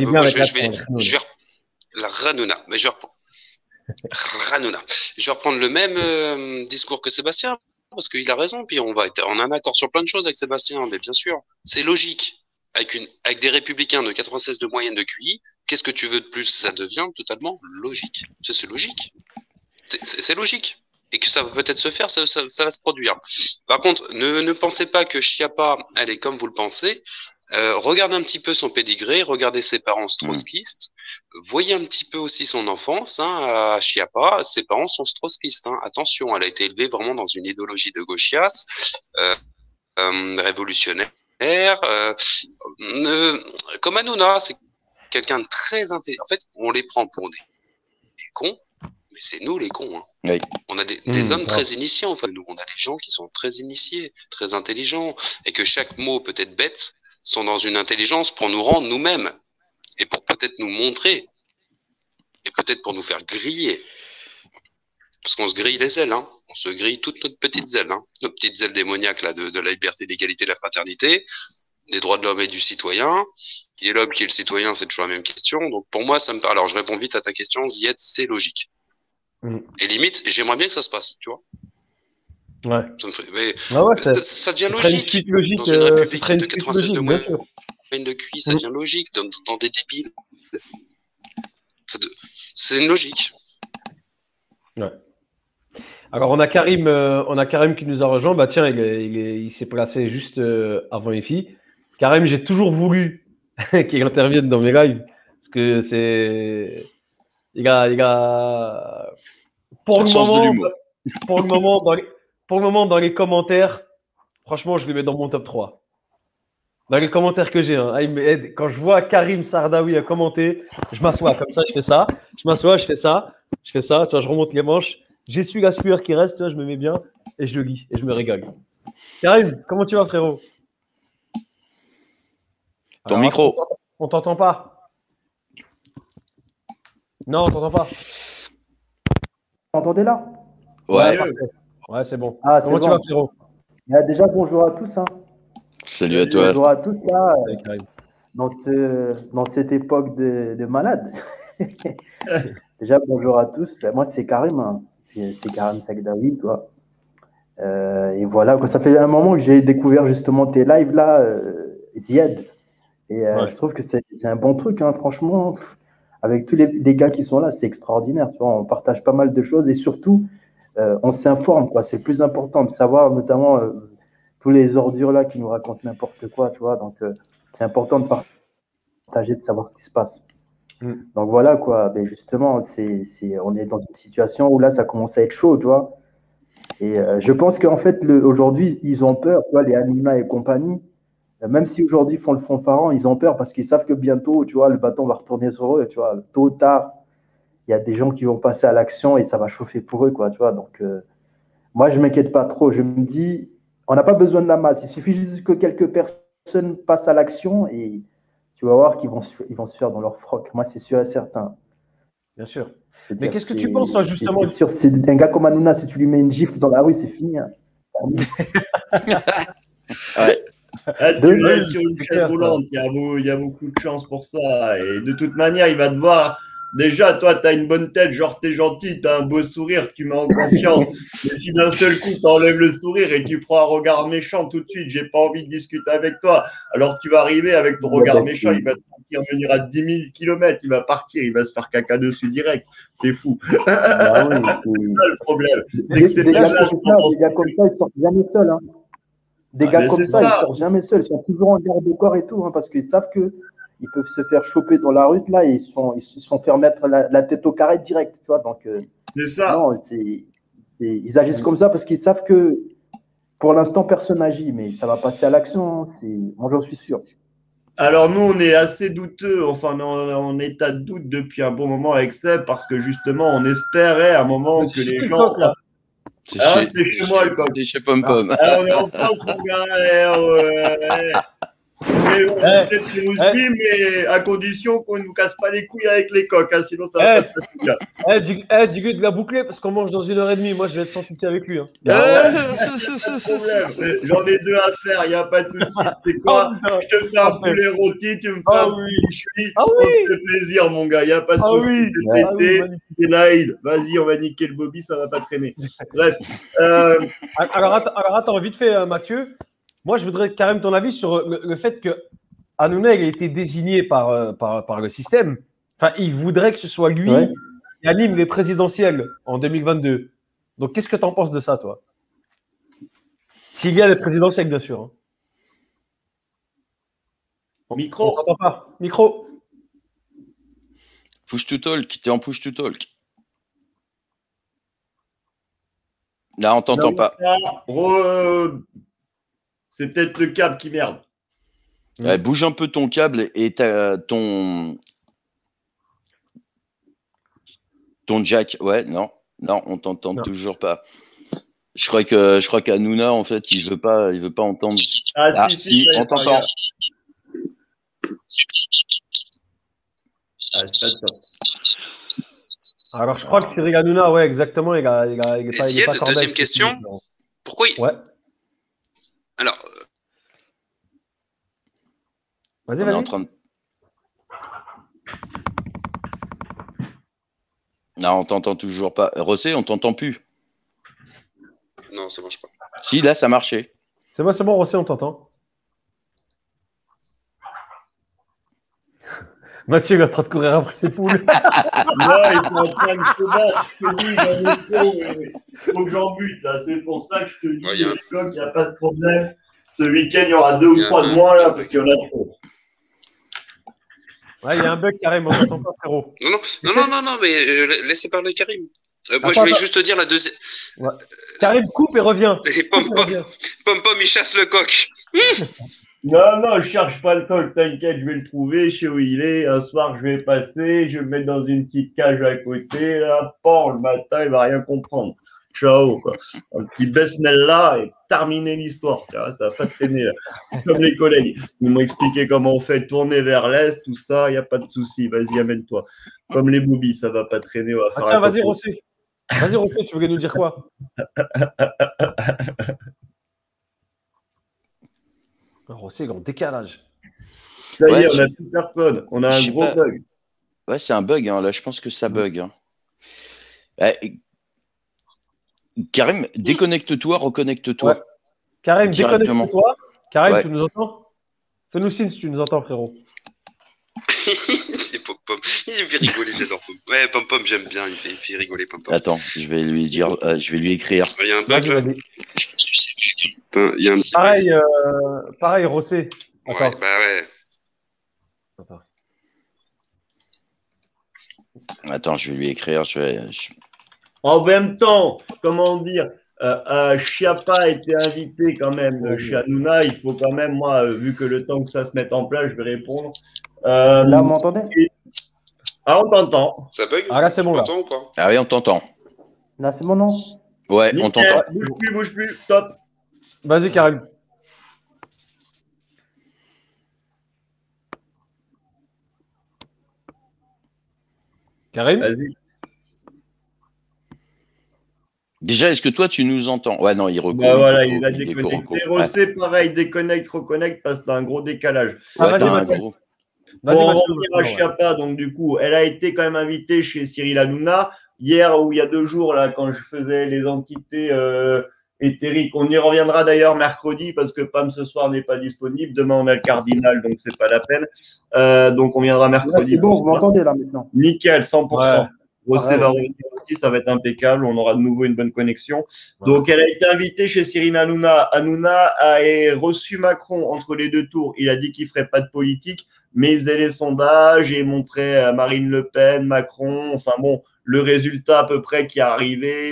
[SPEAKER 3] la Ranouna. Mais Ranouna. Je vais reprendre le même discours que Sébastien. Parce qu'il a raison, puis on a un accord sur plein de choses avec Sébastien, mais bien sûr, c'est logique. Avec des républicains de 96 de moyenne de QI, qu'est-ce que tu veux de plus? Ça devient totalement logique. C'est logique. C'est logique. Et que ça va peut-être se faire, ça va se produire. Par contre, ne pensez pas que Schiappa, elle est comme vous le pensez. Regardez un petit peu son pédigré, regardez ses parents trotskistes, voyez un petit peu aussi son enfance. Hein, à Schiappa, ses parents sont trotskistes. Hein. Attention, elle a été élevée vraiment dans une idéologie de gauchias, révolutionnaire. Comme Hanouna, c'est quelqu'un de très intelligent. En fait, on les prend pour des cons, mais c'est nous les cons. Hein. Oui. On a des hommes très initiés. Enfin, nous, on a des gens qui sont très initiés, très intelligents, et que chaque mot peut être bête, sont dans une intelligence pour nous rendre nous-mêmes et pour peut-être nous montrer et peut-être pour nous faire griller. Parce qu'on se grille les ailes, hein. On se grille toutes nos petites ailes, hein. Nos petites ailes démoniaques là, de la liberté, l'égalité, de la fraternité, des droits de l'homme et du citoyen. Qui est l'homme, qui est le citoyen, c'est toujours la même question. Donc pour moi, ça me parle. Alors je réponds vite à ta question, Zied, c'est logique. Et limite, j'aimerais bien que ça se passe, tu vois.
[SPEAKER 1] Ouais.
[SPEAKER 3] Ça devient logique. Dans une république de 96 de moyenne de QI, ça devient logique. Dans des débiles. C'est une logique.
[SPEAKER 1] Ouais. Alors, on a Karim qui nous a rejoint. Bah, tiens, il s'est placé juste avant les filles. Karim, j'ai toujours voulu qu'il intervienne dans mes lives. Parce que c'est. Il a. Pour le moment, dans les commentaires, franchement, je le mets dans mon top 3. Dans les commentaires que j'ai, hein, il m'aide. Quand je vois Karim Sardaoui à commenter, je m'assois comme ça, je fais ça. Je m'assois, je fais ça. Tu vois, je remonte les manches. J'essuie la sueur qui reste, tu vois, je me mets bien. et je le lis et je me régale. Karim, comment tu vas, frérot?
[SPEAKER 2] Ton
[SPEAKER 1] Alors,
[SPEAKER 2] micro.
[SPEAKER 1] on t'entend pas. Non, on t'entend pas.
[SPEAKER 6] Vous m'entendez là?
[SPEAKER 2] Ouais.
[SPEAKER 1] Parfait. Ouais, c'est bon.
[SPEAKER 6] Ah,
[SPEAKER 1] Comment
[SPEAKER 6] c'est
[SPEAKER 1] tu
[SPEAKER 6] bon.
[SPEAKER 1] vas, frérot?
[SPEAKER 6] Déjà, bonjour à tous. Hein.
[SPEAKER 2] Salut à toi.
[SPEAKER 6] Bonjour à tous, là,
[SPEAKER 1] Salut, Karim.
[SPEAKER 6] dans cette époque de malade. Déjà, bonjour à tous. Ben, moi, c'est Karim. Hein. C'est Karim Sagdawi, toi. Et voilà, quoi. Ça fait un moment que j'ai découvert justement tes lives, là, Ziad. Et
[SPEAKER 1] Ouais.
[SPEAKER 6] je trouve que c'est un bon truc, hein, franchement. Avec tous les gars qui sont là, c'est extraordinaire. Tu vois, on partage pas mal de choses et surtout, on s'informe, quoi. C'est le plus important de savoir, notamment tous les ordures là qui nous racontent n'importe quoi, tu vois. Donc, c'est important de partager, de savoir ce qui se passe. Donc voilà, quoi. Mais justement, on est dans une situation où là, ça commence à être chaud, tu vois. Et je pense qu'en fait, aujourd'hui, ils ont peur, tu vois, les Hanouna et compagnie. Même si aujourd'hui ils font le fanfaron, ils ont peur parce qu'ils savent que bientôt, tu vois, le bâton va retourner sur eux, tu vois. Tôt ou tard, il y a des gens qui vont passer à l'action et ça va chauffer pour eux, quoi, tu vois. Donc, moi, je ne m'inquiète pas trop. Je me dis, on n'a pas besoin de la masse. Il suffit juste que quelques personnes passent à l'action et tu vas voir qu'ils vont se faire dans leur froc. Moi, c'est sûr et certain.
[SPEAKER 1] Bien sûr.
[SPEAKER 6] Je veux
[SPEAKER 1] Mais
[SPEAKER 6] dire,
[SPEAKER 1] qu'est-ce que tu penses, là, justement?
[SPEAKER 6] C'est sûr, c'est un gars comme Hanouna, si tu lui mets une gifle dans la rue, c'est fini. Hein.
[SPEAKER 2] Ouais.
[SPEAKER 4] Tu le laisses sur une chaise roulante, il y a beaucoup de chance pour ça. Et de toute manière, il va te voir. Déjà, toi, tu as une bonne tête, genre t'es gentil, tu as un beau sourire, tu mets en confiance. Mais si d'un seul coup, tu enlèves le sourire et tu prends un regard méchant tout de suite, j'ai pas envie de discuter avec toi. Alors tu vas arriver avec ton regard méchant, il va te sentir venir à 10 000 km, il va partir, il va se faire caca dessus direct. C'est fou.
[SPEAKER 6] Bah oui,
[SPEAKER 4] c'est ça le problème. C'est
[SPEAKER 6] des
[SPEAKER 4] que c'est
[SPEAKER 6] gars
[SPEAKER 4] pas là.
[SPEAKER 6] comme ça, ils sortent jamais seuls. Hein. Des gars comme ça, ils sortent jamais seuls. Ils sont toujours en garde de corps et tout, hein, parce qu'ils savent qu'ils peuvent se faire choper dans la rue, là, et ils se font faire mettre la tête au carré direct, tu vois. Donc,
[SPEAKER 4] c'est ça.
[SPEAKER 6] Non, ils agissent comme ça parce qu'ils savent que pour l'instant, personne n'agit, mais ça va passer à l'action. Moi, j'en suis sûr.
[SPEAKER 4] Alors nous, on est assez douteux, enfin en état de doute depuis un bon moment avec Seb, parce que justement, on espérait à un moment que les gens… C'est chez moi le coq.
[SPEAKER 2] C'est chez Pom Pom.
[SPEAKER 4] On est en France, mon gars. Mais on sait ce qu'on se dit, mais à condition qu'on ne nous casse pas les couilles avec les coqs, hein, sinon ça va pas se passer bien.
[SPEAKER 1] Dis-lui de la boucler parce qu'on mange dans 1h30. Moi, je vais être sans pitié avec lui. Hein.
[SPEAKER 4] Pas de problème. J'en ai 2 à faire, il n'y a pas de souci. C'est quoi? Je te fais un poulet rôti, tu me fais un bouchoui. On se fait plaisir, mon gars, il n'y a pas de souci. C'est l'Aïd. Vas-y, on va niquer le Bobby, ça ne va pas traîner. Bref.
[SPEAKER 1] Alors, attends, vite fait, Mathieu. Moi, je voudrais quand même ton avis sur le fait que Hanouna a été désigné par le système. Enfin, il voudrait que ce soit lui qui anime les présidentielles en 2022. Donc, qu'est-ce que tu en penses de ça, toi? S'il y a les présidentielles, bien sûr. Hein.
[SPEAKER 4] Micro.
[SPEAKER 1] On t'entend pas. Micro.
[SPEAKER 2] Push to talk. T'es en push to talk. Là, on t'entend pas.
[SPEAKER 4] C'est peut-être le câble qui merde.
[SPEAKER 2] Ouais, bouge un peu ton câble et ton jack. Ouais, non, on t'entend toujours pas. Je crois qu'Hanouna, en fait, il veut pas entendre. Si, on t'entend.
[SPEAKER 4] C'est pas top.
[SPEAKER 1] Alors, je crois que Cyril Hanouna, ouais, exactement, il est pas
[SPEAKER 3] deuxième question. Pourquoi
[SPEAKER 1] Ouais.
[SPEAKER 3] Alors.
[SPEAKER 1] Vas-y.
[SPEAKER 2] Non, on t'entend toujours pas. Rossé, on t'entend plus.
[SPEAKER 3] Non, ça marche pas.
[SPEAKER 2] Si, là, ça marchait.
[SPEAKER 1] C'est bon, Rossé, on t'entend. Mathieu il est en train de courir après ses poules.
[SPEAKER 4] Non, ils sont en train de se battre. Je te dis, il faut que j'en bute, là. C'est pour ça que je te dis, il n'y a pas de problème. Ce week-end, il y aura 2 ou 3 de moins, là, parce qu'il y en a trop.
[SPEAKER 1] Ouais, il y a un bug, Karim, on t'entend pas, frérot.
[SPEAKER 3] Non, mais laissez parler Karim. Moi, je vais juste te dire la deuxième.
[SPEAKER 1] Ouais. Karim, coupe et reviens.
[SPEAKER 3] Pom Pom, il chasse le coq.
[SPEAKER 4] Non, je cherche pas le coq, t'inquiète, je vais le trouver, je sais où il est. Un soir, je vais passer, je vais le mettre dans une petite cage à côté. Là, le matin, il va rien comprendre. Ciao, quoi. Un petit basmella et terminer l'histoire. Ça va pas traîner. Là. Comme les collègues. Ils m'ont expliqué comment on fait tourner vers l'est, tout ça, il n'y a pas de souci. Vas-y, amène-toi. Comme les boobies, ça va pas traîner. On va faire
[SPEAKER 1] tiens, vas-y, Rossé. Vas-y, Rossé, tu voulais nous dire quoi? Rossé est en décalage.
[SPEAKER 4] Ça y est, on n'a plus personne. On a un gros bug.
[SPEAKER 2] Ouais, c'est un bug. Hein. Là, je pense que ça bug. Hein. Karim, déconnecte-toi, reconnecte-toi.
[SPEAKER 1] Ouais. Karim, déconnecte-toi. Karim, tu nous entends? Fais-nous signe si tu nous entends, frérot.
[SPEAKER 3] C'est Pom-Pom. Il me fait rigoler, j'adore Pom. Ouais, Pom-Pom, j'aime bien. Il fait rigoler Pom-Pom.
[SPEAKER 2] Attends, je vais lui dire, je vais lui écrire.
[SPEAKER 3] Il y a un bug là. Il y a un petit
[SPEAKER 1] pareil, pareil, Rossé.
[SPEAKER 3] Attends. Ouais, bah ouais.
[SPEAKER 2] Attends, je vais lui écrire.
[SPEAKER 4] En même temps, comment dire, Chiappa a été invité quand même chez Hanouna. Il faut quand même, moi, vu que le temps que ça se mette en place, je vais répondre.
[SPEAKER 6] Là, vous m'entendez?
[SPEAKER 4] Ah, on t'entend.
[SPEAKER 3] Ça bug?
[SPEAKER 1] Ah, là, c'est bon, là.
[SPEAKER 3] Ou pas?
[SPEAKER 2] Ah oui, on t'entend.
[SPEAKER 6] Là, c'est bon, non?
[SPEAKER 2] Ouais,
[SPEAKER 4] nickel,
[SPEAKER 2] on t'entend.
[SPEAKER 4] Bouge plus, top.
[SPEAKER 1] Vas-y, Karim. Karim?
[SPEAKER 4] Vas-y.
[SPEAKER 2] Déjà, est-ce que toi, tu nous entends? Ouais, non, il reconnecte.
[SPEAKER 4] Bah voilà, il a déconnecté. Rossé, pareil, déconnecte, reconnecte, parce que t'as un gros décalage.
[SPEAKER 1] Ah, vas-y,
[SPEAKER 2] vas-y.
[SPEAKER 4] Pour en revenir à Chiappa, donc du coup, elle a été quand même invitée chez Cyril Hanouna. Hier ou il y a 2 jours, là, quand je faisais les entités éthériques, on y reviendra d'ailleurs mercredi parce que Pam ce soir n'est pas disponible. Demain, on a le cardinal, donc c'est pas la peine. Donc on viendra mercredi.
[SPEAKER 6] C'est bon, vous m'entendez là maintenant?
[SPEAKER 4] Nickel, 100%.
[SPEAKER 1] Ouais.
[SPEAKER 4] Rossé va revenir aussi, ça va être impeccable. On aura de nouveau une bonne connexion. Donc, elle a été invitée chez Cyril Hanouna. Hanouna a reçu Macron entre les 2 tours. Il a dit qu'il ne ferait pas de politique, mais il faisait les sondages et montrait à Marine Le Pen, Macron, enfin bon, le résultat à peu près qui est arrivé.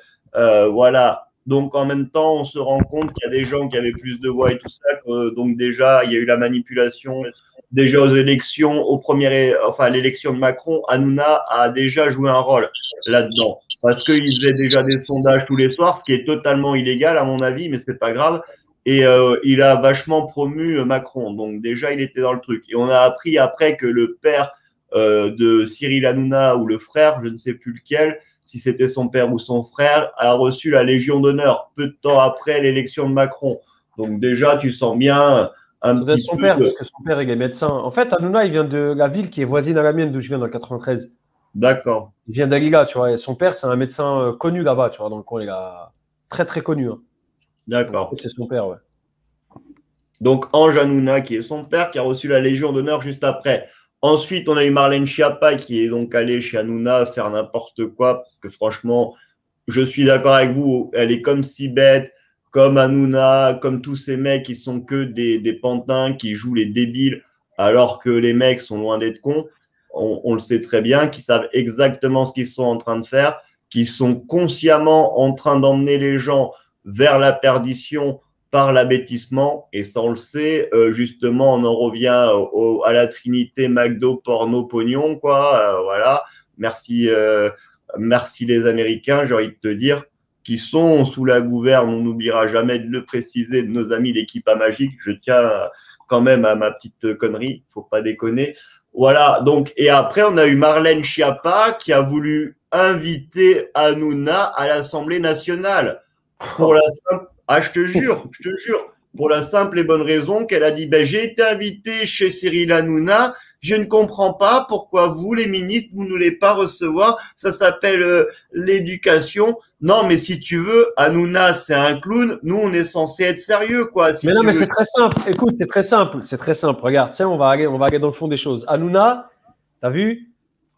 [SPEAKER 4] Voilà. Donc, en même temps, on se rend compte qu'il y a des gens qui avaient plus de voix et tout ça. Donc, déjà, il y a eu la manipulation. Déjà aux élections, l'élection de Macron, Hanouna a déjà joué un rôle là-dedans. Parce qu'il faisait déjà des sondages tous les soirs, ce qui est totalement illégal à mon avis, mais c'est pas grave. Et il a vachement promu Macron. Donc déjà, il était dans le truc. Et on a appris après que le père de Cyril Hanouna ou le frère, je ne sais plus lequel, si c'était son père ou son frère, a reçu la Légion d'honneur peu de temps après l'élection de Macron. Donc déjà, tu sens bien un petit
[SPEAKER 1] son père, parce que son père il est médecin. En fait, Hanouna, il vient de la ville qui est voisine à la mienne, d'où je viens dans le 93.
[SPEAKER 4] D'accord.
[SPEAKER 1] Il vient d'Aliga, tu vois. Et son père, c'est un médecin connu là-bas, tu vois, dans le coin. Il a très très connu. Hein.
[SPEAKER 4] D'accord.
[SPEAKER 1] C'est son père, ouais.
[SPEAKER 4] Donc Ange Hanouna, qui est son père, qui a reçu la Légion d'honneur juste après. Ensuite, on a eu Marlène Schiappa, qui est donc allée chez Hanouna faire n'importe quoi, parce que franchement, je suis d'accord avec vous, elle est comme Sibeth, comme Hanouna, comme tous ces mecs qui sont que des pantins qui jouent les débiles, alors que les mecs sont loin d'être cons. On le sait très bien, qui savent exactement ce qu'ils sont en train de faire, qui sont consciemment en train d'emmener les gens vers la perdition par l'abêtissement. Et ça, on le sait, justement, on en revient à la trinité McDo, porno, pognon, quoi. Voilà. Merci les Américains, j'ai envie de te dire, qui sont sous la gouverne, on n'oubliera jamais de le préciser, de nos amis l'équipe à Magique. Je tiens quand même à ma petite connerie, faut pas déconner. Voilà, donc, et après, on a eu Marlène Schiappa qui a voulu inviter Hanouna à l'Assemblée nationale. Pour la simple, je te jure, pour la simple et bonne raison qu'elle a dit, ben, j'ai été invité chez Cyril Hanouna, je ne comprends pas pourquoi vous, les ministres, vous ne voulez pas recevoir. Ça s'appelle l'éducation. Non, mais si tu veux, Hanouna, c'est un clown. Nous, on est censé être sérieux, quoi. Si
[SPEAKER 1] mais non, mais
[SPEAKER 4] veux.
[SPEAKER 1] c'est très simple. Écoute, c'est très simple. C'est très simple. Regarde, tiens, on va aller dans le fond des choses. Hanouna, t'as vu?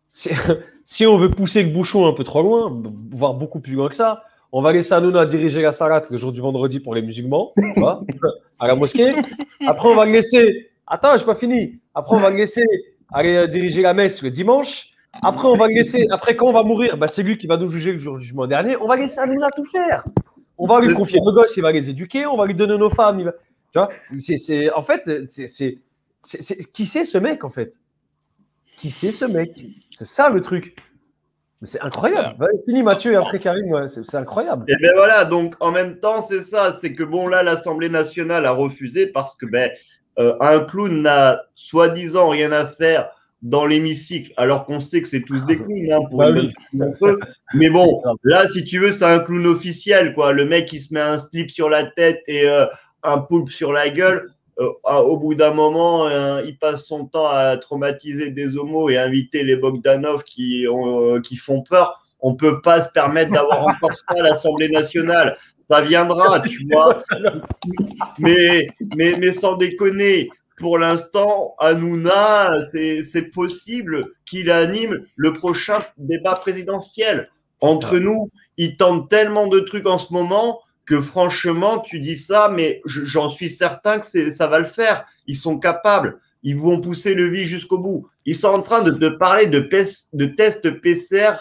[SPEAKER 1] Si on veut pousser le bouchon un peu trop loin, voire beaucoup plus loin que ça, on va laisser Hanouna diriger la salat le jour du vendredi pour les musulmans, tu vois, à la mosquée. Après, on va le laisser. Attends, je n'ai pas fini. Après, on va le laisser aller diriger la messe le dimanche. Après, on va le laisser. Après, quand on va mourir, bah, c'est lui qui va nous juger le jour du jugement dernier. On va laisser Hanouna tout faire. On va lui confier nos gosses, il va les éduquer. On va lui donner nos femmes. Tu vois, en fait, qui c'est ce mec, en fait? Qui c'est ce mec? C'est ça le truc. Mais c'est incroyable. Vas-y, fini Mathieu et après Karim, ouais, c'est incroyable.
[SPEAKER 4] Et bien voilà, donc en même temps, c'est ça, c'est que bon, là, l'Assemblée nationale a refusé parce que un clown n'a soi-disant rien à faire dans l'hémicycle, alors qu'on sait que c'est tous des clowns, hein, pour une bonne partie d'entre eux. Mais bon, là, si tu veux, c'est un clown officiel, quoi. Le mec, il se met un slip sur la tête et un poulpe sur la gueule. Au bout d'un moment, il passe son temps à traumatiser des homos et inviter les Bogdanov qui font peur. On ne peut pas se permettre d'avoir encore ça à l'Assemblée nationale. Ça viendra, tu vois. Mais sans déconner, pour l'instant, Hanouna, c'est possible qu'il anime le prochain débat présidentiel. Entre nous, il tente tellement de trucs en ce moment que franchement, tu dis ça, mais j'en suis certain que ça va le faire. Ils sont capables. Ils vont pousser le vice jusqu'au bout. Ils sont en train de te parler de tests PCR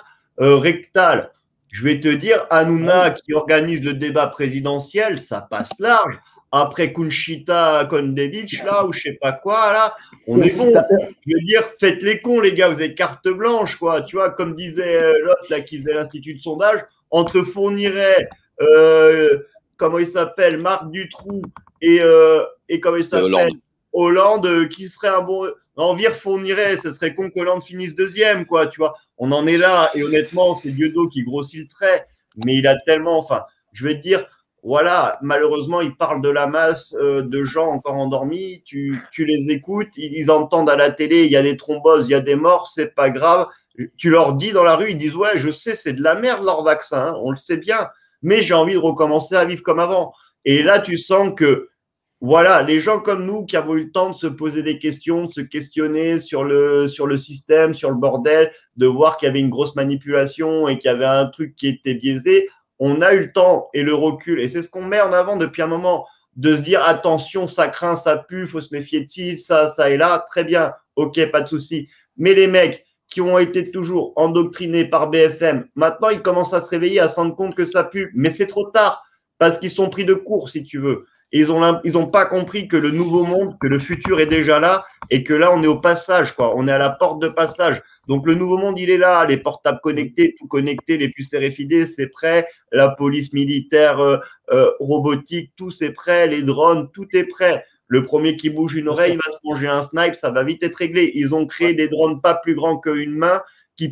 [SPEAKER 4] rectal. Je vais te dire, Hanouna qui organise le débat présidentiel, ça passe large. Après Kunchita Kondevich, là, ou je sais pas quoi, là, on est bon. Je veux dire, faites les cons, les gars, vous avez carte blanche, quoi. Tu vois, comme disait l'autre, là, qui faisait l'Institut de sondage, entre Fourniret, comment il s'appelle, Marc Dutroux et comment il s'appelle, Hollande, qui ferait un bon. Envire Fourniret, ce serait con qu'Hollande finisse deuxième, quoi, tu vois. On en est là, et honnêtement, c'est Dieudo qui grossit le trait, mais il a tellement, enfin, je vais te dire, voilà, malheureusement, il parle de la masse de gens encore endormis, tu les écoutes, ils entendent à la télé, il y a des thromboses, il y a des morts, c'est pas grave. Tu leur dis dans la rue, ils disent, ouais, je sais, c'est de la merde leur vaccin, hein, on le sait bien, mais j'ai envie de recommencer à vivre comme avant. Et là, tu sens que, voilà, les gens comme nous qui avons eu le temps de se poser des questions, de se questionner sur le système, sur le bordel, de voir qu'il y avait une grosse manipulation et qu'il y avait un truc qui était biaisé, on a eu le temps et le recul. Et c'est ce qu'on met en avant depuis un moment, de se dire attention, ça craint, ça pue, il faut se méfier de ci, ça et là. Très bien, ok, pas de souci. Mais les mecs qui ont été toujours endoctrinés par BFM, maintenant, ils commencent à se réveiller, à se rendre compte que ça pue. Mais c'est trop tard parce qu'ils sont pris de court, si tu veux. Et ils ont pas compris que le nouveau monde, que le futur est déjà là et que là, on est au passage, quoi. On est à la porte de passage. Donc, le nouveau monde, il est là. Les portables connectés, tout connecté, les puces RFID, c'est prêt. La police militaire, robotique, tout c'est prêt. Les drones, tout est prêt. Le premier qui bouge une oreille, il va se manger un snipe, ça va vite être réglé. Ils ont créé des drones pas plus grands qu'une main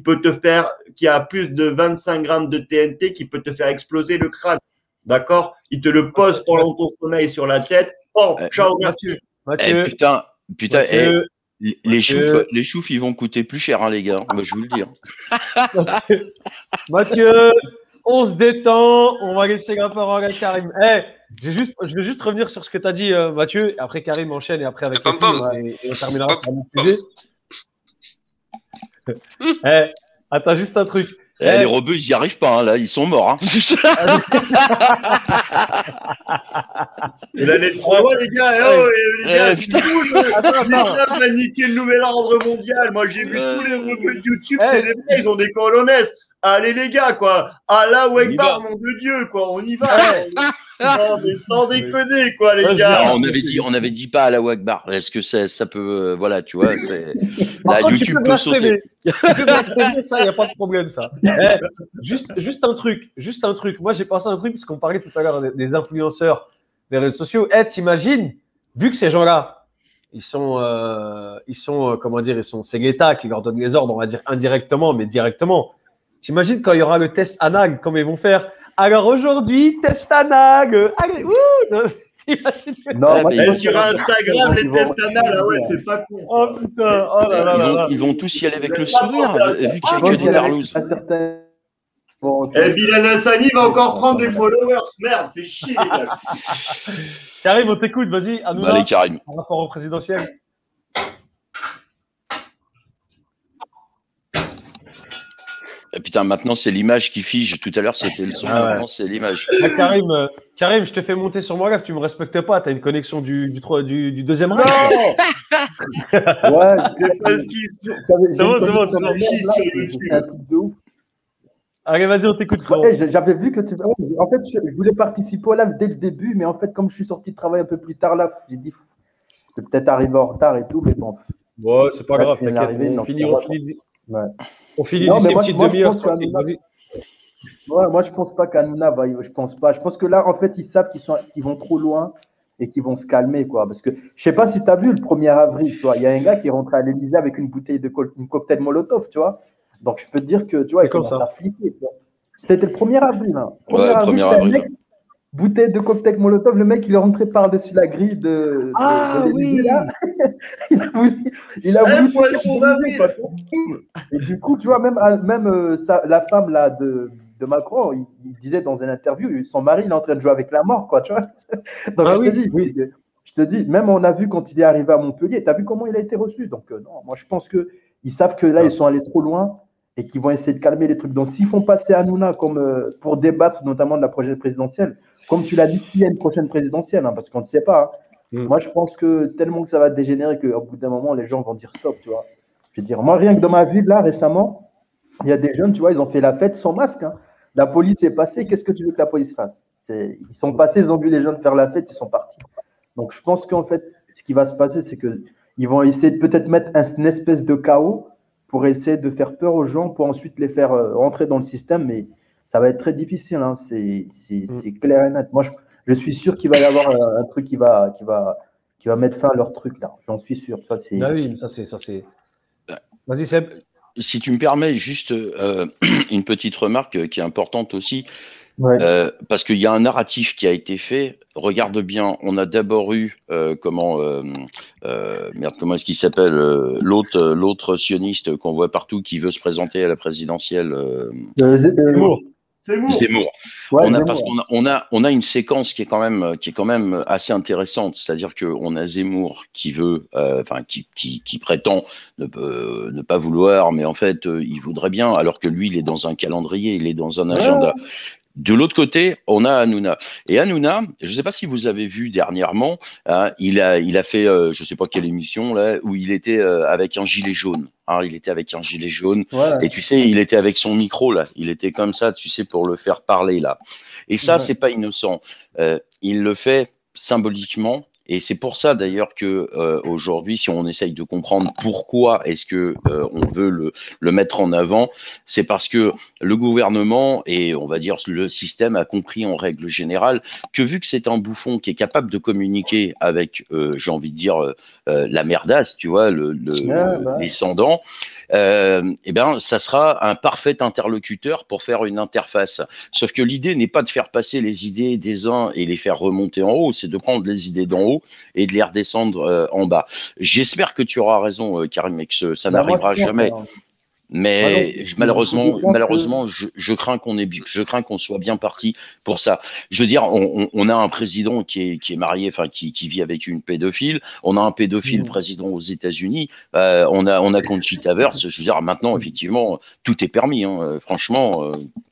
[SPEAKER 4] qui a plus de 25 grammes de TNT, qui peut te faire exploser le crâne. D'accord? Il te le pose pendant ton sommeil sur la tête. Oh, ciao, merci.
[SPEAKER 2] Mathieu. Putain, Mathieu. Les choufs, ils vont coûter plus cher, hein, les gars. Moi, je vous le dis.
[SPEAKER 1] Mathieu, on se détend. On va laisser la parole à Karim. Je vais juste revenir sur ce que tu as dit, Mathieu. Après, Karim enchaîne et après avec les filles, et on terminera sur un autre sujet. Attends, juste un truc.
[SPEAKER 2] Les rebeux, ils n'y arrivent pas, hein, là, ils sont morts. Hein.
[SPEAKER 4] Il allait trop loin, les gars. Les gars, c'est cool. L'islam va niquer le nouvel ordre mondial. Moi, j'ai vu tous les rebeux de YouTube, c'est des vrais, ils ont des colonnes. Allez, les gars, quoi. Allah ou Akbar, nom de Dieu, quoi. On y va. Non, mais sans déconner, quoi, les gars.
[SPEAKER 2] Non, on avait dit pas Allah ou Akbar. Est-ce que ça peut, voilà, tu vois, là, YouTube peut sauter.
[SPEAKER 1] Tu peux blasphémer, ça, il n'y a pas de problème, ça. Juste un truc. Moi, j'ai pensé à un truc, puisqu'on parlait tout à l'heure des influenceurs des réseaux sociaux. T'imagines, vu que ces gens-là, c'est l'État qui leur donne les ordres, on va dire indirectement, mais directement. T'imagines quand il y aura le test anal, comme ils vont faire. Alors aujourd'hui, test anal. Allez,
[SPEAKER 4] non, sur Instagram, les tests anal, ouais, c'est pas con.
[SPEAKER 1] Oh putain, oh là là.
[SPEAKER 2] Ils vont tous y aller avec le sourire, vu qu'il y a que des merlouses.
[SPEAKER 4] Bilal Hassani va encore prendre des followers. Merde, c'est chier, les gars.
[SPEAKER 1] Karim, on t'écoute, vas-y.
[SPEAKER 2] Allez, Karim.
[SPEAKER 1] Par rapport au présidentiel.
[SPEAKER 2] Et putain, maintenant, c'est l'image qui fige. Tout à l'heure, c'était le son. Maintenant, c'est l'image.
[SPEAKER 1] Karim, je te fais monter sur moi, tu me respectes pas. Tu as une connexion du deuxième rang.
[SPEAKER 4] Ouais,
[SPEAKER 1] c'est bon. Allez, vas-y, on t'écoute, frérot.
[SPEAKER 6] J'avais vu que en fait, je voulais participer au live dès le début, mais en fait, comme je suis sorti de travail un peu plus tard, là, j'ai dit, je vais peut-être arriver en retard et tout, mais bon.
[SPEAKER 1] Ouais, c'est pas grave, t'inquiète.
[SPEAKER 6] Ouais.
[SPEAKER 1] On finit
[SPEAKER 6] Non,
[SPEAKER 1] d'ici
[SPEAKER 6] mais
[SPEAKER 1] une
[SPEAKER 6] moi,
[SPEAKER 1] petite
[SPEAKER 6] moi, je
[SPEAKER 1] demi-heure.
[SPEAKER 6] pense qu'Hanouna,
[SPEAKER 1] Vas-y.
[SPEAKER 6] ouais, moi, je pense pas qu'Hanouna va. Je pense pas. Je pense que là, en fait, ils savent qu'ils vont trop loin et qu'ils vont se calmer, quoi. Parce que je sais pas si tu as vu le 1er avril, tu vois. Il y a un gars qui est rentré à l'Élysée avec une bouteille une cocktail Molotov, tu vois. Donc, je peux te dire que, tu vois,
[SPEAKER 1] C'était
[SPEAKER 6] il
[SPEAKER 1] quand
[SPEAKER 6] commence
[SPEAKER 1] ça?
[SPEAKER 6] à flipper, tu vois. C'était le 1er avril, hein. 1er
[SPEAKER 2] Ouais,
[SPEAKER 6] avril,
[SPEAKER 2] 1er
[SPEAKER 6] t'as un
[SPEAKER 2] avril.
[SPEAKER 6] mec, bouteille de cocktail Molotov, le mec, il est rentré par-dessus la grille de
[SPEAKER 1] Ah
[SPEAKER 6] l'Élysée, là.
[SPEAKER 1] oui!
[SPEAKER 6] Il a voulu tout
[SPEAKER 4] Poisson
[SPEAKER 6] symboliser, quoi.
[SPEAKER 4] d'avril.
[SPEAKER 6] Et du coup, tu vois, la femme là, de Macron, il disait dans une interview, son mari, il est en train de jouer avec la mort, quoi, tu vois. Donc,
[SPEAKER 1] Ah
[SPEAKER 6] je te
[SPEAKER 1] oui,
[SPEAKER 6] dis,
[SPEAKER 1] oui.
[SPEAKER 6] même on a vu quand il est arrivé à Montpellier, tu as vu comment il a été reçu. Donc, non, moi, je pense qu'ils savent que là,
[SPEAKER 1] Ah.
[SPEAKER 6] ils sont allés trop loin et qu'ils vont essayer de calmer les trucs. Donc, s'ils font passer Hanouna comme pour débattre notamment de la prochaine présidentielle, comme tu l'as dit, s'il y a une prochaine présidentielle, hein, parce qu'on ne sait pas, hein. Moi, je pense que tellement que ça va dégénérer qu'au bout d'un moment, les gens vont dire stop, tu vois. Je veux dire, moi, rien que dans ma ville, là, récemment, il y a des jeunes, tu vois, ils ont fait la fête sans masque, hein. La police est passée, qu'est-ce que tu veux que la police fasse? Ils sont passés, ils ont vu les jeunes faire la fête, ils sont partis. Donc, je pense qu'en fait, ce qui va se passer, c'est qu'ils vont essayer de peut-être mettre une espèce de chaos pour essayer de faire peur aux gens, pour ensuite les faire rentrer dans le système, mais ça va être très difficile, hein. C'est clair et net. Moi, je suis sûr qu'il va y avoir un truc qui va mettre fin à leur truc, là. J'en suis sûr. Ça,
[SPEAKER 1] Ah oui, mais ça c'est. Vas-y, Seb.
[SPEAKER 2] Si tu me permets, juste une petite remarque qui est importante aussi,
[SPEAKER 6] ouais.
[SPEAKER 2] parce qu'il y a un narratif qui a été fait. Regarde bien, on a d'abord eu comment est-ce qu'il s'appelle l'autre sioniste qu'on voit partout qui veut se présenter à la présidentielle.
[SPEAKER 1] Zemmour.
[SPEAKER 2] Zemmour.
[SPEAKER 6] Ouais,
[SPEAKER 2] Parce qu'on a une séquence qui est quand même assez intéressante, c'est-à-dire qu'on a Zemmour qui veut, qui prétend ne pas vouloir, mais en fait il voudrait bien, alors que lui il est dans un calendrier, il est dans un agenda. De l'autre côté, on a Hanouna. Et Hanouna, je ne sais pas si vous avez vu dernièrement, hein, il a fait, je ne sais pas quelle émission, là, où il était avec un gilet jaune. Hein, il était avec un gilet jaune.
[SPEAKER 6] ouais.
[SPEAKER 2] Et tu sais, il était avec son micro, là. Il était comme ça, tu sais, pour le faire parler, là. Et ça, c'est pas innocent. Il le fait symboliquement. Et c'est pour ça d'ailleurs que aujourd'hui, si on essaye de comprendre pourquoi est-ce que on veut le mettre en avant, c'est parce que le gouvernement et on va dire le système a compris en règle générale que vu que c'est un bouffon qui est capable de communiquer avec, j'ai envie de dire, la merdasse, tu vois, les sans-dents, eh bien, ça sera un parfait interlocuteur pour faire une interface. Sauf que l'idée n'est pas de faire passer les idées des uns et les faire remonter en haut, c'est de prendre les idées d'en haut et de les redescendre en bas. J'espère que tu auras raison, Karim, et que ça n'arrivera jamais. Mais malheureusement, je crains qu'on soit bien parti pour ça. Je veux dire, on a un président qui est marié, enfin qui vit avec une pédophile. On a un pédophile président aux États-Unis. On a Conchita Wurst. Je veux dire, maintenant, effectivement, tout est permis. Hein, franchement,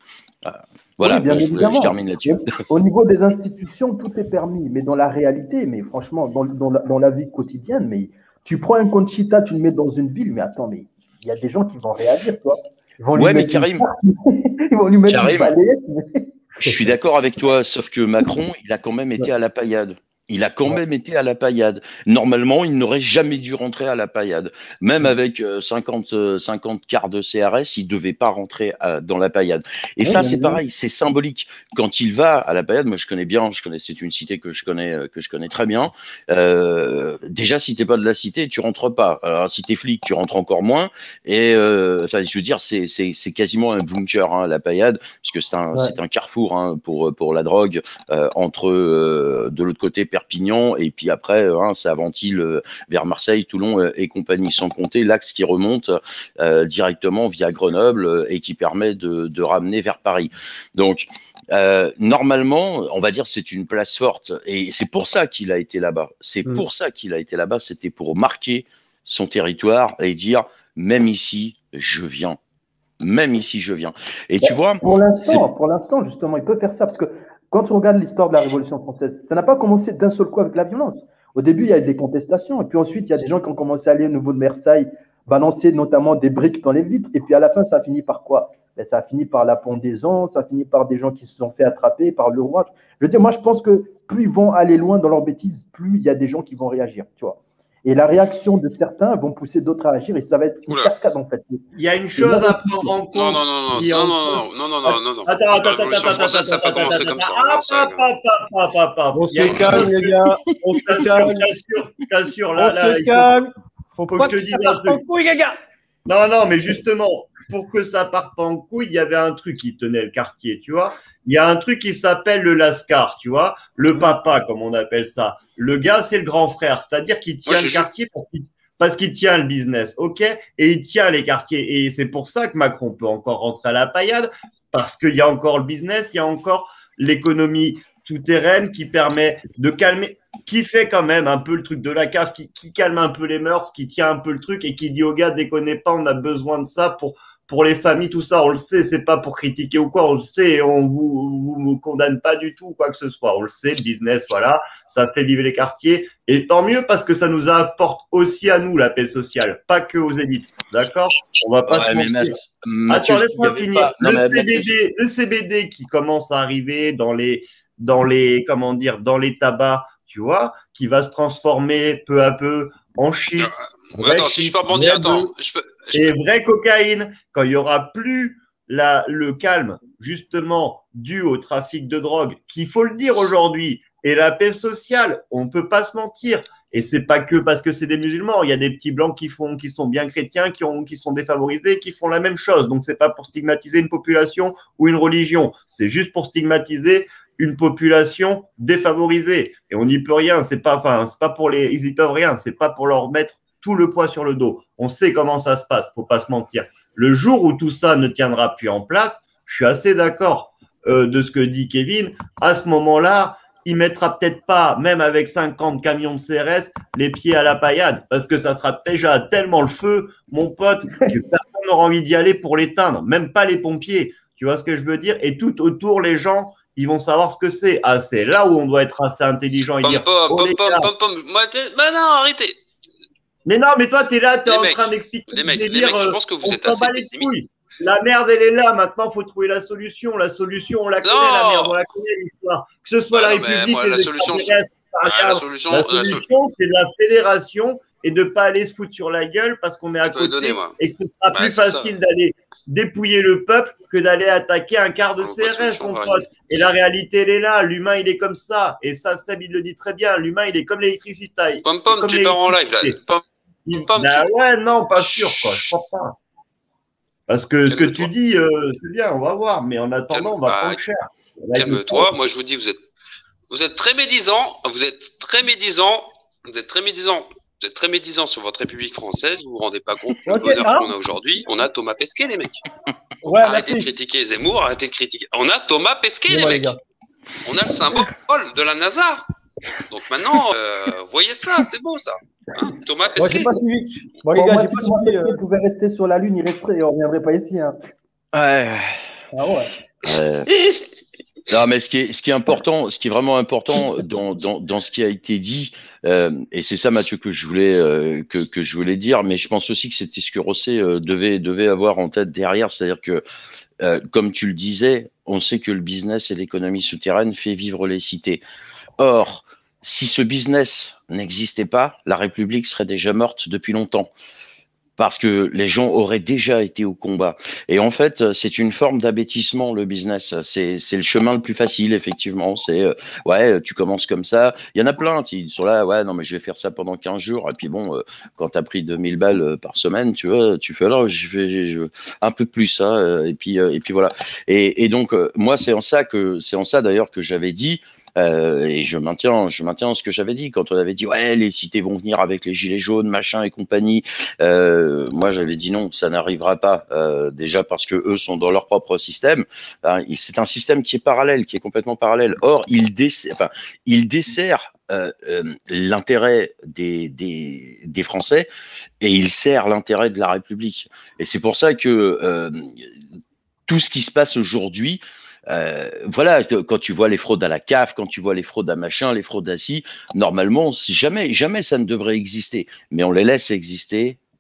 [SPEAKER 2] voilà.
[SPEAKER 6] Oui, bien évidemment.
[SPEAKER 2] Je termine là-dessus.
[SPEAKER 6] Au niveau des institutions, tout est permis, mais dans la réalité, mais franchement, dans la vie quotidienne, mais tu prends un Conchita, tu le mets dans une ville, mais attends, mais il y a des gens qui vont réagir, toi. Ils vont lui mettre
[SPEAKER 2] Karim,
[SPEAKER 6] ils vont lui mettre une balayette.
[SPEAKER 2] Je suis d'accord avec toi, sauf que Macron, il a quand même été à la paillade. Il a quand même été à la paillade. Normalement, il n'aurait jamais dû rentrer à la paillade. Même avec 50 quarts de CRS, il devait pas rentrer dans la paillade. Et ça, c'est pareil, c'est symbolique. Quand il va à la paillade, moi, c'est une cité que je connais très bien. Déjà, si t'es pas de la cité, tu rentres pas. Alors, si t'es flic, tu rentres encore moins. Et je veux dire, c'est quasiment un bunker, hein, la paillade, puisque c'est un carrefour, hein, pour la drogue entre de l'autre côté Perpignan et puis après ça ventile vers Marseille, Toulon et compagnie, sans compter l'axe qui remonte directement via Grenoble et qui permet de ramener vers Paris. Donc normalement, on va dire c'est une place forte et c'est pour ça qu'il a été là-bas. C'était pour marquer son territoire et dire même ici je viens. Et tu vois,
[SPEAKER 6] pour l'instant, justement, il peut faire ça parce que quand tu regardes l'histoire de la Révolution française, ça n'a pas commencé d'un seul coup avec la violence. Au début, il y a eu des contestations, et puis ensuite, il y a des gens qui ont commencé à aller au niveau de Versailles, balancer notamment des briques dans les vitres, et puis à la fin, ça a fini par quoi? Ça a fini par la pendaison, ça a fini par des gens qui se sont fait attraper par le roi. Je veux dire, moi, je pense que plus ils vont aller loin dans leur bêtise, plus il y a des gens qui vont réagir, tu vois. Et la réaction de certains vont pousser d'autres à agir et ça va être une cascade en fait.
[SPEAKER 4] Il y a une chose à prendre en compte.
[SPEAKER 3] Non.
[SPEAKER 4] Attends.
[SPEAKER 3] Ça peut commencer comme ça.
[SPEAKER 1] On se calme, les gars. On se calme.
[SPEAKER 4] T'assures,
[SPEAKER 1] On
[SPEAKER 4] là,
[SPEAKER 1] se calme. Faut
[SPEAKER 4] faut
[SPEAKER 1] pas
[SPEAKER 4] que
[SPEAKER 1] que
[SPEAKER 4] je te
[SPEAKER 1] ça
[SPEAKER 4] dise un
[SPEAKER 1] parte en
[SPEAKER 4] truc.
[SPEAKER 1] couille, les gars.
[SPEAKER 4] Non, mais justement, pour que ça parte pas en couille, il y avait un truc qui tenait le quartier, tu vois. Il y a un truc qui s'appelle le Lascar, tu vois. Le papa, comme on appelle ça. Le gars, c'est le grand frère. C'est-à-dire qu'il tient le quartier parce qu'il tient le business, ok? Et il tient les quartiers. Et c'est pour ça que Macron peut encore rentrer à la paillade, parce qu'il y a encore le business, il y a encore l'économie souterraine qui permet de calmer, qui fait quand même un peu le truc de la CAF, qui calme un peu les mœurs, qui tient un peu le truc et qui dit aux gars, déconnez pas, on a besoin de ça pour les familles, tout ça, on le sait, c'est pas pour critiquer ou quoi, on le sait, on vous condamne pas du tout, quoi que ce soit, on le sait, le business, voilà, ça fait vivre les quartiers, et tant mieux parce que ça nous apporte aussi à nous la paix sociale, pas que aux élites, d'accord? On va pas se mentir. Attends, laisse-moi finir. Le CBD qui commence à arriver dans les, comment dire, dans les tabacs, tu vois, qui va se transformer peu à peu en shit.
[SPEAKER 3] Attends, si je peux rebondir, attends.
[SPEAKER 4] Et vraie cocaïne, quand il y aura plus le calme, justement, dû au trafic de drogue, qu'il faut le dire aujourd'hui, et la paix sociale, on ne peut pas se mentir. Et c'est pas que parce que c'est des musulmans, il y a des petits blancs qui sont bien chrétiens, qui sont défavorisés, qui font la même chose. Donc c'est pas pour stigmatiser une population ou une religion, c'est juste pour stigmatiser une population défavorisée. Et on n'y peut rien, c'est pas pour ils y peuvent rien, c'est pas pour leur mettre tout le poids sur le dos. On sait comment ça se passe, faut pas se mentir. Le jour où tout ça ne tiendra plus en place, je suis assez d'accord de ce que dit Kevin. À ce moment-là, il mettra peut-être pas, même avec 50 camions de CRS, les pieds à la paillade, parce que ça sera déjà tellement le feu, mon pote, que personne n'aura envie d'y aller pour l'éteindre, même pas les pompiers. Tu vois ce que je veux dire? Et tout autour, les gens, ils vont savoir ce que c'est. Ah, c'est là où on doit être assez intelligent et dire.
[SPEAKER 3] Bah non, arrêtez.
[SPEAKER 4] Mais non, mais toi, t'es là, t'es en train d'expliquer.
[SPEAKER 3] Les mecs, je pense que vous êtes assez pessimistes.
[SPEAKER 4] La merde, elle est là. Maintenant, il faut trouver la solution. La solution, on la connaît, la merde, on la connaît, l'histoire. Que ce soit la République, les extraterrestres, la solution, c'est de la fédération et de ne pas aller se foutre sur la gueule parce qu'on est à côté et que ce sera plus facile d'aller dépouiller le peuple que d'aller attaquer un quart de CRS, mon pote. Et la réalité, elle est là. L'humain, il est comme ça. Et ça, Seb, il le dit très bien. L'humain, il est comme l'électricité.
[SPEAKER 3] Pom, tu pars en live, là.
[SPEAKER 4] Ouais, non, pas sûr, quoi. Je crois pas. Parce que ce que tu dis, c'est bien, on va voir. Mais en attendant, on va prendre cher.
[SPEAKER 3] Calme-toi. Moi, je vous dis, vous êtes très médisant. Vous êtes très médisant sur votre République française. Vous vous rendez pas compte du bonheur qu'on a aujourd'hui. On a Thomas Pesquet, les mecs.
[SPEAKER 1] Ouais,
[SPEAKER 3] arrêtez de critiquer Zemmour, arrêtez de critiquer. On a Thomas Pesquet, les mecs. On a le symbole de la NASA. Donc maintenant, voyez ça, c'est beau ça. Hein, Thomas Pesquet.
[SPEAKER 1] Moi, j'ai pas suivi. Bon, les gars, j'ai pas suivi.
[SPEAKER 6] Il pouvait rester sur la Lune, il resterait et on ne reviendrait pas ici. Hein.
[SPEAKER 2] Ouais.
[SPEAKER 6] Ah ouais.
[SPEAKER 2] Non, mais ce qui est important, ce qui est vraiment important dans ce qui a été dit, et c'est ça, Mathieu, que je voulais dire, mais je pense aussi que c'était ce que Rosset devait avoir en tête derrière, c'est-à-dire que comme tu le disais, on sait que le business et l'économie souterraine fait vivre les cités. Or, si ce business n'existait pas, la République serait déjà morte depuis longtemps. Parce que les gens auraient déjà été au combat. Et en fait, c'est une forme d'abêtissement, le business. C'est le chemin le plus facile, effectivement. C'est, ouais, tu commences comme ça. Il y en a plein, ils sont là, ouais, non, mais je vais faire ça pendant 15 jours. Et puis bon, quand tu as pris 2000 balles par semaine, tu vois, tu fais, alors, je vais un peu plus, et puis voilà. Et donc, moi, c'est en ça d'ailleurs que j'avais dit, et je maintiens ce que j'avais dit quand on avait dit ouais, les cités vont venir avec les gilets jaunes, machin et compagnie. Moi j'avais dit non, ça n'arrivera pas. Déjà parce que eux sont dans leur propre système. C'est un système qui est parallèle, qui est complètement parallèle. Or il dessert l'intérêt des Français et il sert l'intérêt de la République. Et c'est pour ça que tout ce qui se passe aujourd'hui, voilà, quand tu vois les fraudes à la CAF, quand tu vois les fraudes à machin, les fraudes à ci, normalement, jamais ça ne devrait exister. Mais on les laisse exister,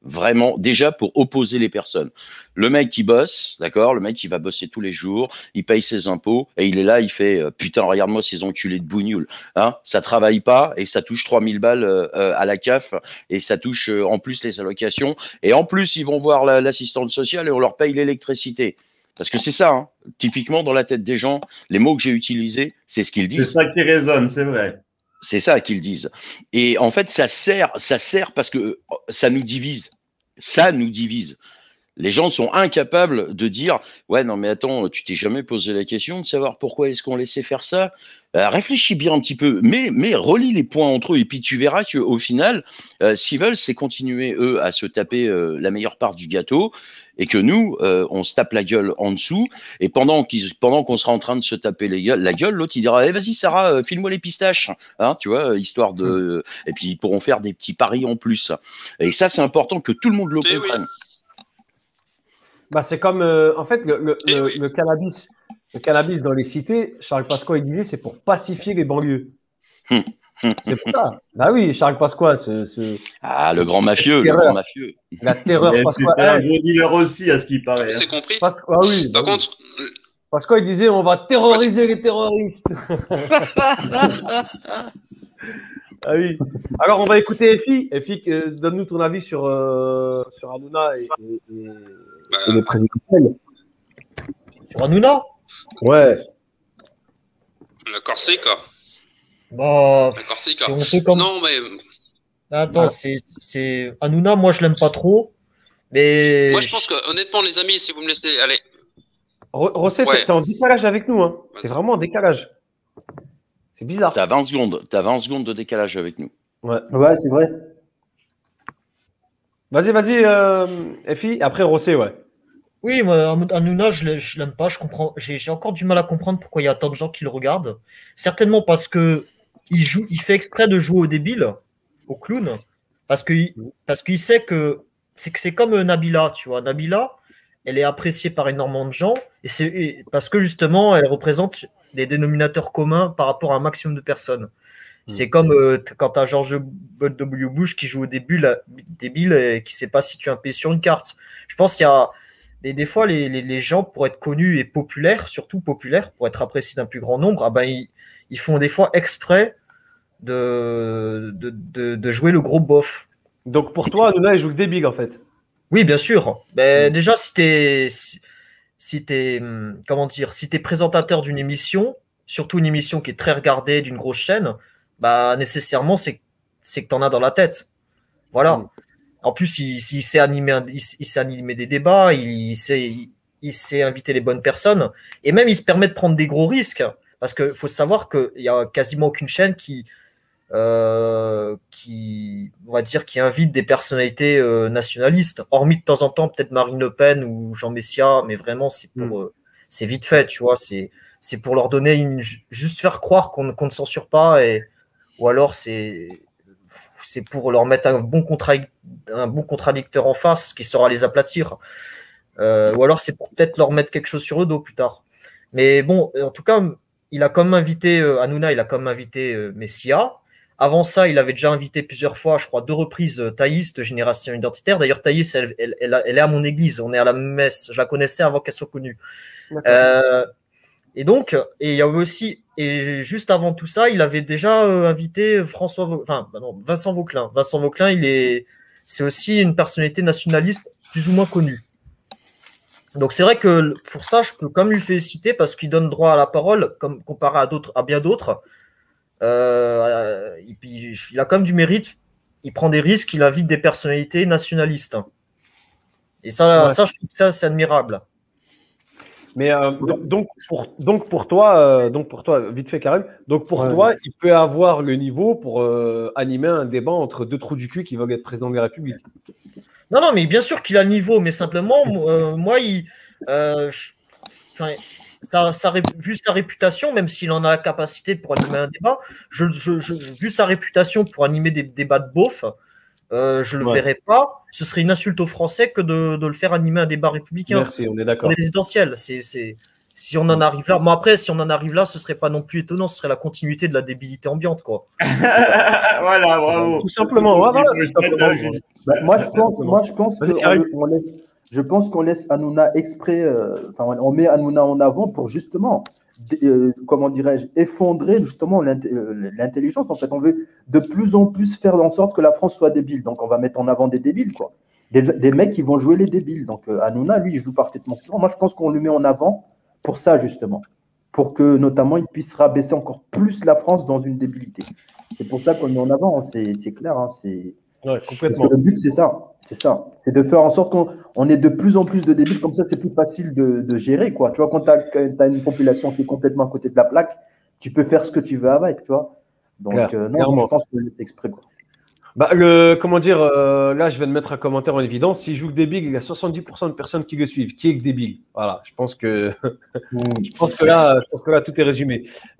[SPEAKER 2] Vraiment, déjà pour opposer les personnes. Le mec qui bosse, d'accord, le mec qui va bosser tous les jours, il paye ses impôts et il est là, il fait putain, regarde-moi ces enculés de bougnoules. Hein, ça travaille pas et ça touche 3000 balles à la CAF et ça touche en plus les allocations et en plus ils vont voir l'assistante sociale et on leur paye l'électricité. Parce que c'est ça, hein, typiquement dans la tête des gens, les mots que j'ai utilisés, c'est ce qu'ils disent.
[SPEAKER 4] C'est ça qui résonne, c'est vrai.
[SPEAKER 2] C'est ça qu'ils disent. Et en fait, ça sert parce que ça nous divise. Ça nous divise. Les gens sont incapables de dire ouais, non, mais attends, tu t'es jamais posé la question de savoir pourquoi est-ce qu'on laissait faire ça. Réfléchis bien un petit peu, mais relie les points entre eux et puis tu verras qu'au final, s'ils veulent, c'est continuer eux à se taper la meilleure part du gâteau et que nous, on se tape la gueule en dessous et pendant qu'on sera en train de se taper la gueule, l'autre il dira vas-y Sarah, file-moi les pistaches, hein, tu vois, histoire de et puis ils pourront faire des petits paris en plus. Et ça, c'est important que tout le monde le comprenne. Oui.
[SPEAKER 1] Bah, c'est comme, en fait, le cannabis. Le cannabis dans les cités, Charles Pasqua, il disait, c'est pour pacifier les banlieues. C'est pour ça. Bah oui, Charles Pasqua.
[SPEAKER 2] Le grand mafieux,
[SPEAKER 1] La terreur
[SPEAKER 4] Pasqua. C'était un gros dealer aussi, à ce qui paraît.
[SPEAKER 3] C'est compris.
[SPEAKER 1] Pasqua, oui.
[SPEAKER 3] Par contre.
[SPEAKER 1] Pasqua, il disait, on va terroriser les terroristes. Ah oui. Alors, on va écouter Effie. Effie, donne-nous ton avis sur Hanouna et les présidentielles.
[SPEAKER 5] Sur Hanouna?
[SPEAKER 1] Ouais.
[SPEAKER 3] Le Corsica.
[SPEAKER 5] Bah,
[SPEAKER 3] le Corsica.
[SPEAKER 5] Non, mais. Attends, c'est Hanouna, moi je l'aime pas trop. Mais.
[SPEAKER 3] Moi je pense que, honnêtement, les amis, si vous me laissez. Allez.
[SPEAKER 1] Rosset, t'es en décalage avec nous. Hein. T'es vraiment en décalage. C'est bizarre.
[SPEAKER 2] T'as 20 secondes de décalage avec nous.
[SPEAKER 6] Ouais, c'est vrai.
[SPEAKER 1] Vas-y, Effie. Après, Rosset, ouais.
[SPEAKER 5] Oui, moi, Hanouna, je l'aime pas. Je comprends. J'ai encore du mal à comprendre pourquoi il y a tant de gens qui le regardent. Certainement parce que il fait exprès de jouer au débile, au clown, parce qu'il sait que c'est comme Nabila, tu vois. Nabila, elle est appréciée par énormément de gens et parce que justement, elle représente des dénominateurs communs par rapport à un maximum de personnes. C'est comme quand tu as George W. Bush qui joue au débile et qui ne sait pas situer un pays sur une carte. Je pense qu'il y a des fois, les gens, pour être connus et populaires, surtout populaires, pour être appréciés d'un plus grand nombre, ils font des fois exprès de jouer le gros bof.
[SPEAKER 1] Donc pour toi, Hanouna, il joue le débile en fait.
[SPEAKER 5] Oui, bien sûr. Mais déjà, si t'es présentateur d'une émission, surtout une émission qui est très regardée, d'une grosse chaîne, bah nécessairement c'est que t'en as dans la tête. Voilà. En plus, il sait animer des débats, il sait inviter les bonnes personnes, et même il se permet de prendre des gros risques, parce qu'il faut savoir qu'il n'y a quasiment aucune chaîne qui invite des personnalités nationalistes, hormis de temps en temps peut-être Marine Le Pen ou Jean Messia, mais vraiment c'est vite fait, tu vois, c'est pour leur donner juste faire croire qu'on ne censure pas, ou alors c'est pour leur mettre un bon contradicteur en face qui saura les aplatir. Ou alors c'est pour peut-être leur mettre quelque chose sur le dos plus tard. Mais bon, en tout cas, il a quand même invité Hanouna, il a quand même invité Messia. Avant ça, il avait déjà invité plusieurs fois, je crois 2 reprises, Thaïs de Génération Identitaire. D'ailleurs, Thaïs, elle est à mon église, on est à la messe. Je la connaissais avant qu'elle soit connue. Et donc, il y avait aussi, et juste avant tout ça, il avait déjà invité Vincent Vauquelin. Vincent Vauquelin, c'est aussi une personnalité nationaliste plus ou moins connue. Donc c'est vrai que pour ça, je peux quand même lui féliciter parce qu'il donne droit à la parole, comme comparé à bien d'autres. Et puis, il a quand même du mérite. Il prend des risques, il invite des personnalités nationalistes. Et ça, je trouve que ça, c'est admirable.
[SPEAKER 1] Mais donc pour toi, vite fait Karim, toi, il peut avoir le niveau pour animer un débat entre 2 trous du cul qui veulent être président de la République.
[SPEAKER 5] Non, mais bien sûr qu'il a le niveau, mais simplement, moi, vu sa réputation, même s'il en a la capacité pour animer un débat, vu sa réputation pour animer des débats de beauf, je le verrais pas. Ce serait une insulte aux Français que de le faire animer un débat républicain.
[SPEAKER 1] Merci, on est d'accord.
[SPEAKER 5] Présidentiel, Si on en arrive là, bon après, si on en arrive là, ce serait pas non plus étonnant, ce serait la continuité de la débilité ambiante, quoi.
[SPEAKER 4] Voilà, bravo.
[SPEAKER 1] Tout simplement. Ouais, voilà, tout simplement.
[SPEAKER 6] Bah, je pense qu'on laisse Hanouna exprès, on met Hanouna en avant pour justement, comment dirais-je, effondrer justement l'intelligence. En fait, on veut de plus en plus faire en sorte que la France soit débile. Donc, on va mettre en avant des débiles, quoi. Des mecs qui vont jouer les débiles. Donc, Hanouna, lui, il joue parfaitement souvent. Moi, je pense qu'on le met en avant pour ça, justement. Pour que, notamment, il puisse rabaisser encore plus la France dans une débilité. C'est pour ça qu'on le met en avant, hein. C'est clair. Hein.
[SPEAKER 1] Ouais, complètement.
[SPEAKER 6] Parce que le but, c'est ça. C'est ça. C'est de faire en sorte qu'on ait de plus en plus de débiles. Comme ça, c'est plus facile de gérer, quoi. Tu vois, quand tu as une population qui est complètement à côté de la plaque, tu peux faire ce que tu veux avec, tu vois. Donc, non, je pense que c'est exprès, quoi.
[SPEAKER 1] Bah, comment dire, là, je viens de mettre un commentaire en évidence. S'il joue que débile, il y a 70% de personnes qui le suivent. Qui est que débile? Voilà, je pense que là, tout est résumé.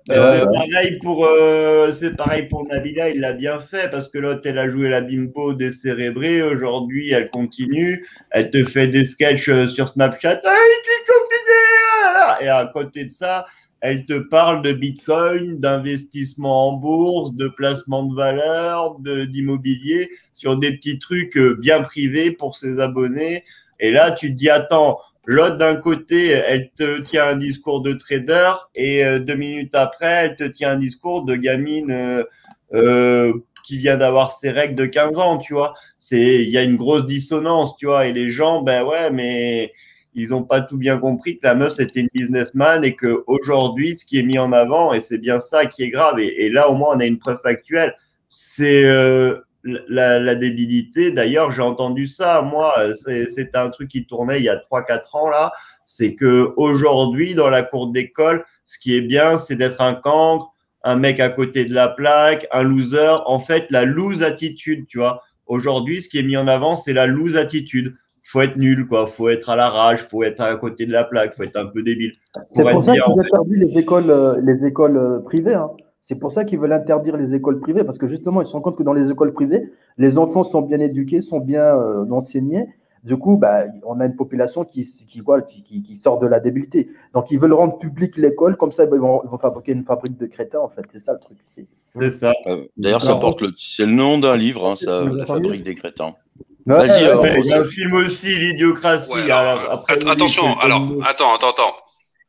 [SPEAKER 4] C'est pareil pour Nabila, il l'a bien fait parce que l'autre, elle a joué la bimbo décérébrée. Aujourd'hui, elle continue. Elle te fait des sketchs sur Snapchat. Ah, il est confiné! Et à côté de ça, elle te parle de Bitcoin, d'investissement en bourse, de placement de valeur, d'immobilier, sur des petits trucs bien privés pour ses abonnés. Et là, tu te dis, attends, l'autre d'un côté, elle te tient un discours de trader et 2 minutes après, elle te tient un discours de gamine qui vient d'avoir ses règles de 15 ans, tu vois. Il y a une grosse dissonance, tu vois. Et les gens, ben ouais, mais ils n'ont pas tout bien compris que la meuf, c'était une businessman et qu'aujourd'hui, ce qui est mis en avant, et c'est bien ça qui est grave, et là, au moins, on a une preuve factuelle, c'est la débilité. D'ailleurs, j'ai entendu ça, moi, c'était un truc qui tournait il y a 3-4 ans, là, c'est qu'aujourd'hui, dans la cour d'école, ce qui est bien, c'est d'être un cancre, un mec à côté de la plaque, un loser, en fait, la lose attitude, tu vois. Aujourd'hui, ce qui est mis en avant, c'est la lose attitude. Faut être nul, quoi. Faut être à la rage, faut être à côté de la plaque, faut être un peu débile.
[SPEAKER 6] C'est pour ça qu'ils interdisent les écoles privées. Hein. C'est pour ça qu'ils veulent interdire les écoles privées, parce que justement, ils se rendent compte que dans les écoles privées, les enfants sont bien éduqués, sont bien enseignés. Du coup, bah, on a une population qui sort de la débilité. Donc, ils veulent rendre public l'école, comme ça, ils vont fabriquer une fabrique de crétins, en fait. C'est ça le truc.
[SPEAKER 4] C'est ça.
[SPEAKER 2] D'ailleurs, c'est le nom d'un livre, hein, ça, La fabrique des crétins.
[SPEAKER 4] Vas-y, il y a un film aussi, L'Idiocratie.
[SPEAKER 3] Ouais, attention, alors, attends.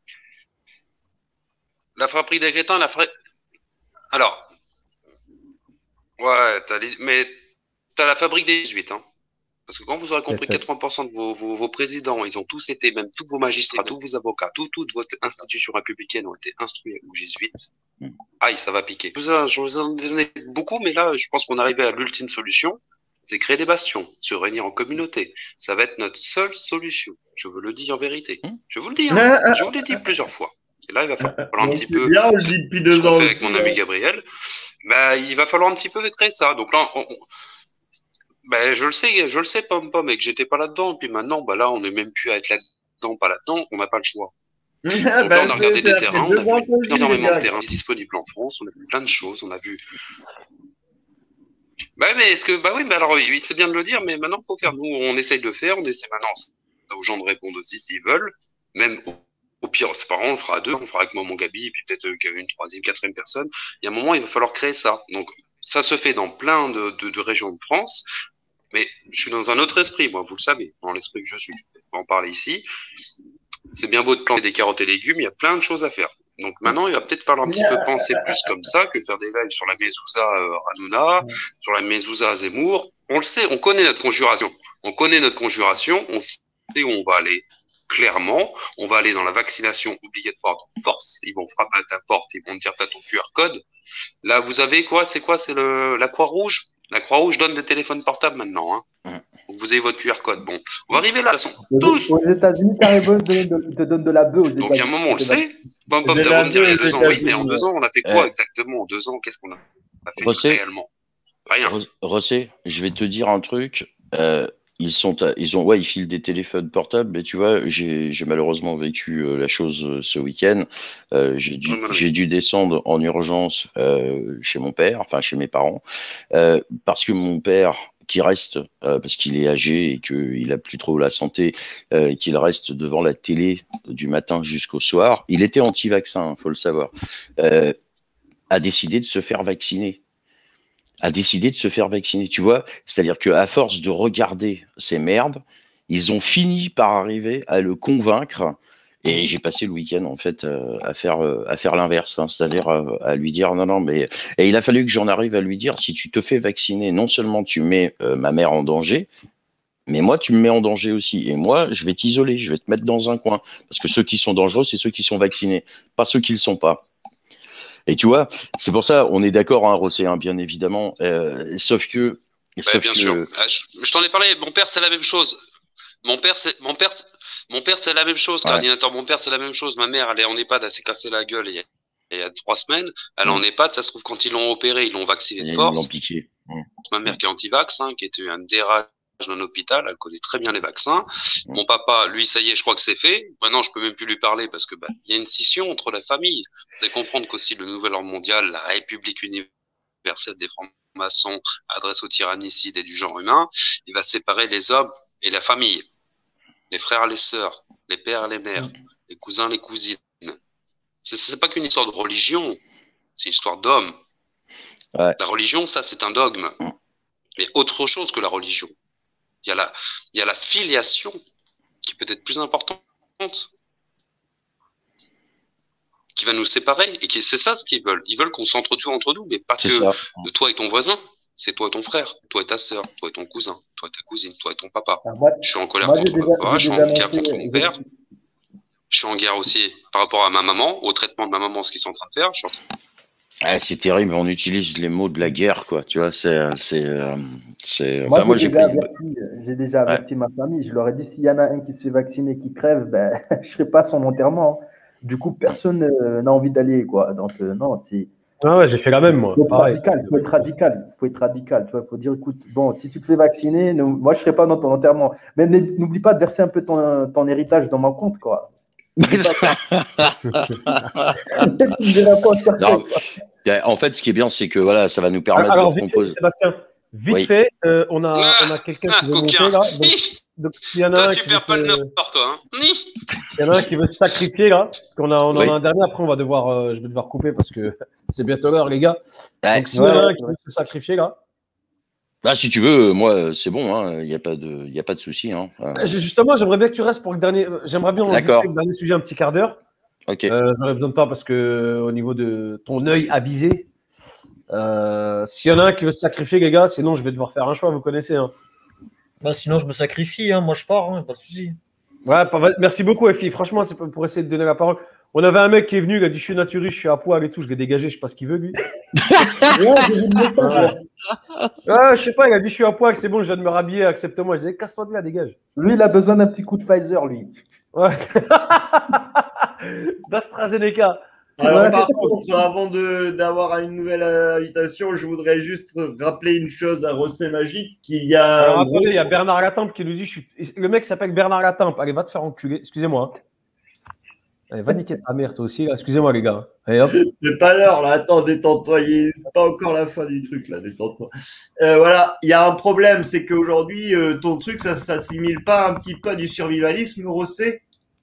[SPEAKER 3] La fabrique des crétins, alors, ouais, mais t'as la fabrique des 18, hein. Parce que quand vous aurez compris, 80% de vos présidents, ils ont tous été, même tous vos magistrats, tous vos avocats, toute votre institution républicaine ont été instruits aux jésuites. Aïe, ça va piquer. Je vous en ai donné beaucoup, mais là, je pense qu'on arrivait à l'ultime solution. C'est créer des bastions, se réunir en communauté. Ça va être notre seule solution. Je vous le dis en vérité. Je vous le dis, hein. Je vous l'ai dit plusieurs fois. Et là, il va falloir un petit peu.
[SPEAKER 4] Bien, on le dit depuis 2 ans.
[SPEAKER 3] Avec mon ami Gabriel, bah, il va falloir un petit peu créer ça. Donc là, bah, je le sais, Pom, mais que j'étais pas là-dedans. Et puis maintenant, bah là, on n'est même plus à être là-dedans, pas là-dedans. On n'a pas le choix. Donc là, on a regardé des terrains, on a vu énormément de terrains disponibles en France. On a vu plein de choses. On a vu. Bah mais oui, mais alors c'est bien de le dire, mais maintenant il faut faire. Nous, on essaye de le faire, on essaie maintenant aux gens de répondre aussi s'ils veulent. Même au pire, c'est pas grave, on le fera à 2, on fera avec Maman Gabi, et puis peut-être une 3e, 4e personne. Il y a un moment, il va falloir créer ça. Donc ça se fait dans plein de régions de France, mais je suis dans un autre esprit, moi, vous le savez, dans l'esprit que je suis. Je vais pas en parler ici. C'est bien beau de planter des carottes et légumes, il y a plein de choses à faire. Donc maintenant, il va peut-être falloir un petit peu penser plus comme ça que faire des lives sur la Mezouza Hanouna, sur la Mezouza Zemmour. On le sait, on connaît notre conjuration. On sait où on va aller. Clairement, on va aller dans la vaccination obligatoire de force. Ils vont frapper à ta porte, ils vont te dire t'as ton QR code. Là, vous avez quoi? C'est quoi? C'est la Croix-Rouge. La Croix-Rouge donne des téléphones portables maintenant. Hein. Donc vous avez votre QR code. Bon, on va arriver là. De toute façon, tous.
[SPEAKER 6] Aux États-Unis, carrément, te donne de la bœuf aux États-Unis.
[SPEAKER 3] Donc à un moment, on le sait. Pom, t'as beau me dire il y a 2 ans. Oui, mais en 2 ans, on a fait quoi exactement? En 2 ans, qu'est-ce qu'on a fait réellement? Rien.
[SPEAKER 2] Rossé, je vais te dire un truc. Ils filent des téléphones portables, mais tu vois, j'ai malheureusement vécu la chose ce week-end. J'ai dû descendre en urgence chez mon père, enfin chez mes parents, parce que mon père, qu'il reste, parce qu'il est âgé et qu'il a plus trop la santé, qu'il reste devant la télé du matin jusqu'au soir. Il était anti-vaccin, faut le savoir. A décidé de se faire vacciner. Tu vois, c'est-à-dire qu'à force de regarder ces merdes, ils ont fini par arriver à le convaincre. Et j'ai passé le week-end en fait à faire l'inverse, hein, c'est-à-dire à lui dire non mais, et il a fallu que j'en arrive à lui dire, si tu te fais vacciner, non seulement tu mets ma mère en danger, mais moi tu me mets en danger aussi, et moi je vais t'isoler, je vais te mettre dans un coin, parce que ceux qui sont dangereux c'est ceux qui sont vaccinés, pas ceux qui le sont pas. Et tu vois, c'est pour ça, on est d'accord, hein, Rossé, hein, bien évidemment, sauf que
[SPEAKER 3] Bien sûr. Je t'en ai parlé, mon père c'est la même chose. Mon père, c'est la même chose,
[SPEAKER 2] Ouais.
[SPEAKER 3] Cardinateur. Mon père, c'est la même chose. Ma mère, elle est en EHPAD, elle s'est cassé la gueule il y a 3 semaines. Elle est en EHPAD, ça se trouve, quand ils l'ont opéré, ils l'ont vacciné de
[SPEAKER 2] ils l'ont
[SPEAKER 3] force.
[SPEAKER 2] piqué.
[SPEAKER 3] Ma mère qui est anti-vax, qui était un dérage d'un hôpital, elle connaît très bien les vaccins. Mon papa, lui, ça y est, je crois que c'est fait. Maintenant, je peux même plus lui parler parce que il y a une scission entre la famille. Vous allez comprendre qu'aussi le nouvel ordre mondial, la République universelle des francs-maçons, adresse aux tyrannicides et du genre humain, il va séparer les hommes et la famille, les frères, les sœurs, les pères et les mères, les cousins, les cousines. C'est pas qu'une histoire de religion, c'est une histoire d'homme.
[SPEAKER 2] Ouais.
[SPEAKER 3] La religion, ça, c'est un dogme. Mais autre chose que la religion. Il y a la filiation qui peut être plus importante, qui va nous séparer. Et c'est ça ce qu'ils veulent. Ils veulent qu'on s'entretue entre nous, mais pas que de toi et ton voisin. C'est toi et ton frère, toi et ta sœur, toi et ton cousin, toi et ta cousine, toi et ton papa. Je suis en colère contre mon papa, je suis en guerre contre mon père. Je suis en guerre aussi par rapport à ma maman, au traitement de ma maman, ce qu'ils sont en train de faire.
[SPEAKER 2] C'est terrible, on utilise les mots de la guerre, quoi. Tu vois,
[SPEAKER 6] Moi, j'ai déjà averti ma famille. Je leur ai dit, s'il y en a un qui se fait vacciner, qui crève, je ne serai pas son enterrement. Du coup, personne n'a envie d'aller, quoi. Donc, non, c'est...
[SPEAKER 1] Ah ouais, j'ai fait la même, moi.
[SPEAKER 6] Il faut être radical. Tu vois, il faut dire, écoute, bon, si tu te fais vacciner, moi, je ne serai pas dans ton enterrement. Mais n'oublie pas de verser un peu ton héritage dans mon compte, quoi.
[SPEAKER 2] Non, en fait, ce qui est bien, c'est que voilà, ça va nous permettre de composer.
[SPEAKER 1] Sébastien, fait, on a quelqu'un qui veut monter là. Donc, s'il y en a
[SPEAKER 3] toi,
[SPEAKER 1] un
[SPEAKER 3] tu perds pas le nord, toi.
[SPEAKER 1] Il y en a un qui veut se sacrifier là, parce qu'on en a un dernier. Après, je vais devoir couper parce que c'est bientôt l'heure, les gars. Donc, s'il y en a un qui veut se sacrifier là.
[SPEAKER 2] Si tu veux, moi, c'est bon, il n'y a pas de souci. Hein.
[SPEAKER 1] Justement, j'aimerais bien que tu restes pour le dernier. J'aimerais bien le dernier sujet, un petit quart d'heure.
[SPEAKER 2] Ok.
[SPEAKER 1] J'aurais besoin de toi parce que au niveau de ton œil avisé, s'il y en a un qui veut se sacrifier, les gars, sinon je vais devoir faire un choix, vous connaissez. Hein.
[SPEAKER 5] Sinon, je me sacrifie, moi je pars, pas de souci.
[SPEAKER 1] Ouais, merci beaucoup, FI. Franchement, c'est pour essayer de donner la parole. On avait un mec qui est venu, il a dit je suis naturiste, je suis à poil et tout, je l'ai dégagé, je sais pas ce qu'il veut lui. Je sais pas, il a dit je suis à poil, c'est bon, je viens de me rhabiller, accepte-moi. Je disais casse-toi de là, dégage.
[SPEAKER 6] Lui, il a besoin d'un petit coup de Pfizer, lui.
[SPEAKER 1] Ouais. d'AstraZeneca.
[SPEAKER 4] Alors, par contre, avant d'avoir une nouvelle invitation, je voudrais juste rappeler une chose à Rossé Magique, qu'il y a...
[SPEAKER 1] Alors, attendez, il y a Bernard Latampe qui nous dit, le mec s'appelle Bernard Latampe, allez, va te faire enculer, excusez-moi. Allez, va niquer ta mère, toi aussi, là. Excusez-moi, les gars. Allez, hop.
[SPEAKER 4] C'est pas l'heure, là, attends, détends-toi, c'est pas encore la fin du truc, là, détends-toi. Voilà, il y a un problème, c'est qu'aujourd'hui, ton truc, ça s'assimile pas un petit peu à du survivalisme, Rossé?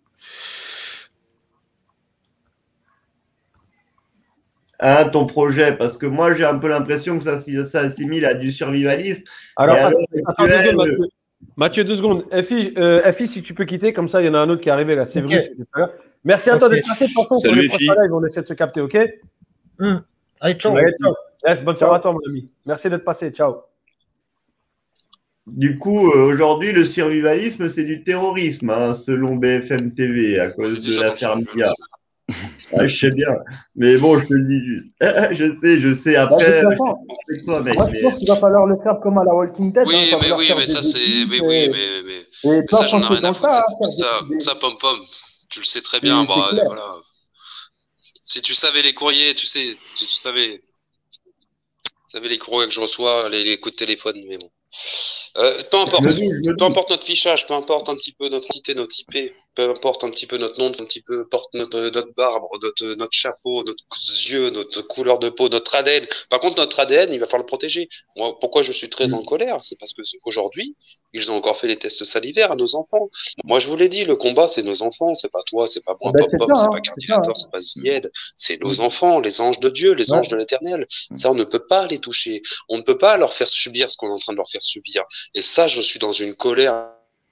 [SPEAKER 4] Ton projet, parce que moi j'ai un peu l'impression que ça assimile à du survivalisme.
[SPEAKER 1] Alors, attends 2 secondes, Mathieu, 2 secondes. FI, si tu peux quitter, comme ça il y en a un autre qui est arrivé là, c'est vrai. Merci à toi d'être passé. De toute façon, sur les prochains lives, on essaie de se capter, ok?
[SPEAKER 5] Allez, ciao.
[SPEAKER 1] Bonne soirée à toi, mon ami. Merci d'être passé, ciao.
[SPEAKER 4] Du coup, aujourd'hui, le survivalisme, c'est du terrorisme, selon BFM TV, à cause de l'affaire Mia. Je sais bien, mais bon, je te le dis juste. Je sais, après, c'est toi, mec.
[SPEAKER 6] Moi, je pense qu'il va falloir le faire comme à la Walking Dead.
[SPEAKER 3] Oui, mais ça, c'est. Mais ça, j'en ai rien à foutre. Ça, pom-pom, tu le sais très bien. Voilà. Si tu savais les courriers, si tu savais les courriers que je reçois, les coups de téléphone, mais bon. Peu importe notre fichage, peu importe un petit peu notre identité, notre IP. peu importe un petit peu notre nom, un petit peu porte notre barbe, notre chapeau, nos yeux, notre couleur de peau, notre ADN. Par contre, notre ADN, il va falloir le protéger. Moi, pourquoi je suis très en colère? C'est parce que aujourd'hui, ils ont encore fait les tests salivaires à nos enfants. Moi, je vous l'ai dit, le combat, c'est nos enfants, c'est pas toi, c'est pas moi,
[SPEAKER 6] Ben,
[SPEAKER 3] Pop-Pop, c'est pas Cardinator, c'est pas Zied, c'est nos enfants, les anges de Dieu, les anges de l'Éternel. Ça, on ne peut pas les toucher. On ne peut pas leur faire subir ce qu'on est en train de leur faire subir. Et ça, je suis dans une colère.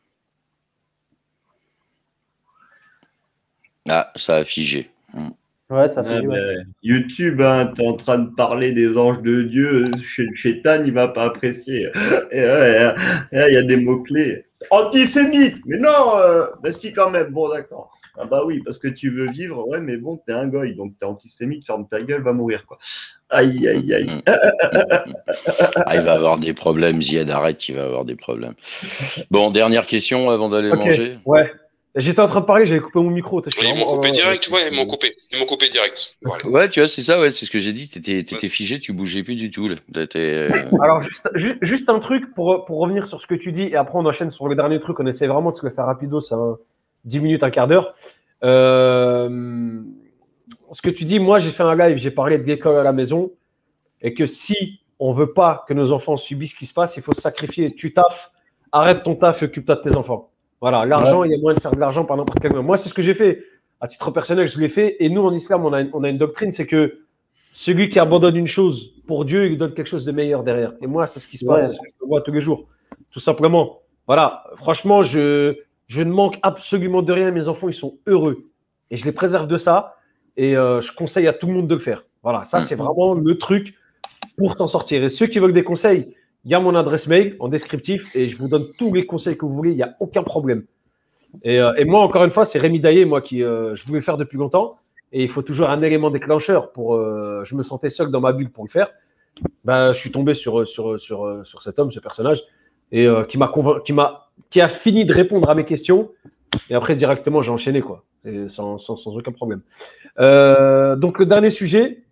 [SPEAKER 2] Ah, ça a figé.
[SPEAKER 6] Ouais, ça fait
[SPEAKER 4] YouTube, hein, tu es en train de parler des anges de Dieu. Chez Tan, il va pas apprécier. Il y a des mots-clés. Antisémite! Mais non! Ben si, quand même. Bon, d'accord. Ah bah oui, parce que tu veux vivre, ouais, mais bon, t'es un goy, donc t'es antisémite, ferme ta gueule, va mourir, quoi. Aïe, aïe, aïe.
[SPEAKER 2] Ah, il va avoir des problèmes, Zied, arrête, il va avoir des problèmes. Bon, dernière question avant d'aller manger.
[SPEAKER 1] Ouais. J'étais en train de parler, j'avais coupé mon micro.
[SPEAKER 3] Ils m'ont coupé direct, ouais, ils m'ont coupé direct. Voilà.
[SPEAKER 2] Ouais, tu vois, c'est ça, ouais, c'est ce que j'ai dit. T'étais figé, tu bougeais plus du tout. Là.
[SPEAKER 1] Alors, juste un truc pour revenir sur ce que tu dis, et après on enchaîne sur le dernier truc. On essaie vraiment de se le faire rapido, ça 10 minutes, un quart d'heure. Ce que tu dis, moi j'ai fait un live, j'ai parlé de l'école à la maison, et que si on veut pas que nos enfants subissent ce qui se passe, il faut se sacrifier. Tu taffes, arrête ton taf et occupe-toi de tes enfants. Voilà, l'argent, il y a moyen de faire de l'argent par n'importe quel moment. Moi, c'est ce que j'ai fait. À titre personnel, je l'ai fait. Et nous, en islam, on a une doctrine, c'est que celui qui abandonne une chose pour Dieu, il donne quelque chose de meilleur derrière. Et moi, c'est ce qui se passe, c'est ce que je vois tous les jours. Tout simplement. Voilà, franchement, je ne manque absolument de rien. Mes enfants, ils sont heureux. Et je les préserve de ça. Et je conseille à tout le monde de le faire. Voilà, ça, c'est vraiment le truc pour s'en sortir. Et ceux qui veulent des conseils, il y a mon adresse mail en descriptif et je vous donne tous les conseils que vous voulez. Il n'y a aucun problème. Et moi, encore une fois, c'est Rémi Daillé, moi, qui je voulais le faire depuis longtemps. Et il faut toujours un élément déclencheur pour. Je me sentais seul dans ma bulle pour le faire. Ben, je suis tombé sur cet homme, ce personnage, et qui a fini de répondre à mes questions. Et après, directement, j'ai enchaîné, quoi, et sans aucun problème. Donc, le dernier sujet.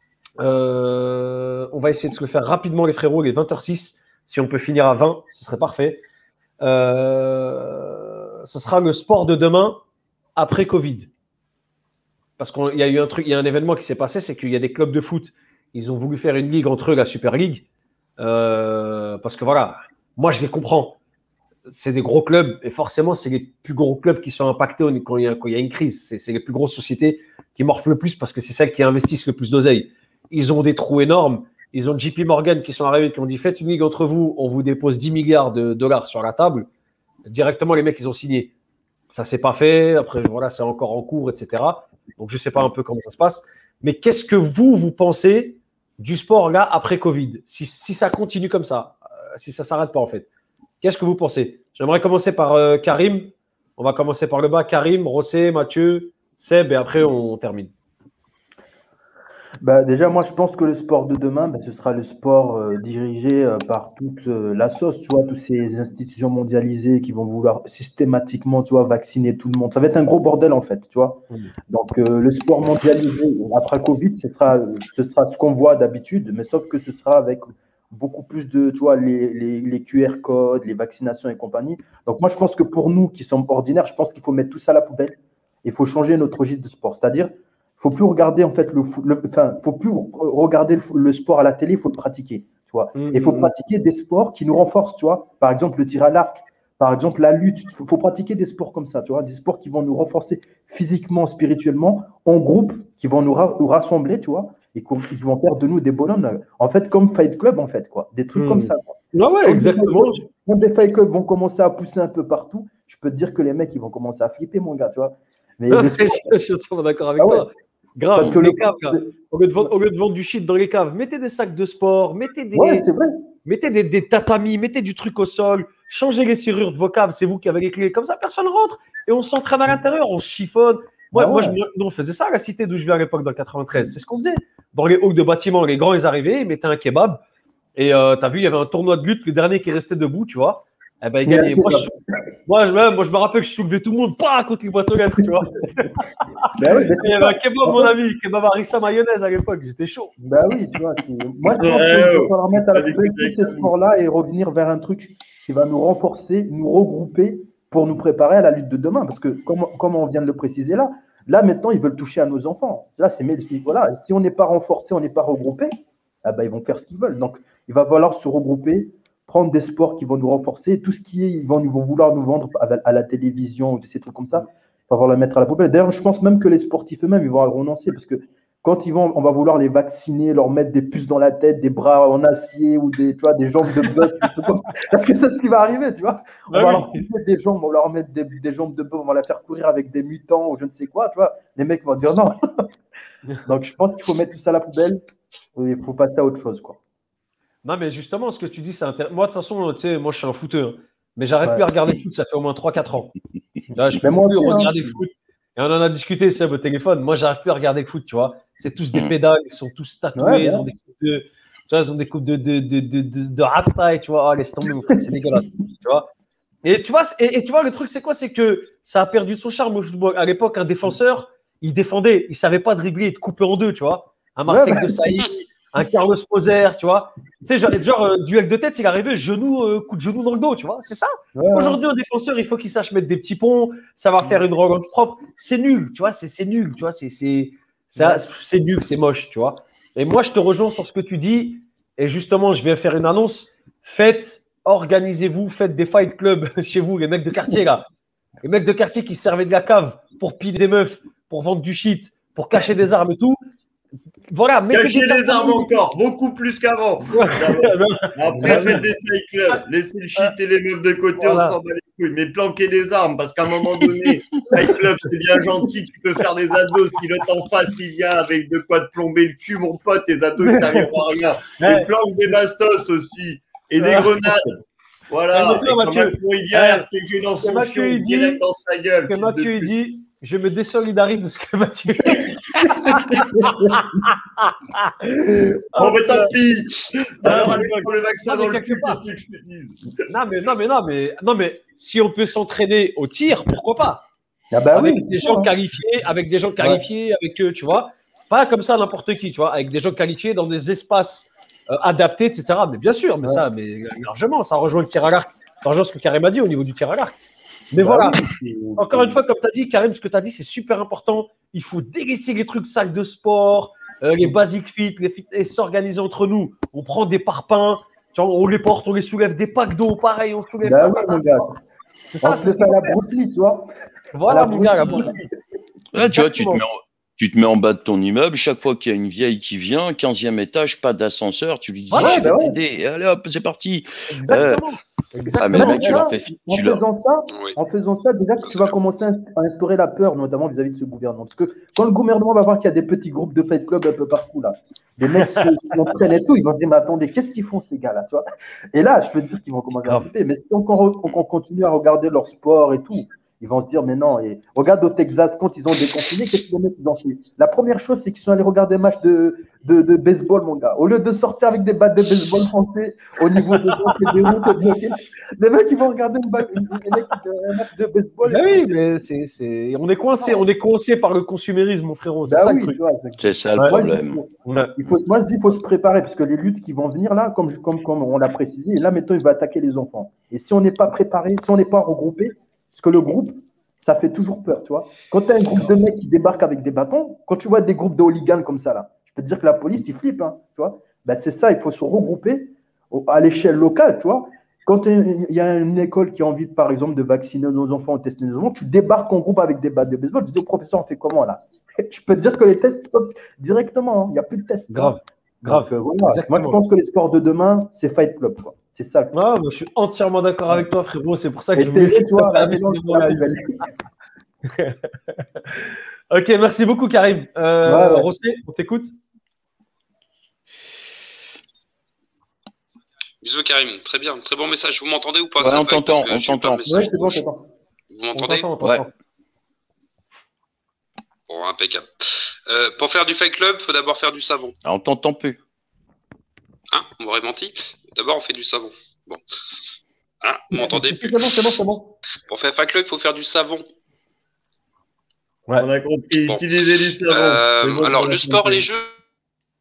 [SPEAKER 1] On va essayer de se le faire rapidement, les frérots, les 20h06. Si on peut finir à 20, ce serait parfait. Ce sera le sport de demain après Covid. Parce qu'il y a eu un truc, il y a un événement qui s'est passé, c'est qu'il y a des clubs de foot. Ils ont voulu faire une ligue entre eux, la Super League. Parce que voilà, moi je les comprends. C'est des gros clubs et forcément, c'est les plus gros clubs qui sont impactés quand il y a une crise. C'est les plus grosses sociétés qui morflent le plus parce que c'est celles qui investissent le plus d'oseille. Ils ont des trous énormes. Ils ont JP Morgan qui sont arrivés, qui ont dit faites une ligue entre vous, on vous dépose 10 milliards de dollars sur la table. Directement, les mecs, ils ont signé. Ça ne s'est pas fait. Après, voilà, c'est encore en cours, etc. Donc, je ne sais pas un peu comment ça se passe. Mais qu'est-ce que vous pensez du sport là après Covid? Si ça continue comme ça, si ça ne s'arrête pas en fait. Qu'est-ce que vous pensez? J'aimerais commencer par Karim. On va commencer par le bas. Karim, Rossé, Mathieu, Seb, et après, on termine.
[SPEAKER 6] Bah, déjà, moi, je pense que le sport de demain, ce sera le sport dirigé par toute la sauce, tu vois, toutes ces institutions mondialisées qui vont vouloir systématiquement, tu vois, vacciner tout le monde. Ça va être un gros bordel, en fait, tu vois. Donc, le sport mondialisé, après Covid, ce sera ce qu'on voit d'habitude, mais sauf que ce sera avec beaucoup plus de, tu vois, les QR codes, les vaccinations et compagnie. Donc, moi, je pense que pour nous qui sommes ordinaires, je pense qu'il faut mettre tout ça à la poubelle. Il faut changer notre registre de sport. C'est-à-dire, faut plus regarder en fait faut plus regarder le sport à la télé, il faut le pratiquer, tu vois. Et il faut pratiquer des sports qui nous renforcent, tu vois. Par exemple, le tir à l'arc, par exemple, la lutte. Il faut pratiquer des sports comme ça, tu vois, des sports qui vont nous renforcer physiquement, spirituellement, en groupe, qui vont nous rassembler, tu vois, et qui vont faire de nous des bonhommes. En fait, comme Fight Club, en fait, quoi. Des trucs comme ça, quoi.
[SPEAKER 1] Ouais, exactement.
[SPEAKER 6] Quand des Fight Club vont commencer à pousser un peu partout, je peux te dire que les mecs, ils vont commencer à flipper, mon gars, tu vois. Mais
[SPEAKER 1] je suis totalement d'accord avec toi. Grave, parce que les caves, là, au lieu de vendre du shit dans les caves, mettez des sacs de sport, mettez des tatamis, mettez du truc au sol, changez les serrures de vos caves, c'est vous qui avez les clés. Comme ça, personne rentre et on s'entraîne à l'intérieur, on se chiffonne. Nous, on faisait ça à la cité d'où je viens à l'époque, dans le 93. C'est ce qu'on faisait. Dans les halls de bâtiments, les grands, ils arrivaient, ils mettaient un kebab. Et t'as vu, il y avait un tournoi de lutte, le dernier qui restait debout, tu vois. Eh ben, il gagnait. Moi, je me rappelle que je soulevais tout le monde, pas contre les boîtes aux lettres, tu vois. Il y avait un kebab, mon ami, kebab harissa mayonnaise à l'époque, j'étais chaud.
[SPEAKER 6] Bah oui, tu vois. Moi, je pense qu'il faut remettre à la poubelle tous ces sports-là et revenir vers un truc qui va nous renforcer, nous regrouper pour nous préparer à la lutte de demain. Parce que, comme on vient de le préciser là maintenant, ils veulent toucher à nos enfants. Là, voilà, si on n'est pas renforcé, on n'est pas regroupé, ah ben, ils vont faire ce qu'ils veulent. Donc, il va falloir se regrouper, prendre des sports qui vont nous renforcer. Tout ce qui est, ils vont vouloir nous vendre à la télévision ou ces trucs comme ça, il va falloir le mettre à la poubelle. D'ailleurs, je pense même que les sportifs eux-mêmes, ils vont renoncer parce que quand on va vouloir les vacciner, leur mettre des puces dans la tête, des bras en acier ou des jambes de bœuf, parce que c'est ce qui va arriver, tu vois. On va leur couper des jambes, on va leur mettre des jambes de bœuf, on va la faire courir avec des mutants ou je ne sais quoi, tu vois. Les mecs vont dire non. Donc je pense qu'il faut mettre tout ça à la poubelle et il faut passer à autre chose, quoi.
[SPEAKER 1] Non, mais justement, ce que tu dis, c'est intéressant. Moi, de toute façon, tu sais, moi, je suis un footeur, mais j'arrête plus à regarder le foot, ça fait au moins 3-4 ans. Là, je peux plus regarder le foot. Et on en a discuté, Seb, au téléphone. Moi, j'arrive plus à regarder le foot, tu vois. C'est tous des pédales, ils sont tous tatoués, ils ont des coupes de, tu vois, ils ont des coupes de rat-taille, tu vois. Ah, laisse tomber, mon frère, c'est dégueulasse, tu vois. Et tu vois, tu vois, le truc, c'est quoi? C'est que ça a perdu de son charme au football. À l'époque, un défenseur, il défendait, il savait pas dribbler, il te coupait en deux, tu vois. Un Marcel de Sailly, un Carlos Poser, tu vois. Tu sais, genre duel de tête, il arrivait, coup de genou dans le dos, tu vois. C'est ça. Aujourd'hui, un défenseur, il faut qu'il sache mettre des petits ponts, savoir faire une relance propre. C'est nul, tu vois. C'est nul, tu vois. C'est nul, c'est moche, tu vois. Et moi, je te rejoins sur ce que tu dis. Et justement, je viens faire une annonce. Organisez-vous, faites des fight clubs chez vous, les mecs de quartier, là. Les mecs de quartier qui servaient de la cave pour piler des meufs, pour vendre du shit, pour cacher des armes et tout. Voilà,
[SPEAKER 4] cacher les armes encore, beaucoup plus qu'avant. Après, faites des fight clubs, laissez le shit et les meufs de côté, on s'en bat les couilles. Mais planquez des armes, parce qu'à un moment donné, fight club, c'est bien gentil, tu peux faire des ados. Si l'autre en face, il vient avec de quoi te plomber le cul, mon pote, tes ados ne serviront à rien. Mais planque des bastos aussi, et des grenades. Voilà, et quand Macron, il vient RPG dans son fion, direct dans sa gueule.
[SPEAKER 1] Que Mathieu, il dit, je me désolidarise de ce que Mathieu dit.
[SPEAKER 4] Oh, mais tant pis. Alors, allez pour le vaccin dans le cul, qu'est-ce que je te dis?
[SPEAKER 1] Non, mais si on peut s'entraîner au tir, pourquoi pas? Avec des gens qualifiés, avec eux, tu vois. Pas comme ça n'importe qui, tu vois, avec des gens qualifiés dans des espaces adaptés, etc. Mais bien sûr, mais largement, ça rejoint le tir à l'arc. Ça rejoint ce que Karim a dit au niveau du tir à l'arc. Mais voilà, encore une fois, comme tu as dit, Karim, ce que tu as dit, c'est super important. Il faut délaisser les trucs salles de sport, les basic fit, les fitness, s'organiser entre nous. On prend des parpaings, on les porte, on les soulève, des packs d'eau, pareil, on soulève.
[SPEAKER 6] C'est ça, c'est la Bruce Lee, tu vois.
[SPEAKER 1] Voilà, mon gars, la Bruce Lee.
[SPEAKER 2] Là, tu vois, tu te mets en bas de ton immeuble, chaque fois qu'il y a une vieille qui vient, 15e étage, pas d'ascenseur, tu lui dis je vais t'aider, et allez hop, c'est parti.
[SPEAKER 1] Exactement.
[SPEAKER 2] Ah, mais là, tu leur fais.
[SPEAKER 6] En faisant ça, déjà que tu vas commencer à instaurer la peur, notamment vis-à-vis de ce gouvernement. Parce que quand le gouvernement va voir qu'il y a des petits groupes de fight club un peu partout, là, des mecs s'entraînent et tout, ils vont se dire mais attendez, qu'est-ce qu'ils font ces gars-là, tu vois? Et là, je peux te dire qu'ils vont commencer à flipper. Mais si on continue à regarder leur sport et tout, ils vont se dire, mais non, et regarde au Texas, quand ils ont déconfiné, qu'est-ce que les mecs ils ont fait? La première chose, c'est qu'ils sont allés regarder des matchs de baseball, mon gars. Au lieu de sortir avec des battes de baseball français au niveau des gens qui déroulent, les mecs, ils vont regarder un match de baseball.
[SPEAKER 1] Ben oui, mais on est coincé par le consumérisme, mon frérot. C'est ça le truc.
[SPEAKER 2] C'est ça le problème.
[SPEAKER 6] Moi, je dis, il faut se préparer, parce que les luttes qui vont venir là, comme on l'a précisé, et là, maintenant, il va attaquer les enfants. Et si on n'est pas préparé, si on n'est pas regroupé, parce que le groupe, ça fait toujours peur, tu vois. Quand tu as un groupe de mecs qui débarquent avec des bâtons, quand tu vois des groupes de hooligans comme ça, là, je peux te dire que la police, ils flippent, hein, tu vois. Ben, c'est ça, il faut se regrouper à l'échelle locale, tu vois. Quand il y a une école qui a envie, par exemple, de vacciner nos enfants ou tester nos enfants, tu débarques en groupe avec des battes de baseball, tu dis au professeur, on fait comment, là? Je peux te dire que les tests sortent directement, il n'y a plus de tests.
[SPEAKER 1] Grave.
[SPEAKER 6] Donc, voilà. Moi, je pense que les sports de demain, c'est Fight Club, quoi. C'est ça.
[SPEAKER 1] Ah, je suis entièrement d'accord avec toi, frérot. C'est pour ça que je
[SPEAKER 6] voulais.
[SPEAKER 1] Ok, merci beaucoup, Karim. Rossé, on t'écoute.
[SPEAKER 3] Bisous, Karim. Très bien. Très bon message. Vous m'entendez ou pas?
[SPEAKER 2] On t'entend.
[SPEAKER 6] Ouais, c'est bon, c'est bon.
[SPEAKER 3] Vous m'entendez?
[SPEAKER 2] Ouais.
[SPEAKER 3] Bon, impeccable. Pour faire du Fight Club, il faut d'abord faire du savon.
[SPEAKER 2] Ah, on t'entend plus.
[SPEAKER 3] Hein? On m'aurait menti? D'abord, on fait du savon. Bon. Hein? Vous m'entendez plus?
[SPEAKER 6] C'est bon.
[SPEAKER 3] Pour faire Fight Club, il faut faire du savon.
[SPEAKER 4] Ouais. On a compris. Utiliser du savon.
[SPEAKER 3] Alors, le sport, les jeux.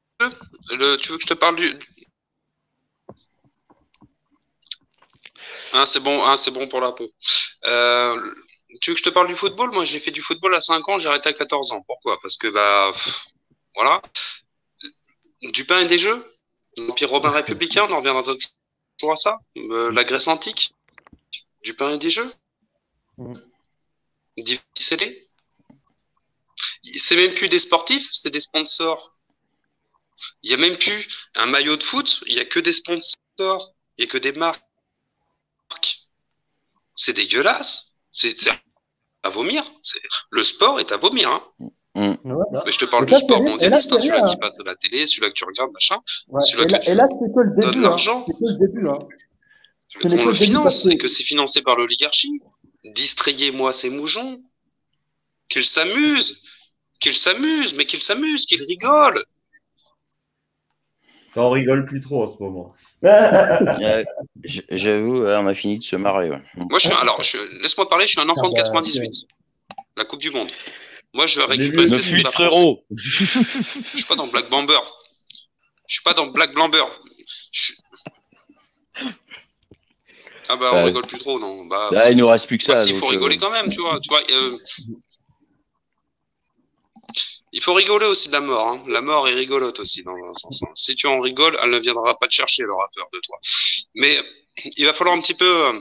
[SPEAKER 3] Tu veux que je te parle du. c'est bon pour la peau. Tu veux que je te parle du football? Moi, j'ai fait du football à 5 ans, j'ai arrêté à 14 ans. Pourquoi? Parce que, voilà. Du pain et des jeux. L'Empire romain républicain, on en reviendra toujours à ça. La Grèce antique. Du pain et des jeux. Scellé. C'est même plus des sportifs, c'est des sponsors. Il n'y a même plus un maillot de foot, il n'y a que des sponsors, il n'y a que des marques. C'est dégueulasse. C'est à vomir. Le sport est à vomir. Hein. Mais je te parle du sport mondialiste, hein, celui-là qui passe à la télé, celui-là que tu regardes, machin.
[SPEAKER 6] Ouais. Et là, c'est que le début.
[SPEAKER 3] L'argent.
[SPEAKER 6] C'est que le début. Hein.
[SPEAKER 3] On le finance et que c'est financé par l'oligarchie. Distrayez-moi ces moujons. Qu'ils s'amusent. Mais qu'ils s'amusent, qu'ils rigolent.
[SPEAKER 4] On rigole plus trop en ce moment.
[SPEAKER 2] J'avoue, on a fini de se marrer. Ouais.
[SPEAKER 3] Moi, laisse-moi parler, je suis un enfant de 98. La Coupe du Monde. Moi, je vais récupérer cet esprit de la France. Je suis pas dans Black Blamber. On rigole plus trop, non.
[SPEAKER 2] Là, il nous reste plus que ça.
[SPEAKER 3] Il faut rigoler quand même, tu vois. Il faut rigoler aussi de la mort. Hein. La mort est rigolote aussi, dans un sens. Hein. Si tu en rigoles, elle ne viendra pas te chercher, elle aura peur de toi. Mais il va falloir un petit peu...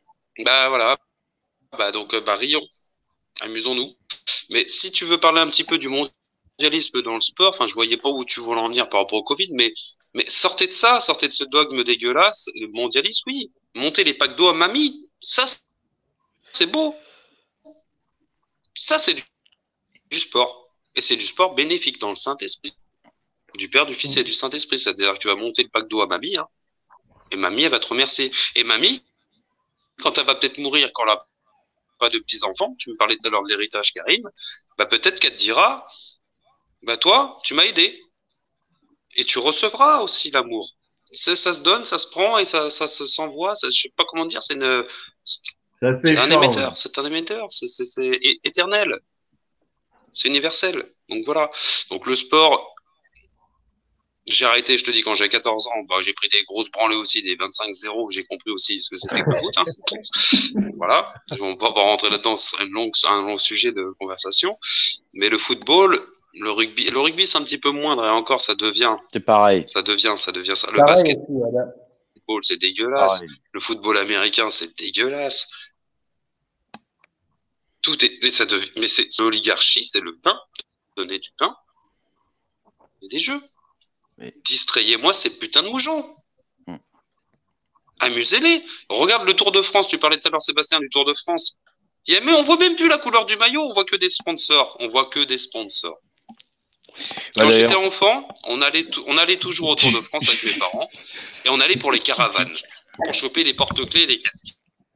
[SPEAKER 3] rions. Amusons-nous. Mais si tu veux parler un petit peu du mondialisme dans le sport, enfin, je voyais pas où tu voulais en venir par rapport au Covid, mais sortez de ça, sortez de ce dogme dégueulasse. Le mondialisme, oui. Montez les packs d'eau à mamie. Ça, c'est beau. Ça, c'est du sport. Et c'est du sport bénéfique dans le Saint-Esprit. Du Père, du Fils et du Saint-Esprit. C'est-à-dire que tu vas monter le pack d'eau à mamie, hein, et mamie, elle va te remercier. Et mamie, quand elle va peut-être mourir, quand elle n'a pas de petits-enfants, tu me parlais tout à l'heure de l'héritage, Karim, peut-être qu'elle te dira, toi, tu m'as aidé. Et tu recevras aussi l'amour. Ça se donne, ça se prend et ça s'envoie. Je ne sais pas comment dire, c'est un émetteur. C'est un émetteur. C'est éternel. C'est universel. Donc voilà. Donc le sport, j'ai arrêté, je te dis, quand j'ai 14 ans, j'ai pris des grosses branlées aussi, des 25-0, j'ai compris aussi ce que c'était que le foot. Hein. Voilà. Je ne vais pas rentrer là-dedans, c'est un long sujet de conversation. Mais le football, le rugby c'est un petit peu moindre et encore ça devient.
[SPEAKER 2] C'est pareil.
[SPEAKER 3] Ça devient ça. Le
[SPEAKER 6] pareil
[SPEAKER 3] basket,
[SPEAKER 6] aussi, voilà.
[SPEAKER 3] le football, c'est dégueulasse.
[SPEAKER 2] Pareil.
[SPEAKER 3] Le football américain, c'est dégueulasse. Mais c'est l'oligarchie, c'est le pain. Donner du pain et des jeux.
[SPEAKER 2] Mais...
[SPEAKER 3] Distrayez-moi ces putains de moujons. Amusez-les. Regarde le Tour de France. Tu parlais tout à l'heure, Sébastien, du Tour de France. On voit même plus la couleur du maillot. On voit que des sponsors. Quand j'étais enfant, on allait toujours au Tour de France avec mes parents et on allait pour les caravanes, pour choper les porte-clés et les casquettes.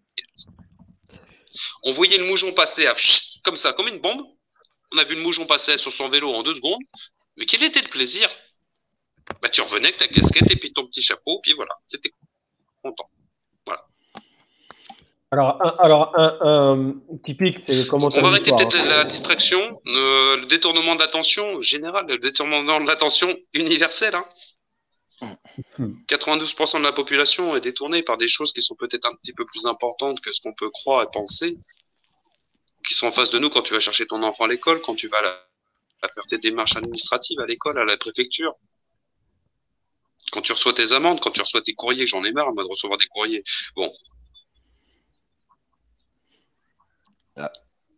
[SPEAKER 3] On voyait le moujon passer comme ça, comme une bombe. On a vu le moujon passer sur son vélo en 2 secondes. Mais quel était le plaisir? Tu revenais avec ta casquette et puis ton petit chapeau, puis voilà, tu étais content. Voilà.
[SPEAKER 1] Alors un typique, c'est comment
[SPEAKER 3] on va arrêter peut-être la distraction, le détournement de l'attention général, le détournement de l'attention universel. Hein. 92% de la population est détournée par des choses qui sont peut-être un petit peu plus importantes que ce qu'on peut croire et penser, qui sont en face de nous quand tu vas chercher ton enfant à l'école, quand tu vas faire tes démarches administratives à l'école, à la préfecture. Quand tu reçois tes amendes, quand tu reçois tes courriers, j'en ai marre, moi, de recevoir des courriers. Bon.
[SPEAKER 2] Ah.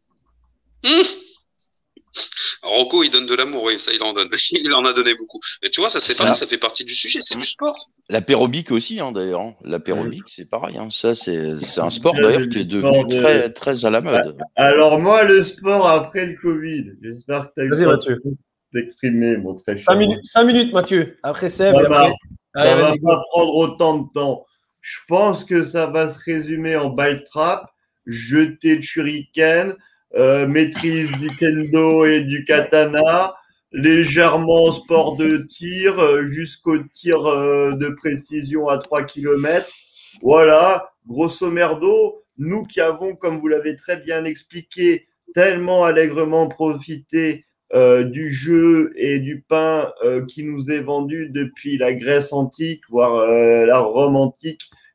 [SPEAKER 3] Rocco, il donne de l'amour, oui, ça, il en donne. Il en a donné beaucoup. Mais tu vois, ça fait partie du sujet, c'est du sport.
[SPEAKER 2] L'apérobique aussi, hein, d'ailleurs. Hein. L'apérobique, c'est pareil. Hein. Ça, c'est un sport, d'ailleurs, qui est devenu très, très à la mode.
[SPEAKER 4] Alors, moi, le sport après le Covid, j'espère que tu as eu le temps d'exprimer, mon très cher.
[SPEAKER 1] 5 minutes, Mathieu. Après Seb.
[SPEAKER 4] Ça ne va pas prendre autant de temps. Je pense que ça va se résumer en ball trap, jeter de shuriken, maîtrise du kendo et du katana, légèrement sport de tir jusqu'au tir de précision à 3 km. Voilà, grosso merdo, nous qui avons, comme vous l'avez très bien expliqué, tellement allègrement profité du jeu et du pain qui nous est vendu depuis la Grèce antique, voire la Rome antique,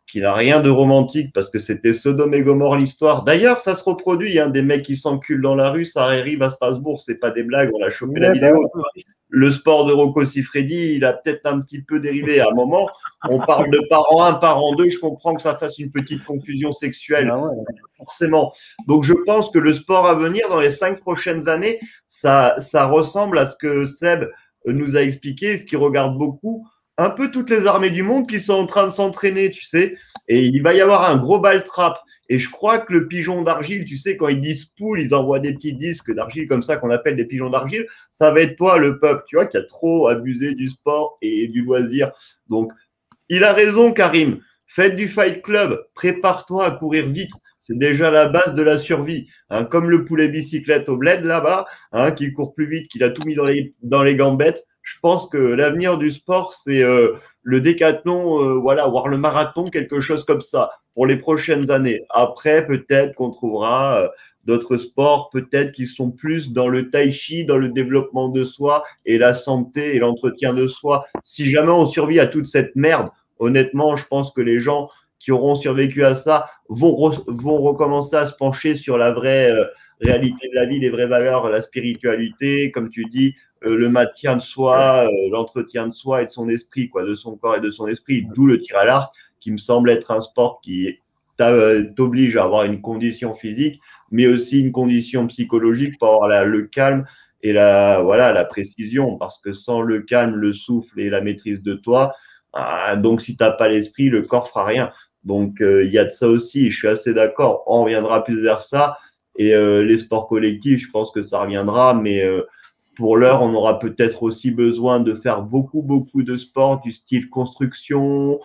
[SPEAKER 4] qui n'a rien de romantique parce que c'était Sodome et Gomorre l'histoire. D'ailleurs, ça se reproduit, hein, des mecs qui s'enculent dans la rue, ça arrive à Strasbourg, c'est pas des blagues, on a chopé la vidéo. Le sport de Rocco Siffredi, il a peut-être un petit peu dérivé à un moment. On parle de parent 1, parent 2, je comprends que ça fasse une petite confusion sexuelle, forcément. Donc, je pense que le sport à venir dans les 5 prochaines années, ça ressemble à ce que Seb nous a expliqué, ce qu'il regarde beaucoup, un peu toutes les armées du monde qui sont en train de s'entraîner, tu sais. Et il va y avoir un gros ball trap. Et je crois que le pigeon d'argile, tu sais, quand ils disent poule, ils envoient des petits disques d'argile comme ça qu'on appelle des pigeons d'argile. Ça va être toi, le peuple, tu vois, qui a trop abusé du sport et du loisir. Donc, il a raison, Karim. Faites du fight club. Prépare-toi à courir vite. C'est déjà la base de la survie. Hein, comme le poulet bicyclette au bled là-bas, hein, qui court plus vite, qu'il a tout mis dans les gambettes. Je pense que l'avenir du sport, c'est le décathlon, voilà, voire le marathon, quelque chose comme ça, pour les prochaines années. Après, peut-être qu'on trouvera d'autres sports, peut-être qui sont plus dans le tai chi, dans le développement de soi et la santé et l'entretien de soi. Si jamais on survit à toute cette merde, honnêtement, je pense que les gens qui auront survécu à ça vont recommencer à se pencher sur la vraie réalité de la vie, les vraies valeurs, la spiritualité, comme tu dis, le maintien de soi, l'entretien de soi et de son esprit, quoi, de son corps et de son esprit. D'où le tir à l'arc, qui me semble être un sport qui t'oblige à avoir une condition physique, mais aussi une condition psychologique pour avoir le calme et la précision, parce que sans le calme, le souffle et la maîtrise de toi, donc si tu n'as pas l'esprit, le corps fera rien. Donc il y a de ça aussi, je suis assez d'accord, on reviendra plus vers ça, et les sports collectifs, je pense que ça reviendra, mais pour l'heure, on aura peut-être aussi besoin de faire beaucoup de sports du style construction,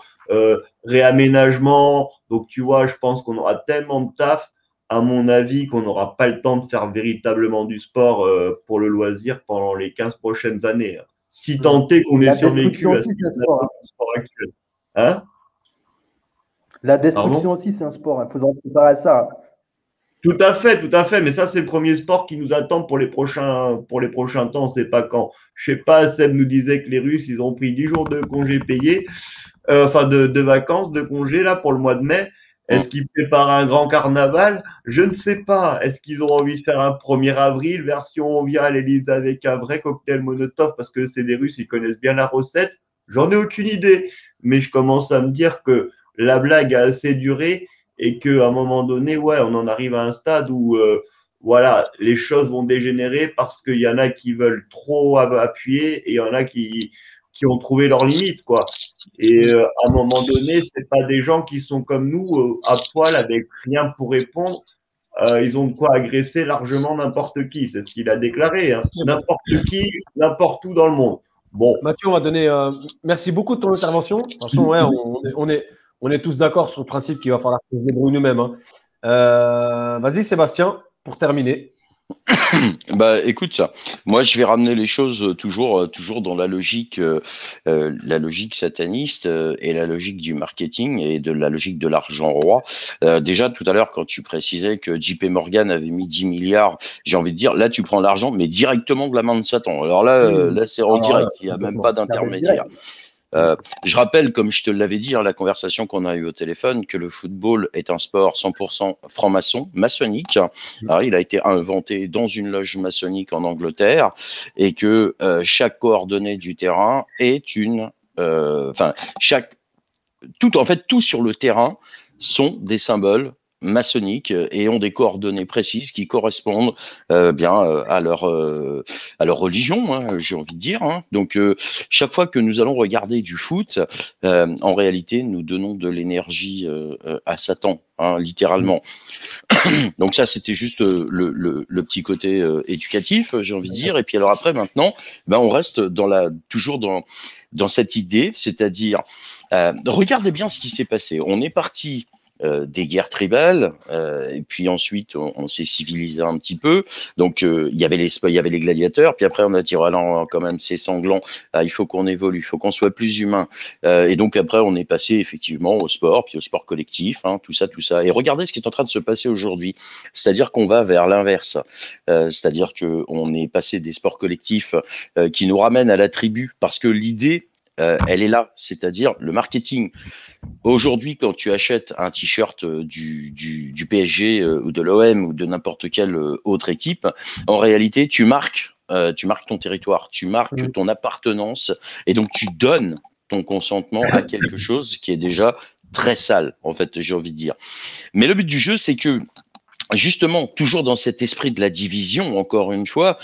[SPEAKER 4] réaménagement. Donc, tu vois, je pense qu'on aura tellement de taf, à mon avis, qu'on n'aura pas le temps de faire véritablement du sport pour le loisir pendant les 15 prochaines années. Si tant est qu'on ait survécu à ce sport actuel. Hein?
[SPEAKER 6] La destruction aussi, c'est un sport. Il faudra se préparer à ça.
[SPEAKER 4] Tout à fait. Mais ça, c'est le premier sport qui nous attend pour les prochains temps. On ne sait pas quand. Je sais pas, Seb nous disait que les Russes, ils ont pris 10 jours de congés payés, de vacances, de congés, là, pour le mois de mai. Est-ce qu'ils préparent un grand carnaval? Je ne sais pas. Est-ce qu'ils ont envie de faire un 1er avril, version on vient à l'église avec un vrai cocktail Molotov, parce que c'est des Russes, ils connaissent bien la recette? J'en ai aucune idée. Mais je commence à me dire que la blague a assez duré et qu'à un moment donné, ouais, on en arrive à un stade où voilà, les choses vont dégénérer parce qu'il y en a qui veulent trop appuyer et il y en a qui ont trouvé leurs limites, quoi. Et à un moment donné, c'est pas des gens qui sont comme nous, à poil, avec rien pour répondre. Ils ont de quoi agresser largement n'importe qui. C'est ce qu'il a déclaré. Hein. N'importe qui, n'importe où dans le monde. Bon.
[SPEAKER 1] Mathieu, on va donner. Merci beaucoup de ton intervention. De toute façon, ouais, on est tous d'accord sur le principe qu'il va falloir qu'on se débrouille nous-mêmes. Hein. Vas-y, Sébastien, pour terminer.
[SPEAKER 2] Bah, écoute ça. Moi, je vais ramener les choses toujours dans la logique sataniste et la logique du marketing et de la logique de l'argent roi. Déjà, tout à l'heure, quand tu précisais que JP Morgan avait mis 10 milliards, j'ai envie de dire, là, tu prends l'argent, mais directement de la main de Satan. Alors là, c'est en direct. Il n'y a même pas d'intermédiaire. Je rappelle, comme je te l'avais dit, la conversation qu'on a eue au téléphone, que le football est un sport 100% franc-maçon, maçonnique. Alors, il a été inventé dans une loge maçonnique en Angleterre et que chaque coordonnée du terrain est tout sur le terrain sont des symboles maçonniques et ont des coordonnées précises qui correspondent à leur religion, hein, j'ai envie de dire. Hein. Donc, chaque fois que nous allons regarder du foot, en réalité, nous donnons de l'énergie à Satan, hein, littéralement. Donc ça, c'était juste le petit côté éducatif, j'ai envie de dire. Et puis alors après, maintenant, on reste toujours dans cette idée, c'est-à-dire, regardez bien ce qui s'est passé. On est parti des guerres tribales, et puis ensuite on s'est civilisé un petit peu. Donc il y avait les gladiateurs, puis après on a dit oh non, quand même c'est sanglant, il faut qu'on évolue, il faut qu'on soit plus humain. Et donc après on est passé effectivement au sport, puis au sport collectif, hein, tout ça. Et regardez ce qui est en train de se passer aujourd'hui, c'est-à-dire qu'on va vers l'inverse, c'est-à-dire que on est passé des sports collectifs qui nous ramènent à la tribu, parce que l'idée elle est là, c'est-à-dire le marketing. Aujourd'hui, quand tu achètes un t-shirt du PSG ou de l'OM ou de n'importe quelle autre équipe, en réalité, tu marques ton territoire, tu marques ton appartenance, et donc tu donnes ton consentement à quelque chose qui est déjà très sale, en fait, j'ai envie de dire. Mais le but du jeu, c'est que, justement, toujours dans cet esprit de la division, encore une fois,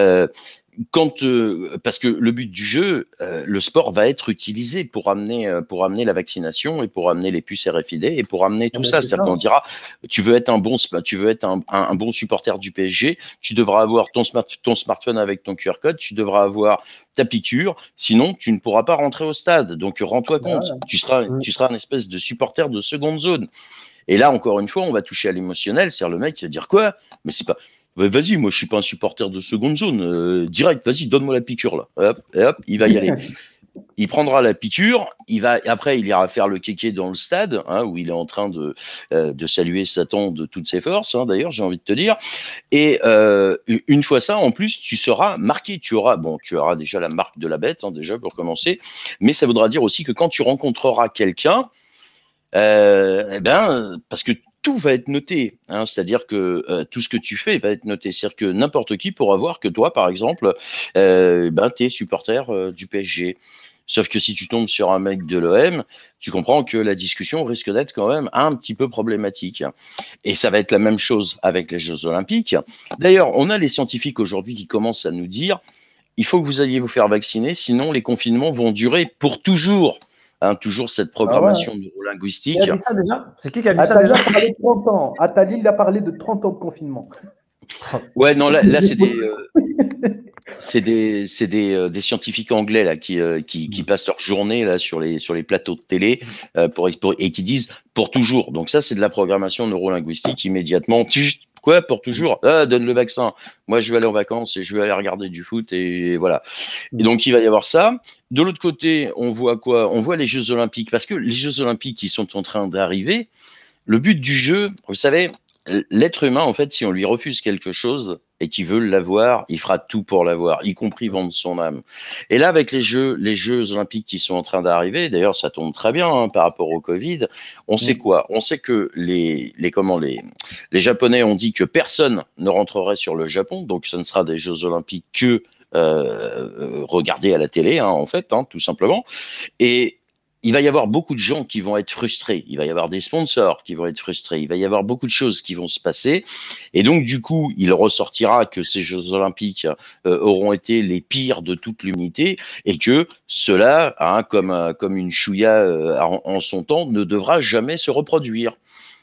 [SPEAKER 2] parce que le but du jeu, le sport va être utilisé pour amener la vaccination et pour amener les puces RFID et pour amener tout ça. C'est-à-dire qu'on dira, tu veux être un bon supporter du PSG, tu devras avoir ton smartphone avec ton QR code, tu devras avoir ta piqûre, sinon tu ne pourras pas rentrer au stade. Donc rends-toi compte, tu seras un espèce de supporter de seconde zone. Et là, encore une fois, on va toucher à l'émotionnel, c'est-à-dire le mec qui va dire quoi? Mais c'est pas. Vas-y, moi je suis pas un supporter de seconde zone. Direct, vas-y, donne-moi la piqûre là. Hop, il va y aller. Il prendra la piqûre, après il ira faire le kéké dans le stade, où il est en train de saluer Satan de toutes ses forces, d'ailleurs, j'ai envie de te dire. Et une fois ça, en plus, tu seras marqué. Tu auras déjà la marque de la bête, déjà pour commencer, mais ça voudra dire aussi que quand tu rencontreras quelqu'un, parce que tout va être noté, c'est-à-dire que tout ce que tu fais va être noté. C'est-à-dire que n'importe qui pourra voir que toi, par exemple, tu es supporter du PSG. Sauf que si tu tombes sur un mec de l'OM, tu comprends que la discussion risque d'être quand même un petit peu problématique. Et ça va être la même chose avec les Jeux Olympiques. D'ailleurs, on a les scientifiques aujourd'hui qui commencent à nous dire il faut que vous alliez vous faire vacciner, sinon les confinements vont durer pour toujours. Toujours cette programmation neurolinguistique.
[SPEAKER 1] Qui a dit ça déjà? C'est qui a dit ça déjà?
[SPEAKER 6] Attali a parlé de 30 ans. Attali, il a parlé de 30 ans de confinement.
[SPEAKER 2] Ouais, non, là c'est des scientifiques anglais là qui passent leur journée là sur les plateaux de télé et qui disent pour toujours. Donc ça, c'est de la programmation neurolinguistique immédiatement. Quoi, pour toujours? Donne le vaccin. Moi, je vais aller en vacances et je vais aller regarder du foot et voilà. Et donc, il va y avoir ça. De l'autre côté, on voit quoi? On voit les Jeux Olympiques, parce que les Jeux Olympiques qui sont en train d'arriver, le but du jeu, vous savez, l'être humain, en fait, si on lui refuse quelque chose et qu'il veut l'avoir, il fera tout pour l'avoir, y compris vendre son âme. Et là, avec les Jeux Olympiques qui sont en train d'arriver, d'ailleurs, ça tombe très bien par rapport au Covid, on sait quoi? On sait que les Japonais ont dit que personne ne rentrerait sur le Japon, donc ce ne sera des Jeux Olympiques que regardés à la télé, en fait, tout simplement. Et il va y avoir beaucoup de gens qui vont être frustrés. Il va y avoir des sponsors qui vont être frustrés. Il va y avoir beaucoup de choses qui vont se passer. Et donc, du coup, il ressortira que ces Jeux Olympiques auront été les pires de toute l'humanité et que cela, comme une chouïa en son temps, ne devra jamais se reproduire.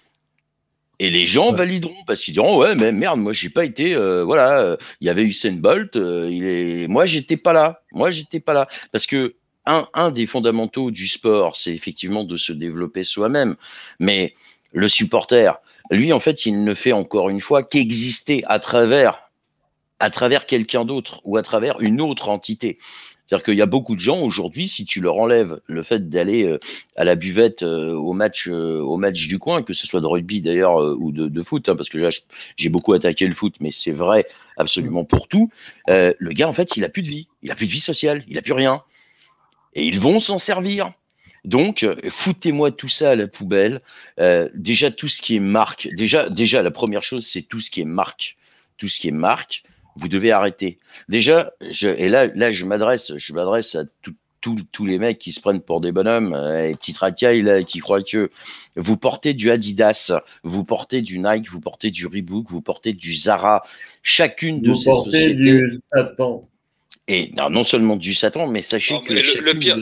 [SPEAKER 2] Et les gens valideront parce qu'ils diront ouais mais merde, moi j'ai pas été il y avait Usain Bolt, moi j'étais pas là parce que un des fondamentaux du sport, c'est effectivement de se développer soi-même, mais le supporter, lui en fait, il ne fait encore une fois qu'exister à travers quelqu'un d'autre ou à travers une autre entité. C'est-à-dire qu'il y a beaucoup de gens aujourd'hui, si tu leur enlèves le fait d'aller à la buvette au match du coin, que ce soit de rugby d'ailleurs ou de foot, parce que j'ai beaucoup attaqué le foot, mais c'est vrai absolument pour tout, le gars en fait il a plus de vie, sociale, il a plus rien. Et ils vont s'en servir. Donc, foutez-moi tout ça à la poubelle. Déjà, tout ce qui est marque, déjà, la première chose, c'est tout ce qui est marque. Tout ce qui est marque, vous devez arrêter. Déjà, là, je m'adresse à tous les mecs qui se prennent pour des bonhommes, les petits racailles là, qui croient que vous portez du Adidas, vous portez du Nike, vous portez du Reebok, vous portez du Zara. Chacune de ces sociétés.
[SPEAKER 4] Du Satan.
[SPEAKER 2] Et non seulement du Satan, mais sachez que
[SPEAKER 3] le pire,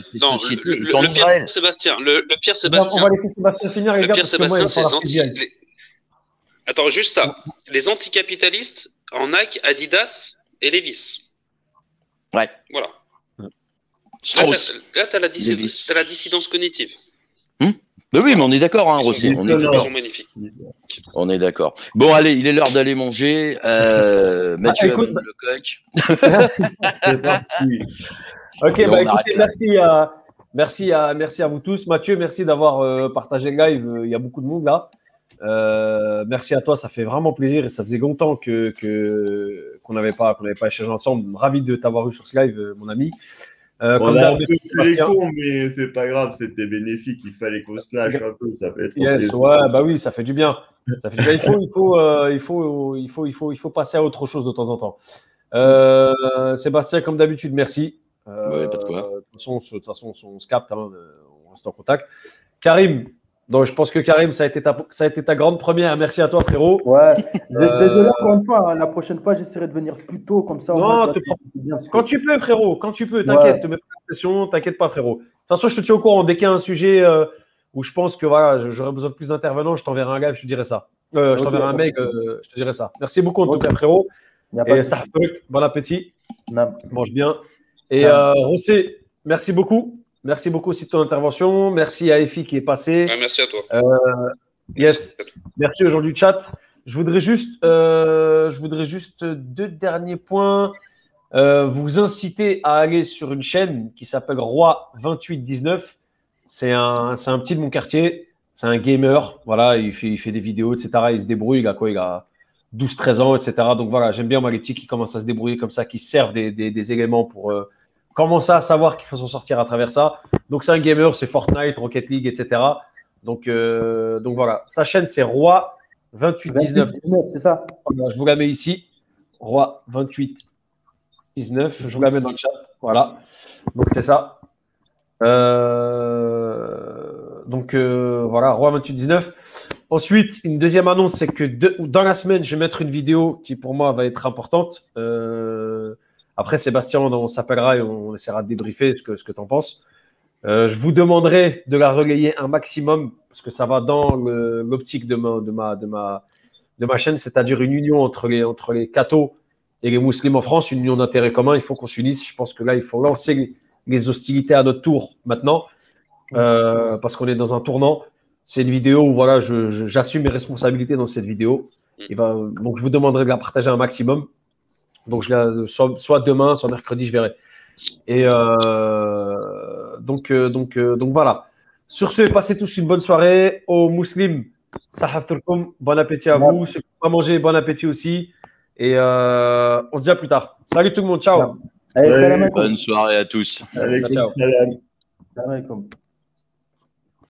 [SPEAKER 3] Sébastien, le pire,
[SPEAKER 1] On va laisser Sébastien finir, les gars.
[SPEAKER 3] Le pire, Sébastien, c'est Attends, juste ça. Les anticapitalistes en Nike, Adidas et Levi's.
[SPEAKER 2] Ouais.
[SPEAKER 3] Voilà. Là, t'as la dissidence cognitive.
[SPEAKER 2] Ben oui, mais on est d'accord, Rosset.
[SPEAKER 3] Ils sont magnifiques.
[SPEAKER 2] On est d'accord. Bon, allez, il est l'heure d'aller manger. Mathieu amène le coq.
[SPEAKER 1] C'est parti. Ok, écoutez, merci à vous tous. Mathieu, merci d'avoir partagé le live. Il y a beaucoup de monde là. Merci à toi, ça fait vraiment plaisir et ça faisait longtemps qu'on n'avait pas échangé ensemble. Ravi de t'avoir eu sur ce live, mon ami.
[SPEAKER 4] On
[SPEAKER 1] Comme
[SPEAKER 4] a un
[SPEAKER 1] d'hab,
[SPEAKER 4] peu fait les
[SPEAKER 1] Sébastien.
[SPEAKER 4] cons, mais c'est pas grave, c'était bénéfique. Il fallait qu'on se lâche un peu, ça fait trop
[SPEAKER 1] Yes,
[SPEAKER 4] plaisir.
[SPEAKER 1] ouais, bah oui, ça fait du bien. Ça fait du bien. Il faut passer à autre chose de temps en temps. Sébastien, comme d'habitude, merci.
[SPEAKER 2] Ouais, pas de quoi.
[SPEAKER 1] De toute façon, on se capte, hein, on reste en contact. Karim, donc je pense que Karim, ça a été ta grande première. Merci à toi, frérot.
[SPEAKER 6] Ouais, désolé encore une fois, hein, la prochaine fois, j'essaierai de venir plus tôt, comme ça, au moins,
[SPEAKER 1] Non,
[SPEAKER 6] je vois que c'est bien, parce que-
[SPEAKER 1] quand tu peux, frérot, quand tu peux,
[SPEAKER 6] Ouais.
[SPEAKER 1] t'inquiète, te mets pas de pression, t'inquiète pas, frérot. De toute façon, je te tiens au courant. Dès qu'il y a un sujet où je pense que voilà, j'aurais besoin de plus d'intervenants, je t'enverrai un live, je te dirai ça. Je
[SPEAKER 6] Ok,
[SPEAKER 1] t'enverrai un mail, je te dirai ça. Merci beaucoup, en tout
[SPEAKER 6] Ok.
[SPEAKER 1] cas, frérot.
[SPEAKER 6] Y a pas
[SPEAKER 1] Et
[SPEAKER 6] de
[SPEAKER 1] ça, bon appétit,
[SPEAKER 6] Non.
[SPEAKER 1] mange bien. Et
[SPEAKER 6] Non.
[SPEAKER 1] Rossé, merci beaucoup. Merci beaucoup aussi de ton intervention. Merci à Effie qui est passé.
[SPEAKER 3] Ouais, merci à toi.
[SPEAKER 1] Yes. Merci aux gens du chat. Je voudrais juste deux derniers points. Vous inciter à aller sur une chaîne qui s'appelle Roi2819. C'est un petit de mon quartier. C'est un gamer. Voilà, il fait des vidéos, etc. Il se débrouille. Il a quoi? Il a 12-13 ans, etc. Donc voilà, j'aime bien moi, les petits qui commencent à se débrouiller comme ça, qui servent des éléments pour commencer à savoir qu'il faut s'en sortir à travers ça. Donc c'est un gamer, c'est Fortnite, Rocket League, etc. Donc voilà, sa chaîne c'est Roi2819.
[SPEAKER 6] 28, c'est ça?
[SPEAKER 1] Voilà, je vous la mets ici. Roi2819. Je vous la mets dans le chat. Voilà. Donc c'est ça. Voilà, Roi2819. Ensuite, une deuxième annonce, c'est que dans la semaine, je vais mettre une vidéo qui pour moi va être importante. Après, Sébastien, on s'appellera et on essaiera de débriefer ce que tu en penses. Je vous demanderai de la relayer un maximum parce que ça va dans l'optique de ma chaîne, c'est-à-dire une union entre les cathos et les musulmans en France, une union d'intérêt commun. Il faut qu'on s'unisse. Je pense que là, il faut lancer les hostilités à notre tour maintenant parce qu'on est dans un tournant. C'est une vidéo où voilà, j'assume mes responsabilités dans cette vidéo. Donc, je vous demanderai de la partager un maximum. Donc, soit demain, soit mercredi, je verrai. Et donc voilà. Sur ce, passez tous une bonne soirée. Aux musulmans, sahaf turkum, bon appétit à vous. Ceux qui n'ont pas mangé, bon appétit aussi. Et on se dit à plus tard. Salut tout le monde, ciao.
[SPEAKER 6] Allez,
[SPEAKER 4] Salut.
[SPEAKER 6] salam alaikum.
[SPEAKER 2] Bonne soirée à tous.
[SPEAKER 4] Allez,
[SPEAKER 1] Ciao.
[SPEAKER 4] salam.
[SPEAKER 6] Salam alaikum.